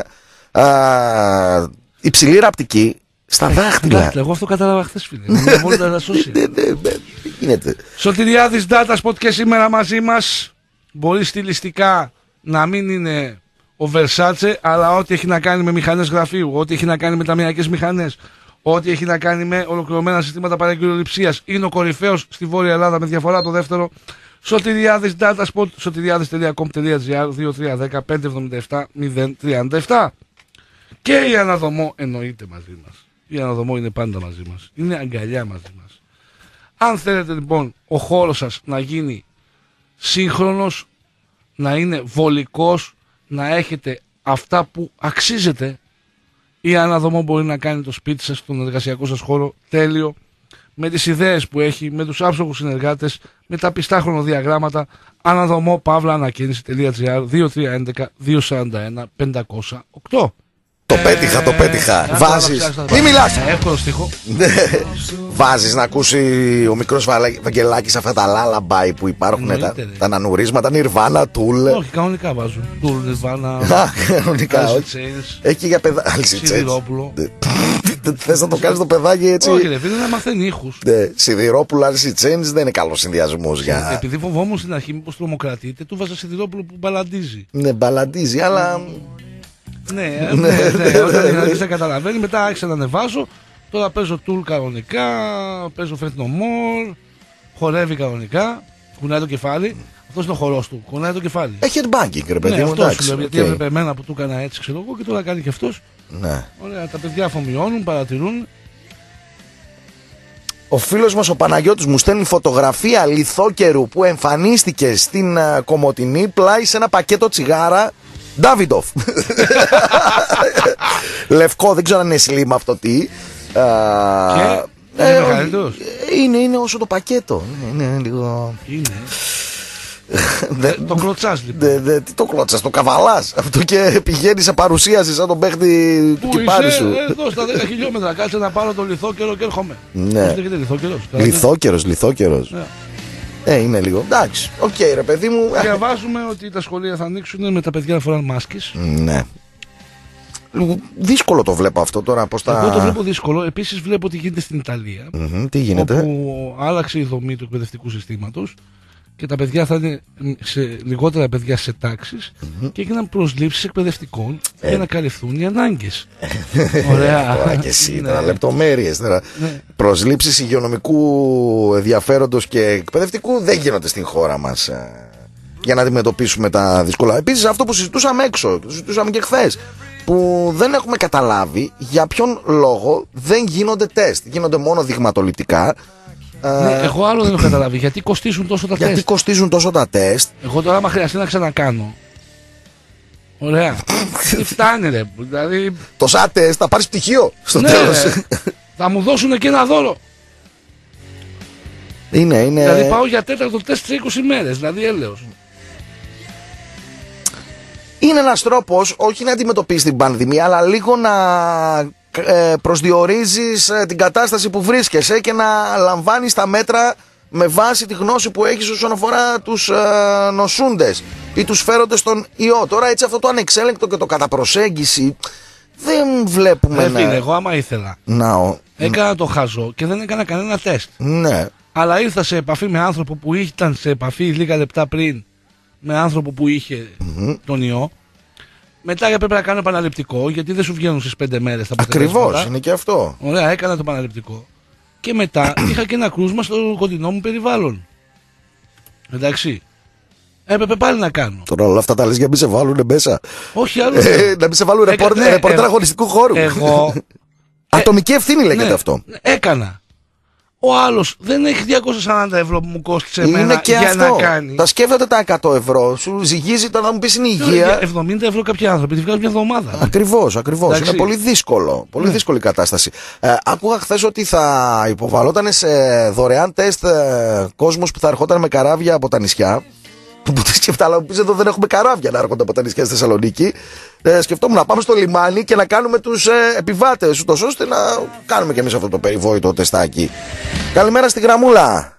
α, υψηλή ραπτική στα δάχτυλα. Εγώ αυτό κατάλαβα χθες, φίλε. Είναι πολύ τα social. Τι γίνεται? Σωτηριάδης Data Spot και σήμερα μαζί μας. Μπορεί στιλιστικά να μην είναι ο Versace, αλλά ό,τι έχει να κάνει με μηχανές γραφείου, ό,τι έχει να κάνει με ταμιακές μηχανές, ό,τι έχει να κάνει με ολοκληρωμένα συστήματα παρακυριοληψίας, είναι ο κορυφαίος στη Βόρεια Ελλάδα με διαφορά το δεύτερο. Σωτηριάδης Data Spot, σωτηριάδης τελεία κομ τελεία τζι άρ, δύο τρία ένα μηδέν πέντε εβδομήντα επτά μηδέν τριάντα επτά. Και η Αναδομό εννοείται μαζί μας. Η Αναδομό είναι πάντα μαζί μας. Είναι αγκαλιά μαζί μας. Αν θέλετε λοιπόν ο χώρος σας να γίνει σύγχρονος, να είναι βολικός, να έχετε αυτά που αξίζετε, η Αναδομό μπορεί να κάνει το σπίτι σας, τον εργασιακό σας χώρο τέλειο, με τις ιδέες που έχει, με τους άψογους συνεργάτες, με τα πιστά χρονοδιαγράμματα. Αναδομό παύλα ανακαίνιση τελεία τζι άρ δύο τρία ένα δύο τέσσερα ένα πέντε μηδέν οκτώ. Το πέτυχα, το πέτυχα. Βάζεις. Μη μιλάς. Εύκολο στίχο. Βάζεις να ακούσει ο μικρός Βαγγελάκης αυτά τα λάλαμπάι που υπάρχουν, τα, τα ανανουρίσματα, Νιρβάνα, Τούλ. Όχι, κανονικά βάζω. Τούλ, Νιρβάνα. Κανονικά. Έχει για παιδάκι. Σιδηρόπουλο. Θες να το κάνεις το παιδάκι έτσι? Όχι, ρε, φίλε, να μαθαίνει ήχους. Σιδηρόπουλο, Alice in Chains δεν είναι καλός συνδυασμός για. Επειδή φοβόμουν στην αρχή μήπως τρομοκρατείτε, του βάζα Σιδηρόπουλο που μπαλαντίζει. Ναι, μπαλαντίζει, αλλά. Ναι, ναι, ναι, όταν αρχίσει να καταλαβαίνει, μετά άρχισα να ανεβάζω. Τώρα παίζω Tool κανονικά, παίζω Faith No More, χορεύει κανονικά, κουνάει το κεφάλι. Αυτός είναι ο χορός του, κουνάει το κεφάλι. Έχει headbanging, ρε παιδί μου, εντάξει. Αυτός, γιατί έβλεπε εμένα που του έκανα έτσι, ξέρω εγώ, και τώρα κάνει και αυτός. Ναι. Ωραία, τα παιδιά αφομοιώνουν, παρατηρούν. Ο φίλος μας ο Παναγιώτης μου στέλνει φωτογραφία λιθόκερου που εμφανίστηκε στην uh, Κομοτηνή πλάι σε ένα πακέτο τσιγάρα. Ντάβιντοφ. Λευκό, δεν ξέρω αν είναι σλίμ αυτό τι. Και είναι μεγαλύτερος. Είναι, είναι όσο το πακέτο. Είναι λίγο. Είναι. Το κλωτσάς λοιπόν. Τι το κλωτσάς, το καβαλάς. Αυτό και πηγαίνει σε παρουσίαση σαν τον παίχτη του κυπάρι σου. Εδώ στα δέκα χιλιόμετρα, κάτσε να πάρω το λιθόκερο και έρχομαι. Ναι. Λιθόκερος. Λιθόκερος, λιθόκερος. Ε, είναι λίγο. Εντάξει, οκ, okay, ρε παιδί μου. Διαβάζουμε ότι τα σχολεία θα ανοίξουν με τα παιδιά να φοράνε μάσκες. Ναι. Δύσκολο το βλέπω αυτό τώρα. Πώς τα... Εγώ το βλέπω δύσκολο. Επίσης βλέπω τι γίνεται στην Ιταλία. Mm-hmm, τι γίνεται. Όπου άλλαξε η δομή του εκπαιδευτικού συστήματος και τα παιδιά θα είναι σε λιγότερα παιδιά σε τάξεις mm-hmm. και έγιναν προσλήψεις εκπαιδευτικών ε. για να καλυφθούν οι ανάγκες. Ωραία. Τώρα και εσύ, τώρα λεπτομέρειες. Τώρα. Ναι. Προσλήψεις υγειονομικού ενδιαφέροντος και εκπαιδευτικού δεν γίνονται στην χώρα μας για να αντιμετωπίσουμε τα δύσκολα. Επίσης αυτό που συζητούσαμε έξω, το συζητούσαμε και χθες, που δεν έχουμε καταλάβει για ποιον λόγο δεν γίνονται τεστ. Γίνονται μόνο δειγματοληπτικά. Ναι, ε, εγώ άλλο δεν έχω καταλάβει. Γιατί κοστίζουν τόσο τα γιατί τεστ. Γιατί κοστίζουν τόσο τα τεστ. Εγώ τώρα, άμα χρειαστεί να ξανακάνω. Ωραία. Τι φτάνει, ρε. Δηλαδή... Τόσα τεστ, θα πάρεις πτυχίο στο ναι, τέλος. Θα μου δώσουν και ένα δώρο. Είναι, είναι. Δηλαδή πάω για τέταρτο τεστ σε είκοσι μέρες. Δηλαδή έλεος. Είναι ένας τρόπος όχι να αντιμετωπίσεις την πανδημία, αλλά λίγο να ε, προσδιορίζεις ε, την κατάσταση που βρίσκεσαι και να λαμβάνεις τα μέτρα με βάση τη γνώση που έχεις όσον αφορά τους ε, νοσούντες ή τους φέροντες στον ιό. Τώρα έτσι αυτό το ανεξέλεγκτο και το κατά προσέγγιση δεν βλέπουμε. Ε, να... φίλε, εγώ άμα ήθελα να, έκανα το χαζό και δεν έκανα κανένα τεστ. Ναι. Αλλά ήρθα σε επαφή με άνθρωπο που ήταν σε επαφή λίγα λεπτά πριν με άνθρωπο που είχε mm-hmm. τον ιό. Μετά έπρεπε να κάνω επαναληπτικό, γιατί δεν σου βγαίνουν στις πέντε μέρες τα αποτελέσματα. Ακριβώς, είναι και αυτό. Ωραία, έκανα το επαναληπτικό. Και μετά είχα και ένα κρούσμα στο κοντινό μου περιβάλλον. Εντάξει. Έπρεπε πάλι να κάνω. Τώρα όλα αυτά τα λες για να μην σε βάλουν μέσα. Όχι άλλο. Ε, να μην σε βάλουν ρεπόρτερ ε, αγωνιστικού χώρου. Εγώ. Ατομική ευθύνη λέγεται ναι, αυτό. Έκανα. Ο άλλος δεν έχει διακόσια σαράντα ευρώ που μου κόστησε εμένα για αυτό. Να κάνει. Τα σκέφτεται τα εκατό ευρώ, σου ζυγίζει το να μου πεις είναι υγεία. εβδομήντα ευρώ κάποιοι άνθρωποι τη βγάζουν μια εβδομάδα. Ακριβώς, ακριβώς. Είναι πολύ δύσκολο. Πολύ ναι. δύσκολη κατάσταση. Ε, άκουγα χθες ότι θα υποβαλόταν σε δωρεάν τεστ ε, κόσμος που θα ερχόταν με καράβια από τα νησιά. Που τη σκεφτά, αλλά μου πεις εδώ δεν έχουμε καράβια να έρχονται από τα νησιά στη Θεσσαλονίκη. Ε, σκεφτόμουν να πάμε στο λιμάνι και να κάνουμε τους ε, επιβάτες, ούτως ώστε να κάνουμε κι εμείς αυτό το περιβόητο τεστάκι. Καλημέρα στη γραμμούλα.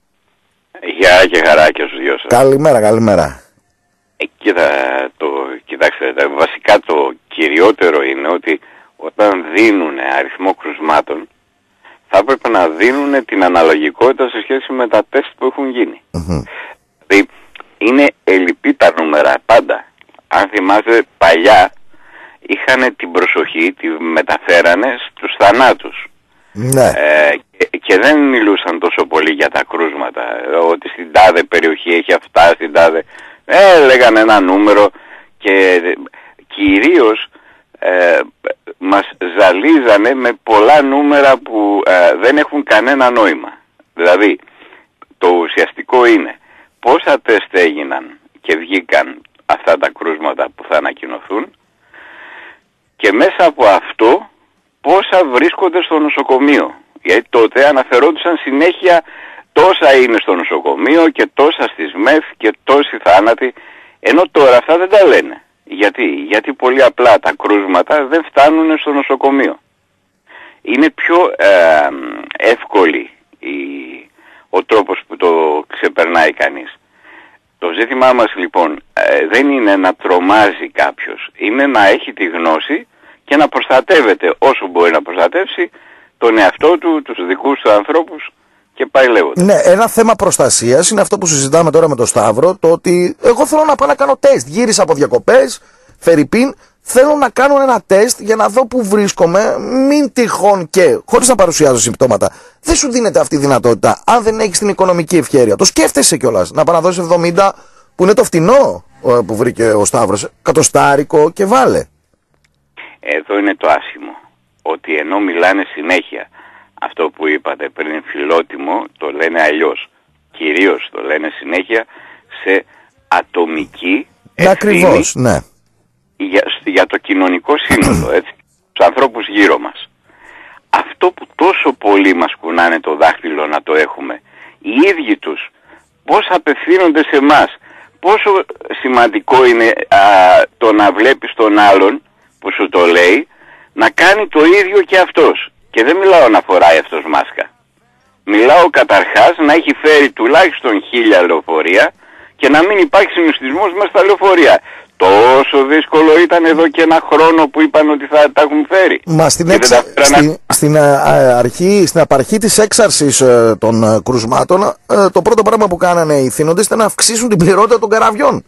Γεια και χαρά και στους δυο σας. Καλημέρα, καλημέρα. Ε, κοίτα, το, κοιτάξτε, βασικά το κυριότερο είναι ότι όταν δίνουν αριθμό κρουσμάτων θα έπρεπε να δίνουν την αναλογικότητα σε σχέση με τα τεστ που έχουν γίνει. Mm-hmm. Δηλαδή, είναι ελλειπή τα νούμερα πάντα. Αν θυμάστε, παλιά είχαν την προσοχή, τη μεταφέρανε στους θανάτους. Ναι. Ε, και, και δεν μιλούσαν τόσο πολύ για τα κρούσματα. Ότι στην τάδε περιοχή έχει αυτά, στην τάδε... Ε, λέγανε ένα νούμερο και κυρίως ε, μας ζαλίζανε με πολλά νούμερα που ε, δεν έχουν κανένα νόημα. Δηλαδή, το ουσιαστικό είναι πόσα τεστ έγιναν και βγήκαν αυτά τα κρούσματα που θα ανακοινωθούν και μέσα από αυτό πόσα βρίσκονται στο νοσοκομείο. Γιατί τότε αναφερόντουσαν συνέχεια τόσα είναι στο νοσοκομείο και τόσα στις ΜΕΘ και τόσοι θάνατοι, ενώ τώρα αυτά δεν τα λένε. Γιατί, Γιατί πολύ απλά τα κρούσματα δεν φτάνουν στο νοσοκομείο. Είναι πιο ε, εύκολη η, ο τρόπος που το ξεπερνάει κανείς. Το ζήτημά μας λοιπόν ε, δεν είναι να τρομάζει κάποιος, είναι να έχει τη γνώση και να προστατεύεται όσο μπορεί να προστατεύσει τον εαυτό του, τους δικούς του ανθρώπους και πάει λέγοντας. Ναι, ένα θέμα προστασίας είναι αυτό που συζητάμε τώρα με τον Σταύρο, το ότι εγώ θέλω να πάω να κάνω τεστ. Γύρισα από διακοπές, φερρυπίν, θέλω να κάνω ένα τεστ για να δω που βρίσκομαι, μην τυχόν και, χωρίς να παρουσιάζω συμπτώματα. Δεν σου δίνεται αυτή η δυνατότητα αν δεν έχεις την οικονομική ευχέρεια. Το σκέφτεσαι κιόλας, να παραδώσεις εβδομήντα που είναι το φτηνό που βρήκε ο Σταύρος, κατοστάρικο και βάλε. Εδώ είναι το άσχημο, ότι ενώ μιλάνε συνέχεια αυτό που είπατε πριν φιλότιμο, το λένε αλλιώς. Κυρίως το λένε συνέχεια σε ατομική ευθύνη. Ακριβώς, ναι. Για, για το κοινωνικό σύνολο, έτσι, τους ανθρώπους γύρω μας. Αυτό που τόσο πολύ μας κουνάνε το δάχτυλο να το έχουμε, οι ίδιοι τους πώς απευθύνονται σε εμάς. Πόσο σημαντικό είναι α, το να βλέπεις τον άλλον που σου το λέει να κάνει το ίδιο και αυτός. Και δεν μιλάω να φοράει αυτός μάσκα. Μιλάω καταρχάς να έχει φέρει τουλάχιστον χίλια λεωφορεία και να μην υπάρχει συνοστισμός μέσα στα λεωφορεία. Τόσο δύσκολο ήταν εδώ και ένα χρόνο που είπαν ότι θα τα έχουν φέρει. Μα στην, εξα... στην, στην, α, αρχή, στην απαρχή της έξαρσης ε, των ε, κρουσμάτων ε, το πρώτο πράγμα που κάνανε οι θύνοντες ήταν να αυξήσουν την πληρότητα των καραβιών.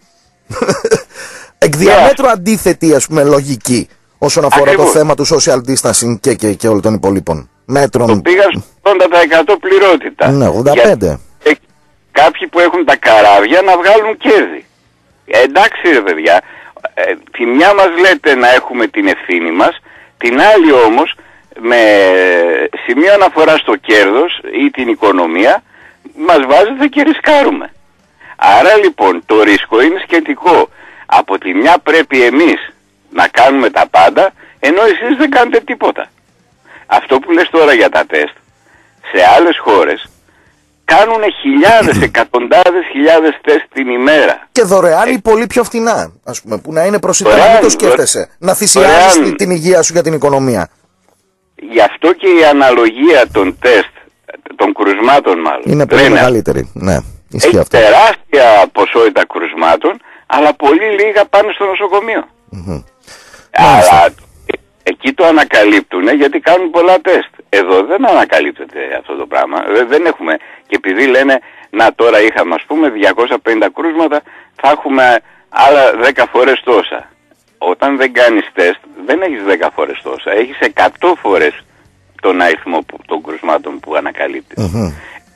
Εκ διαμέτρου yeah. αντίθετη, ας πούμε, λογική όσον αφορά Ακριβώς. το θέμα του social distancing και, και, και όλων των υπολείπων μέτρων. Το πήγαν στο ογδόντα τοις εκατό πληρότητα. Ναι, ογδόντα πέντε. Για, κάποιοι που έχουν τα καράβια να βγάλουν κέρδη. Ε, εντάξει ρε παιδιά, ε, τη μια μας λέτε να έχουμε την ευθύνη μας, την άλλη όμως με σημείο αναφορά στο κέρδος ή την οικονομία μας βάζετε και ρισκάρουμε. Άρα λοιπόν το ρίσκο είναι σχετικό. Από τη μια πρέπει εμείς να κάνουμε τα πάντα, ενώ εσείς δεν κάνετε τίποτα. Αυτό που λες τώρα για τα τεστ, σε άλλες χώρες κάνουν χιλιάδες, εκατοντάδες χιλιάδες τεστ την ημέρα. Και δωρεάν ή πολύ πιο φτηνά, ας πούμε, που να είναι προσιτά, να μην το σκέφτεσαι. Δωρεάν. Να θυσιάζεις δωρεάν. την υγεία σου για την οικονομία. Γι' αυτό και η αναλογία των τεστ, των κρουσμάτων μάλλον, είναι πολύ λένε, μεγαλύτερη. Ναι, έχει αυτό. Τεράστια ποσότητα κρουσμάτων, αλλά πολύ λίγα πάνε στο νοσοκομείο. Mm-hmm. Αλλά εκεί το ανακαλύπτουν γιατί κάνουν πολλά τεστ. Εδώ δεν ανακαλύπτεται αυτό το πράγμα. Δεν έχουμε. Και επειδή λένε, να τώρα είχαμε ας πούμε διακόσια πενήντα κρούσματα, θα έχουμε άλλα δέκα φορές τόσα. Όταν δεν κάνεις τεστ, δεν έχεις δέκα φορές τόσα. Έχεις εκατό φορές τον αριθμό που, των κρούσματων που ανακαλύπτεις. Mm-hmm.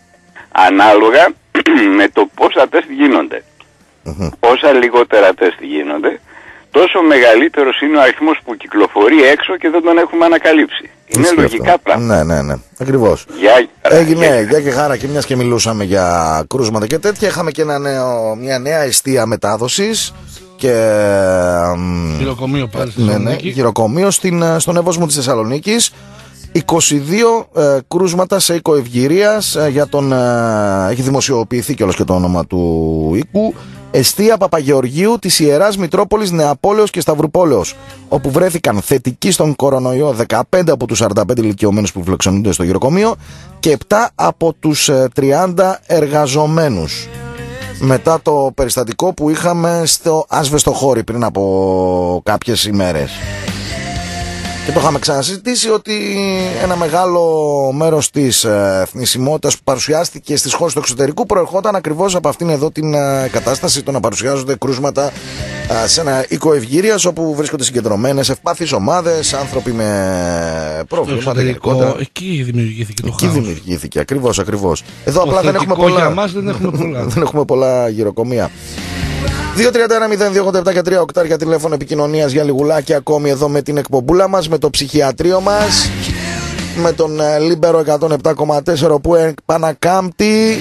Ανάλογα με το πόσα τεστ γίνονται. Mm-hmm. Όσα λιγότερα τεστ γίνονται, τόσο μεγαλύτερος είναι ο αριθμός που κυκλοφορεί έξω και δεν τον έχουμε ανακαλύψει. Είναι Ισχύει λογικά αυτό. πράγματα. Ναι, ναι, ναι. Ακριβώς. Για... Έγινε, για και χάρα και μιας και μιλούσαμε για κρούσματα και τέτοια. Είχαμε και ένα νέο, μια νέα εστία μετάδοσης και... Γυροκομείο πάλι στη ναι, ναι, γυροκομείο στην, στον Εύωσμο της Θεσσαλονίκης. είκοσι δύο ε, κρούσματα σε οίκο Ευγυρίας ε, για τον, ε, έχει δημοσιοποιηθεί κιόλας και το όνομα του οίκου. Εστία Παπαγεωργίου της Ιεράς Μητρόπολης Νεαπόλεως και Σταυρουπόλεως, όπου βρέθηκαν θετικοί στον κορονοϊό δεκαπέντε από τους σαράντα πέντε ηλικιωμένους που φιλοξενούνται στο γυροκομείο και επτά από τους ε, τριάντα εργαζομένους. Μετά το περιστατικό που είχαμε στο Ασβεστοχώρι πριν από κάποιες ημέρες. Και το είχαμε ξανασυζητήσει ότι ένα μεγάλο μέρος της ε, θνησιμότητας που παρουσιάστηκε στις χώρες του εξωτερικού προερχόταν ακριβώς από αυτήν εδώ την ε, κατάσταση, το να παρουσιάζονται κρούσματα ε, σε ένα οίκο Ευγυρίας όπου βρίσκονται συγκεντρωμένες ευπάθεις ομάδες, άνθρωποι με προβλήματα γενικότερα. Εκεί δημιουργήθηκε το Εκεί χάος. δημιουργήθηκε, ακριβώς, ακριβώς. Εδώ το απλά δεν έχουμε πολλά. Για μας δεν έχουμε πολλά. δεν έχουμε πολλά γυροκομεία. δύο τρία ένα μηδέν δύο ογδόντα επτά και τρία οκτάρια τηλέφωνο επικοινωνίας για λιγουλάκι ακόμη εδώ με την εκπομπούλα μας, με το ψυχιατρίο μας, με τον Λίμπερο εκατόν επτά κόμμα τέσσερα που επανακάμπτει.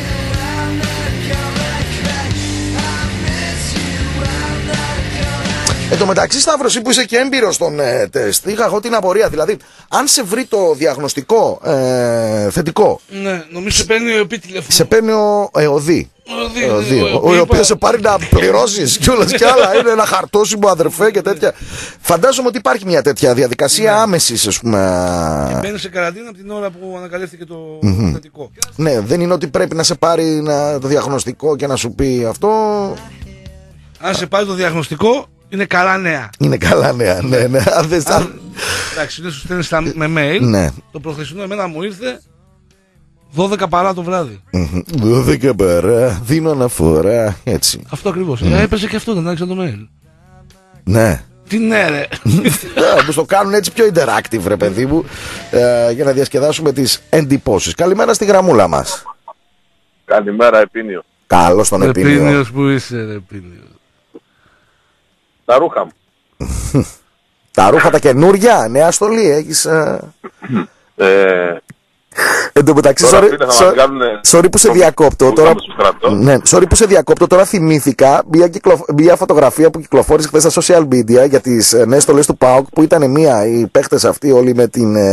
Εν τω μεταξύ, Σταύρος, που είσαι και έμπειρος στον ε, τεστ, είχα εγώ την απορία. Δηλαδή, αν σε βρει το διαγνωστικό ε, θετικό. Ναι, νομίζω σε παίρνει ο ΕΟΔΗ τηλέφωνο. Σε παίρνει ο ΕΟΔΗ. Ο οποίος σε πάρει να πληρώσεις κιόλας κι άλλα. Είναι ένα χαρτόσημο, αδερφέ και τέτοια. Φαντάζομαι ότι υπάρχει μια τέτοια διαδικασία άμεσης, ας πούμε. Και μπαίνει σε καραντίνα από την ώρα που ανακαλύφθηκε το θετικό. Ναι, δεν είναι ότι πρέπει να σε πάρει το διαγνωστικό και να σου πει αυτό. Αν σε πάρει το διαγνωστικό, είναι καλά νέα. Είναι καλά νέα, ναι, ναι. Αν δεν αν... Εντάξει, δεν σου στέλνεις με mail. Ναι. Το προχθεσινό εμένα μου ήρθε δώδεκα παρά το βράδυ. δώδεκα παρά, δίνω αναφορά, έτσι. Αυτό ακριβώς. Mm. Έπαιζε και αυτό, δεν άρχισε το mail. Ναι. Τι ναι ρε. Μου το κάνουν έτσι πιο interactive ρε παιδί μου, ε, για να διασκεδάσουμε τις εντυπώσεις. Καλημέρα στη γραμμούλα μας. Καλημέρα Επίνιο. Καλώς τον Επίνιο. Επίνιος που είσαι ρε Επίνιο. Τα ρούχα μου. Τα ρούχα τα καινούρια, νέα στολή έχεις. Ε... Εν τω μεταξύ, sorry, sorry, sorry που σε διακόπτω τώρα. Ναι, sorry που σε διακόπτω τώρα. Θυμήθηκα μια, κυκλο, μια φωτογραφία που κυκλοφόρησε χθες στα social media για τις νέες στολές του ΠΑΟΚ, που ήταν μία οι παίχτες αυτοί όλοι με την,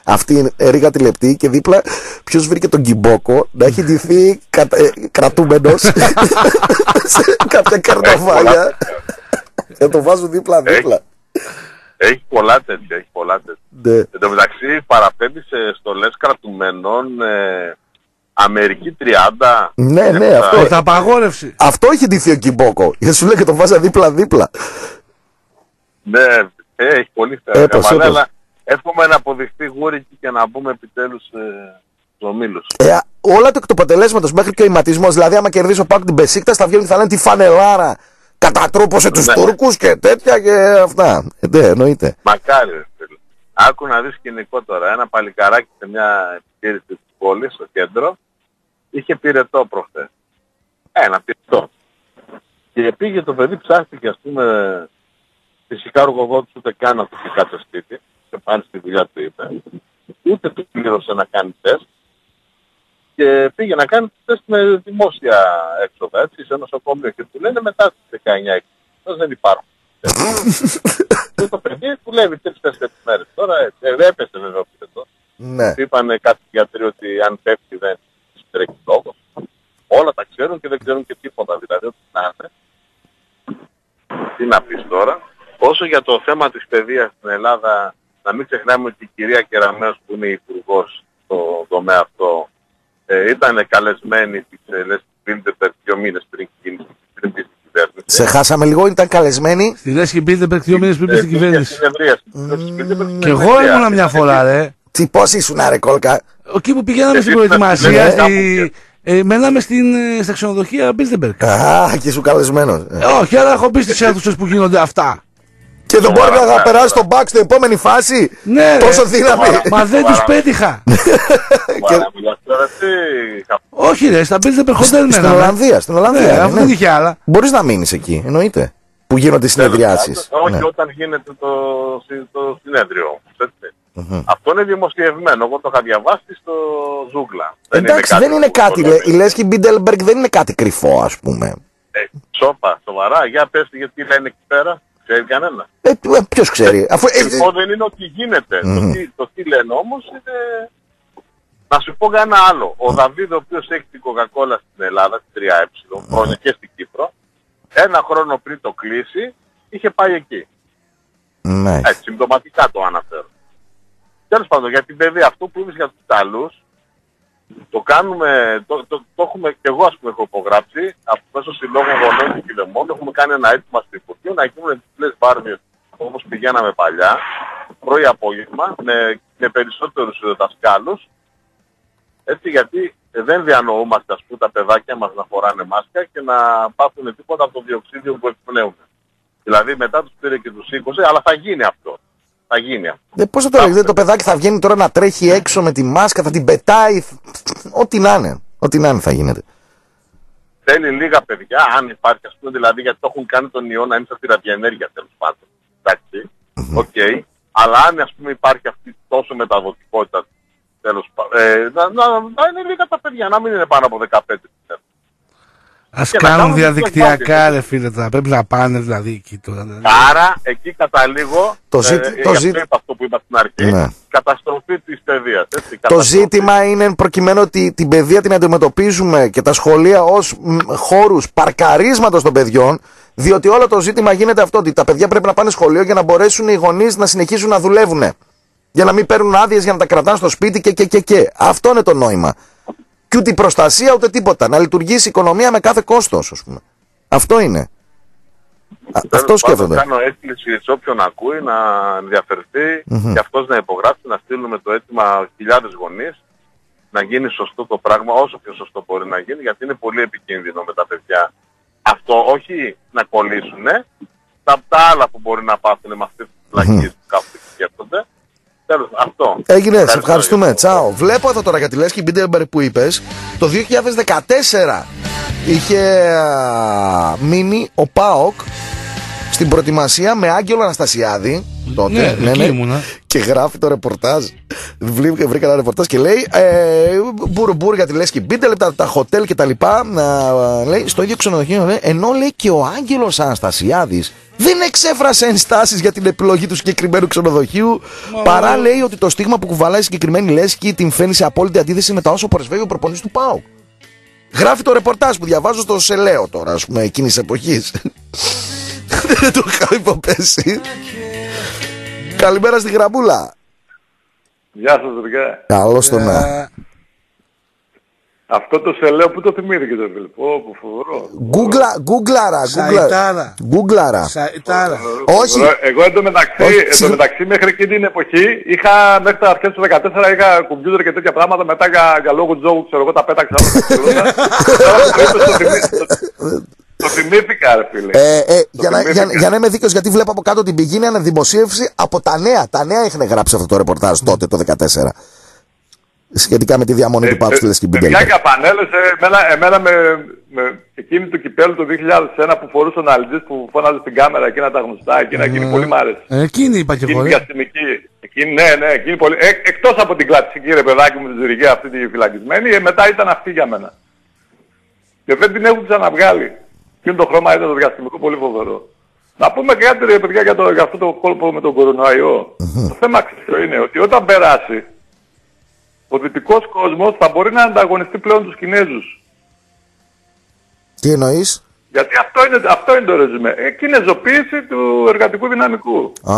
αυτή ρίγα τη λεπτή και δίπλα ποιος βρήκε τον Κιμπόκο να έχει ντυθεί κατα... ε, κρατούμενος σε κάποια καρναβάλια και το βάζουν δίπλα-δίπλα. Έχει πολλά τέτοια, έχει πολλά τέτοια. Ναι. Εν τω μεταξύ παραπέμπει σε στολές κρατουμένων ε, Αμερική τριάντα. Ναι, ναι, αυτό. Τα απαγόρευση. Αυτό έχει ντυθεί ο Κιμπόκο. Γιατί σου λέει και το βάζα δίπλα-δίπλα. Ναι, ε, έχει πολύ φτερά. Αλλά εύχομαι να αποδειχθεί γούρικη και να μπούμε επιτέλους ε, στους ομίλους. Ε, όλα το εκ του αποτελέσματος μέχρι και ο ηματισμός. Δηλαδή, άμα κερδίσει ο Πάκ την Μπεσίκτας, θα βγαίνουν και θα λένε τη φανελάρα. Κατατρόπωσε τους ναι. Τούρκους και τέτοια και αυτά. Ε, ναι, εννοείται. Μακάρι, φίλε. Άκου να δεις σκηνικό τώρα. Ένα παλικαράκι σε μια επιχείρηση της πόλης, στο κέντρο, είχε πυρετό προχθές. Ένα πυρετό. Και πήγε το παιδί, ψάχτηκε, ας πούμε, φυσικά ο εργοδότης ούτε καν να του πει κάτω σπίτι. Και πάνε στη δουλειά του είπε. Ούτε του πλήρωσε να κάνει τεστ. Και πήγε να κάνει τεστ με δημόσια έξοδα, έτσι, σε νοσοκομείο. Και του λένε μετά στις δεκαεννιά είκοσι. Δεν υπάρχουν. Και το παιδί δουλεύει τρεις-τέσσερις μέρες. Τώρα ε, έπεσε βέβαια ο πυρετός. Ναι. Είπανε κάτι γιατροί ότι αν πέφτει δεν τρέχει λόγος. Όλα τα ξέρουν και δεν ξέρουν και τίποτα. Δηλαδή ό,τι να είναι. Τι να πεις τώρα. Όσο για το θέμα της παιδείας στην Ελλάδα, να μην ξεχνάμε ότι η κυρία Κεραμέως που είναι υπουργός στο τομέα αυτό ε, ήταν καλεσμένη της Λέσχη Μπίλντερμπεργκ δύο μήνες πριν γίνει πριν πει στην κυβέρνηση. Σε χάσαμε λίγο, ήταν καλεσμένη. Στη Λέσχη Μπίλντερμπεργκ δύο μήνες πριν πει στην κυβέρνηση. Και εγώ ήμουνα μια φορά, ρε. Τι πώς ήσουν, ρε κόλκα. Εκεί που πηγαίναμε στην προετοιμασία, μέναμε στα ξενοδοχεία Μπίλντερμπεργκ. Α, και σου καλεσμένος. Όχι, αλλά έχω μπει στις αίθουσες που γίνονται αυτά. Και δεν μπορεί να περάσει τον μπακ στην επόμενη φάση. Ναι, τόσο δύναμη. Μα δεν τους πέτυχα. Όχι ρε, στα Μπίλντερμπεργκ χοντέλ στην Ολλανδία, στην Ολλανδία. Αυτό δεν είχε άλλα. Μπορείς να μείνεις εκεί, εννοείται. Που γίνονται συνεδριάσεις. Όχι όταν γίνεται το συνέδριο. Αυτό είναι δημοσιευμένο. Εγώ το είχα διαβάσει στο Ζούγκλα. Εντάξει, δεν είναι κάτι. Η Λέσχη Μπίλντερμπεργκ δεν είναι κάτι κρυφό, ας πούμε. Σόπα, σοβαρά. Για πες γιατί λένε εκεί πέρα. Ξέρει κανένα. Ε, ποιος ξέρει. Αφού, ε, λοιπόν, δεν είναι ότι γίνεται. Mm-hmm. Το, τι, το τι λένε όμως είναι... Να σου πω ένα άλλο. Ο Δαβίδ, ο οποίος έχει την Coca-Cola στην Ελλάδα, στην τρία ε, χρόνια και στην Κύπρο, ένα χρόνο πριν το κλείσει, είχε πάει εκεί. Ναι. Έτσι, συμπτωματικά το αναφέρω. Τέλος πάντων, για την παιδεία, αυτό που είπες για τους Ιταλούς, το κάνουμε, το, το, το έχουμε, και εγώ ας πούμε έχω υπογράψει, από μέσω συλλόγων γονέων και κηδεμών, έχουμε κάνει ένα αίτημα στο Υπουργείο να γίνουν διπλές βάρδιες όπως πηγαίναμε παλιά, πρωί απόγευμα, με, με περισσότερους δασκάλους, έτσι γιατί δεν διανοούμαστε ας πούμε τα παιδάκια μας να φοράνε μάσκα και να πάθουν τίποτα από το διοξίδιο που εκπνέουν. Δηλαδή μετά τους πήρε και τους σήκωσε, αλλά θα γίνει αυτό. Θα γίνει αυτό. Ε, πώς θα το λέγεται, το παιδάκι θα βγαίνει τώρα να τρέχει έξω με τη μάσκα, θα την πετάει. Ό,τι να είναι. Ό,τι να είναι θα γίνεται. Θέλει λίγα παιδιά, αν υπάρχει ας πούμε, δηλαδή γιατί το έχουν κάνει τον ιό να είναι σαν τη ραδιενέργεια τέλος πάντων. Εντάξει, οκ. Okay. Αλλά αν ας πούμε υπάρχει αυτή τόσο μεταδοτικότητα, τέλος πάντων, ε, να, να, να είναι λίγα τα παιδιά, να μην είναι πάνω από δεκαπέντε. Ας κάνουν διαδικτυακά ρε φίλε, θα πρέπει να πάνε δηλαδή εκεί τώρα. Άρα εκεί καταλήγω, το ζήτη, ε, το ε, ζήτη... αυτό, αυτό που είπα στην αρχή, ναι. Καταστροφή της παιδείας. Έτσι, το ζήτημα είναι προκειμένου ότι την παιδεία την αντιμετωπίζουμε και τα σχολεία ως χώρους παρκαρίσματος των παιδιών, διότι όλο το ζήτημα γίνεται αυτό, ότι τα παιδιά πρέπει να πάνε σχολείο για να μπορέσουν οι γονείς να συνεχίσουν να δουλεύουν. Για να μην παίρνουν άδειες για να τα κρατάνε στο σπίτι και και και και. Αυτό είναι το νόημα. Και ούτε η προστασία ούτε τίποτα. Να λειτουργήσει η οικονομία με κάθε κόστος, ας πούμε. Αυτό είναι. Α, αυτό σκέφτονται. Κάνω έκκληση σε όποιον ακούει να ενδιαφερθεί mm-hmm. και αυτός να υπογράψει, να στείλουμε το αίτημα χιλιάδες γονείς, να γίνει σωστό το πράγμα, όσο πιο σωστό μπορεί να γίνει, γιατί είναι πολύ επικίνδυνο με τα παιδιά. Αυτό όχι να κολλήσουν, τα, τα άλλα που μπορεί να πάθουν με αυτές τις πλακίες mm-hmm. που κάθονται και σκέφτονται. Τέλος, αυτό. Έγινε, σε ευχαριστούμε. Τσάω. Βλέπω εδώ τώρα για τη Λέσχη Μπίλντερμπεργκ που είπες. Το δύο χιλιάδες δεκατέσσερα είχε α, μείνει ο ΠΑΟΚ στην προετοιμασία με Άγγελο Αναστασιάδη τότε. Ναι, ναι, εκεί ναι. ήμουνα. Και γράφει το ρεπορτάζ. Βρήκα, βρήκα ένα ρεπορτάζ και λέει ε, μπουρου μπουρου για τη Λέσκη Μπίντελ, τα, τα χοτέλ και τα λοιπά. Ε, λέει, στο ίδιο ξενοδοχείο, λέει, ενώ λέει και ο Άγγελος Αναστασιάδης δεν εξέφρασε ενστάσεις για την επιλογή του συγκεκριμένου ξενοδοχείου. Μα, παρά λέει ότι το στίγμα που κουβαλάει η συγκεκριμένη Λέσκη την φαίνει σε απόλυτη αντίθεση με τα όσο πρεσβεύει ο προπονητής του ΠΑΟΚ. Γράφει το ρεπορτάζ που διαβάζω στο Σελέο τώρα, ας πούμε, εκείνης εποχής. Δεν το είχα υποπέσει. Καλημέρα στη Γραμμούλα. Γεια σας, παιδιά. Καλώς το να. Αυτό το Σελέο που το θυμήθηκε το φίλε. Πω, πω, φοβερό. Γκούγκλαρα. Σαϊτάρα. Γκούγκλαρα. Σαϊτάρα. Όχι. Εγώ εντωμεταξύ, εντωμεταξύ μέχρι εκείνη την εποχή είχα μέχρι τα αρχές του δεκατέσσερα είχα κομπιούτερ και τέτοια πράγματα. Μετά για, για λόγω τζόγου ξέρω εγώ τα πέταξα. Το θυμήθηκα ρε φίλε. Ε, ε, για, να, για, για να είμαι δίκαιος, γιατί βλέπω από κάτω την πηγή, είναι δημοσίευση από τα νέα. Τα νέα είχαν γράψει αυτό το ρεπορτάζ τότε το δεκατέσσερα. Σχετικά με τη διαμονή ε, του Πάου στη Λέσκη Μπίντελ. Παιδιά και απανέλες, εμένα, εμένα με, με εκείνη του κυπέλου το δύο χιλιάδες ένα που φορούσε ο Ναλιτζής που φώναζε στην κάμερα εκείνα τα γνωστά, εκείνα, εκείνη mm. πολύ μ' άρεσε. Εκείνη είπα και εγώ. Εκείνη διαστημική. Εκείνη, ναι, ναι, εκείνη πολύ. Ε, εκτός από την κλατσική ρε παιδάκι μου, τη ζουριγέα αυτή τη φυλακισμένη, ε, μετά ήταν αυτή για μένα. Και δεν την έχουν ξαναβγάλει. Εκείνο το χρώμα ήταν το διαστημικό πολύ φοβερό. Να πούμε και κάτι ρε παιδιά για, το, για αυτό το κόλπο με τον κορονοϊό. Mm-hmm. Το θέμα ξέρω είναι ότι όταν περάσει, ο δυτικός κόσμος θα μπορεί να ανταγωνιστεί πλέον τους Κινέζους. Τι εννοείς? Γιατί αυτό είναι, αυτό είναι το ρεζουμέ. Ε, κινεζοποίηση του εργατικού δυναμικού. Α.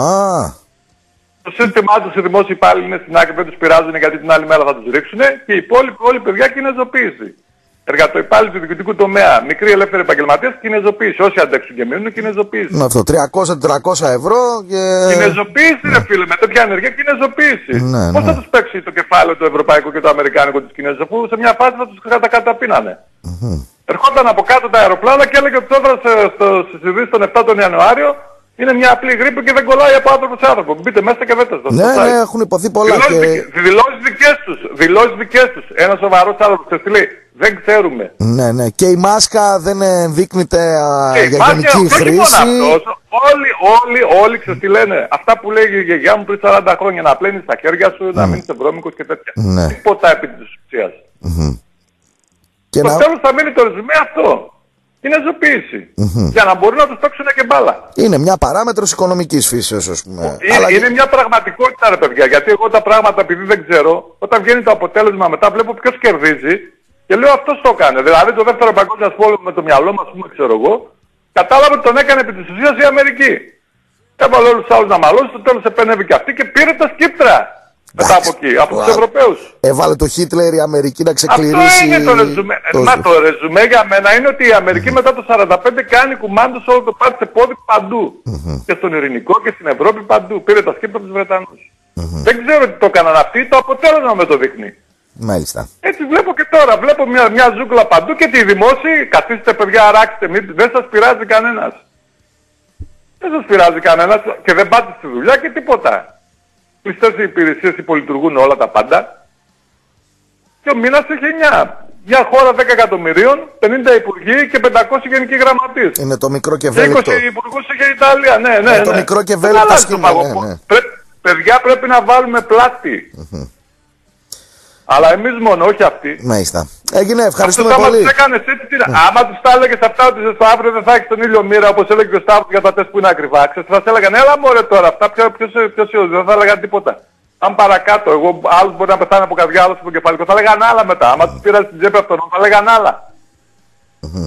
Το σύστημά τους οι δημόσιοι υπάλληλοι είναι στην άκρη, δεν τους πειράζουν γιατί την άλλη μέρα θα τους ρίξουν και οι υπόλοιποι όλοι παιδιά κινεζοποίηση. Εργατοϊπάλληλοι του διοικητικού τομέα, μικροί ελεύθεροι επαγγελματίες, κινεζοποίηση. Όσοι αντέξουν και μείνουν, κινεζοποίηση. Με αυτό, τριακόσια με τετρακόσια ευρώ και... Κινεζοποίηση ρε φίλε, με τέτοια ενεργεία κινεζοποίηση. Ναι, πώς ναι. θα τους παίξει το κεφάλαιο το ευρωπαϊκό και το αμερικάνικο της Κινέζους, αφού σε μια φάση θα τους καταπίνανε. Mm-hmm. Ερχόταν από κάτω τα αεροπλάνα και έλεγε ότι τώρα στις ειδήσεις των επτά τον Ιανουάριο είναι μια απλή γρίπη και δεν κολλάει από άνθρωπο σε άνθρωπο. Μπείτε μέσα και δείτε στο Ναι, ναι, έχουν υποθεί πολλά. Δηλώσεις, και... δηλώσεις δικές τους. Δηλώσεις δικές τους. Ένας σοβαρός άνθρωπος σε στείλει. Δεν ξέρουμε. Ναι, ναι. Και η μάσκα δεν ενδείκνυται ε, για μάσκα, γενική χρήση. Αυτός, όλοι, όλοι, όλοι ξεστηλένε. λένε. Αυτά που λέγει η γιαγιά μου πριν σαράντα χρόνια. Να πλένεις τα χέρια σου, mm. να μείνεις βρώμικος και τέτοια. Ναι. Τίποτα επί της ουσίας. Mm-hmm. Στο να... τέλος θα μείνει το ρεζουμέ αυτό. Είναι ζωοποίηση. Mm-hmm. Για να μπορούν να τους παίξουν και μπάλα. Είναι μια παράμετρος οικονομικής φύσεως, ας πούμε. Είναι, Αλλά... είναι μια πραγματικότητα ρε παιδιά. Γιατί εγώ τα πράγματα επειδή δεν ξέρω, όταν βγαίνει το αποτέλεσμα μετά βλέπω ποιος κερδίζει και λέω αυτός το έκανε. Δηλαδή το δεύτερο παγκόσμιο πόλεμο με το μυαλό μας, πούμε, ξέρω εγώ, κατάλαβε ότι τον έκανε επί της ουσίας η Αμερική. Έβαλε όλους τους άλλους να μαλώσουν, στο τέλος επένευε και αυτή και πήρε τα σκύπτρα. Μετά από εκεί, από τους Ευρωπαίους. Έβαλε το Χίτλερ η Αμερική να ξεκληρίσει... Αυτό είναι το ρεζουμέ. Το... Μα το ρεζουμέ για μένα είναι ότι η Αμερική mm-hmm. μετά το σαράντα πέντε κάνει κουμάντο σε όλο το πάρτι σε πόδι παντού. Mm-hmm. Και στον Ειρηνικό και στην Ευρώπη παντού. Πήρε τα σκύπτρα από τους Βρετανούς. Mm-hmm. Δεν ξέρω τι το έκαναν αυτοί, το αποτέλεσμα με το δείχνει. Μάλιστα. Έτσι βλέπω και τώρα. Βλέπω μια, μια ζούγκλα παντού και τη δημόσια. Καθίστε παιδιά, αράξτε, μην, δεν σας πειράζει κανένας. Δεν σας πειράζει κανένας και δεν πάτε στη δουλειά και τίποτα. Κλειστές οι υπηρεσίες υπολειτουργούν όλα τα πάντα. Και ο μήνας έχει εννιά. Μια χώρα δέκα εκατομμυρίων, πενήντα υπουργοί και πεντακόσιοι γενικοί γραμματείς. Είναι το μικρό και ευέλικτο. είκοσι υπουργούς είχε η Ιταλία, ναι, ναι. Είναι ναι. το μικρό και ευέλικτο σχήμα, ναι, ναι. Πρέ, παιδιά πρέπει να βάλουμε πλάτη. Mm-hmm. Αλλά εμείς μόνο, όχι αυτοί. Μάλιστα. Έγινε, ευχαριστούμε αυτός, πολύ. Άμα τους έκανες έτσι, τι... ναι. άμα τους τα έλεγες αυτά ότι στο αύριο δεν θα έχεις τον ήλιο μοίρα, όπως έλεγε και ο Σταύρος για τα τεστ που είναι ακριβά. Ξέρεις, θα σε έλεγαν, έλα μωρέ τώρα, αυτά ποιος, ποιος, ποιος, ποιος, δεν θα έλεγαν τίποτα. Αν παρακάτω, εγώ άλλος μπορεί να πεθάνει από καρδιά, άλλος από κεφαλικό, θα έλεγαν άλλα μετά. Άμα τους πήραν στην τσέπη αυτόν, θα έλεγαν άλλα. Mm-hmm.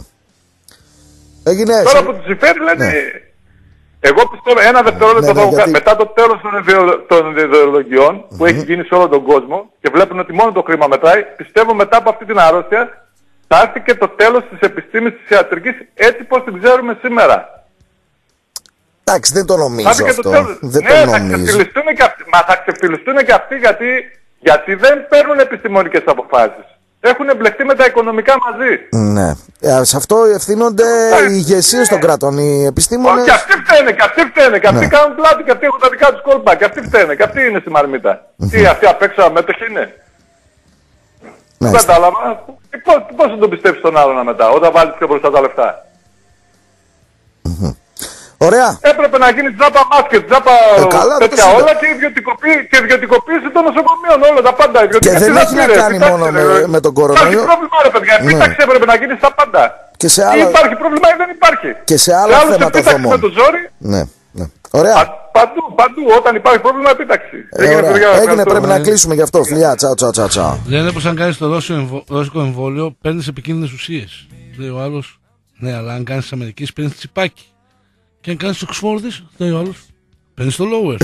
Έγινε, τώρα σε... που τους συμφέρει λένε... Ναι. Εγώ πιστεύω ένα δευτερόλεπτο ναι, ναι, γιατί... μετά το τέλος των, ιδεολο... των ιδεολογιών mm-hmm. που έχει γίνει σε όλο τον κόσμο και βλέπουν ότι μόνο το χρήμα μετράει, πιστεύω μετά από αυτή την αρρώστια θα έρθει και το τέλος της επιστήμης της ιατρικής έτσι πως την ξέρουμε σήμερα. Εντάξει, δεν το νομίζω αυτό. αυτό. Δεν ναι, το θα νομίζω. Και αυτοί. Μα θα ξεφτυλιστούν και αυτοί γιατί, γιατί δεν παίρνουν επιστημονικές αποφάσεις. Έχουν εμπλεχτεί με τα οικονομικά μαζί. Ναι. Ε, σε αυτό ευθύνονται ναι. οι ηγεσίες των κρατών, οι επιστήμονες. Και αυτοί φταίνε, και αυτοί φταίνε, και αυτοί ναι. κάνουν πλάτη, και αυτοί έχουν τα δικά τους κόλπα, και αυτοί φταίνε, και αυτοί είναι στη μαρμίτα. Mm-hmm. Τι, αυτοί απ' έξω αμέτωχοι είναι. Δεν κατάλαβα. Πώς, πώς θα τον πιστέψεις τον άλλον μετά, όταν βάλεις πιο μπροστά τα λεφτά. Mm-hmm. Ωραία. Έπρεπε να γίνει τζάπα μάσκετ, τζάπα Ε, καλά, δεν το τέτοια συζητάω. όλα και ιδιωτικοποίηση, και ιδιωτικοποίηση των νοσοκομείων, όλα τα πάντα. Και δεν έχει να κάνει μόνο με- με τον κορονοϊό. Υπάρχει πρόβλημα, ρε παιδιά. Ναι. Επίταξη έπρεπε να γίνει στα πάντα. Και σε Ή άλλα, υπάρχει πρόβλημα ή δεν υπάρχει. και σε άλλα άλλους θέματα επίταξη δομών. με το ζόρι. Ναι, ναι. Ωραία. πα- Παντού, παντού. Όταν υπάρχει πρόβλημα, επίταξη. Ε, ωραία. παιδιά, Έγινε, ευχαριστώ. πρέπει να κλείσουμε γι' αυτό. Φιλιά, τσαου, τσαου, τσαου, τσαου. Λένε πως αν κάνεις το ρώσιο εμβο- ρώσικο εμβόλιο παίρνεις επικίνδυνες ουσίες. Λέει ο άλλος, ναι, αλλά αν κάνεις της Αμερικής παίρνεις τσιπάκι. Και αν κάνεις το Οξφόρδης, λέει ο άλλος, παίρνεις το lower.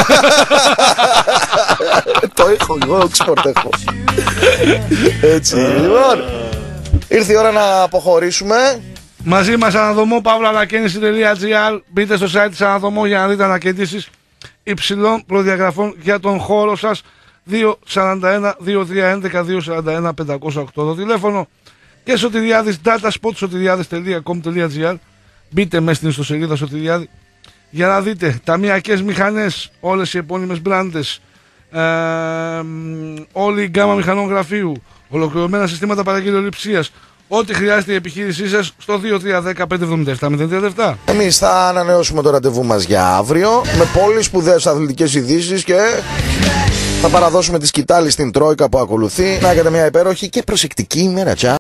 Το έχω, εγώ Oxford έχω. Έτσι. Λοιπόν, ήρθε η ώρα να αποχωρήσουμε. Μαζί μας αναδομό παύλα ανακαίνιση τελεία τζι άρ. Μπείτε στο site της Αναδομό για να δείτε ανακαίνισεις υψηλών προδιαγραφών για τον χώρο σας. Δύο τέσσερα ένα δύο τρία ένα δύο τέσσερα ένα πέντε μηδέν οκτώ το τηλέφωνο και Σωτηριάδης dataspot σωτηριάδης τελεία κομ τελεία τζι άρ. Μπείτε μέσα στην ιστοσελίδα Σωτηριάδη για να δείτε ταμειακές μηχανές, όλες οι επώνυμες μπράντες, ε, όλη η γκάμα μηχανών γραφείου, ολοκληρωμένα συστήματα παραγγελιοληψίας, ό,τι χρειάζεται η επιχείρησή σας στο δύο τρία ένα μηδέν πέντε εβδομήντα επτά μηδέν τριάντα επτά. Εμείς θα ανανεώσουμε το ραντεβού μας για αύριο με πολύ σπουδαίες αθλητικές ειδήσεις και θα παραδώσουμε τη σκητάλη στην Τρόικα που ακολουθεί. Να έχετε μια υπέροχη και προσεκτική ημέρα. Τσάου.